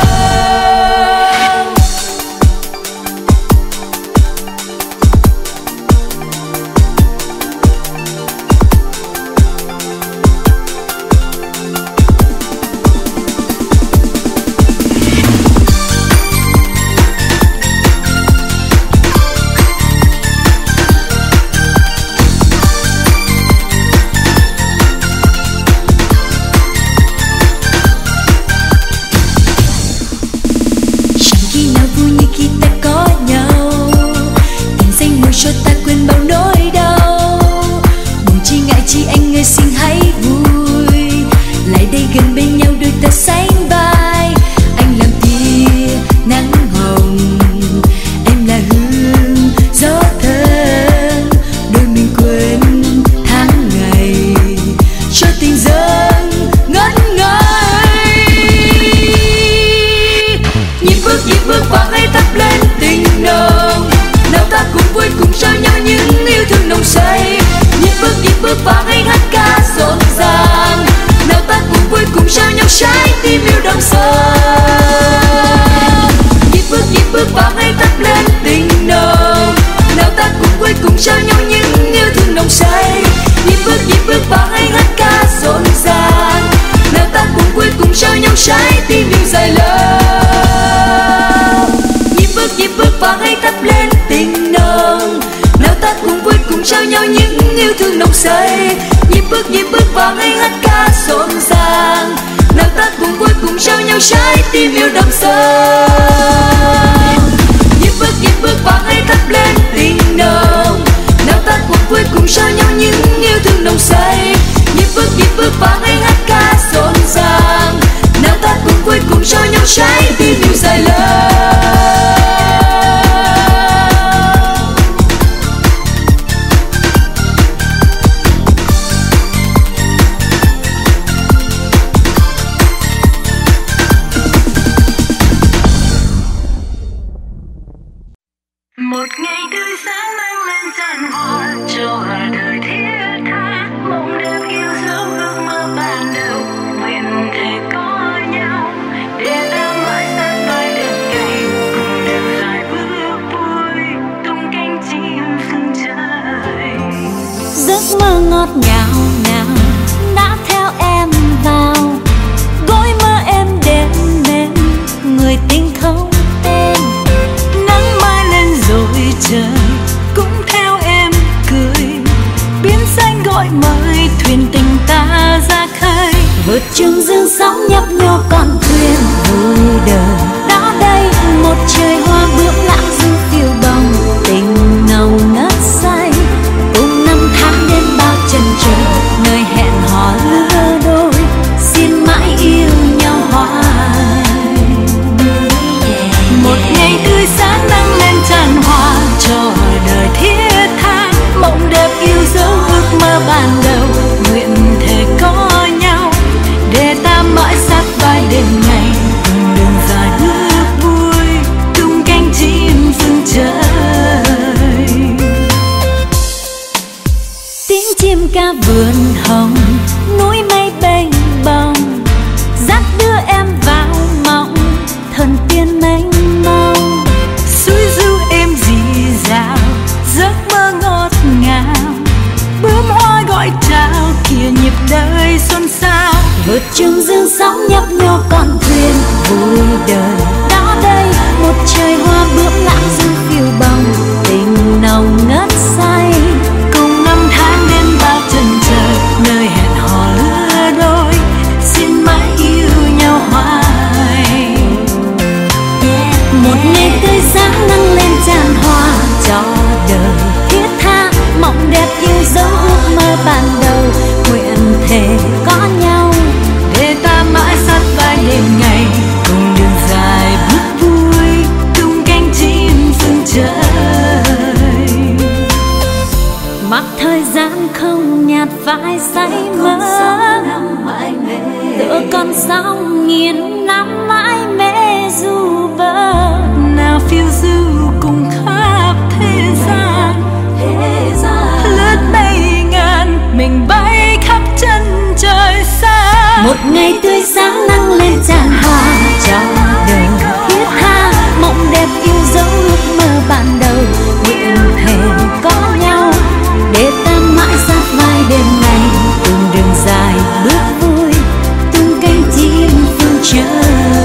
[SPEAKER 2] Trái tim yêu đắm sâu. Nhịp bước nhịp bước và hãy thắp lên tình nồng, nào ta cùng vui cùng trao nhau những yêu thương nồng say. Nhịp bước nhịp bước và hãy hát ca rộn ràng, nào ta cùng vui cùng trao nhau trái tim yêu dài lâu.
[SPEAKER 4] Ngọt ngào nào đã theo em vào gối mơ em đêm mềm, người tình không tên. Nắng mai lên rồi trời cũng theo em cười, biến xanh gọi mời thuyền tình ta ra khơi. Vượt trường dương sóng nhấp nhô con thuyền vui đời. Đó đây một trời hoa bướm lãng du phiêu bồng, tình nồng ngất say cùng năm tháng đến bao chân trời, nơi hẹn hò lứa đôi xin mãi yêu nhau hoài. Một ngày tươi sáng nắng lên tràn hoa cho đời thiết tha, mộng đẹp yêu dấu ước mơ ban đầu, nguyện thề có nhau để ta mãi sát vai đêm ngày, cùng đường dài bước vui tung cánh chim phương trời. Tiếng chim ca vườn hồng, núi mây bềnh bồng, dắt đưa em vào mộng thần tiên mênh mông. Suối ru êm rì rào, giấc mơ ngọt ngào, bướm hoa gọi chào kìa nhịp đời xuân sao. Vượt trường dương sóng nhấp nhô con thuyền vui đời. Đó đây một trời hoa bướm lãng du phiêu bồng, tình nồng ngất say cùng năm tháng đến bao chân trời, nơi hẹn hò lứa đôi xin mãi yêu nhau hoài. Một ngày tươi sáng nắng lên tràn hoa cho đời thiết tha, mộng đẹp yêu dấu ước mơ ban đầu, nguyện thề có nhau để ta mãi sát vai đêm ngày, cùng đường dài bước vui tung cánh chim.
[SPEAKER 2] mưa con sóng nghiền nắm mãi mê du bờ nào phiêu du cùng khắp thế gian, thế gian lướt mây ngàn mình bay khắp chân trời xa. Một ngày tươi sáng nắng lên tràn hoa cho đời thiết tha mộng đẹp yêu dấu ước mơ ban đầu nguyện thề có nhau để ta mãi sát vai đêm nay từng đường dài bước vui từng cánh chim phương trời.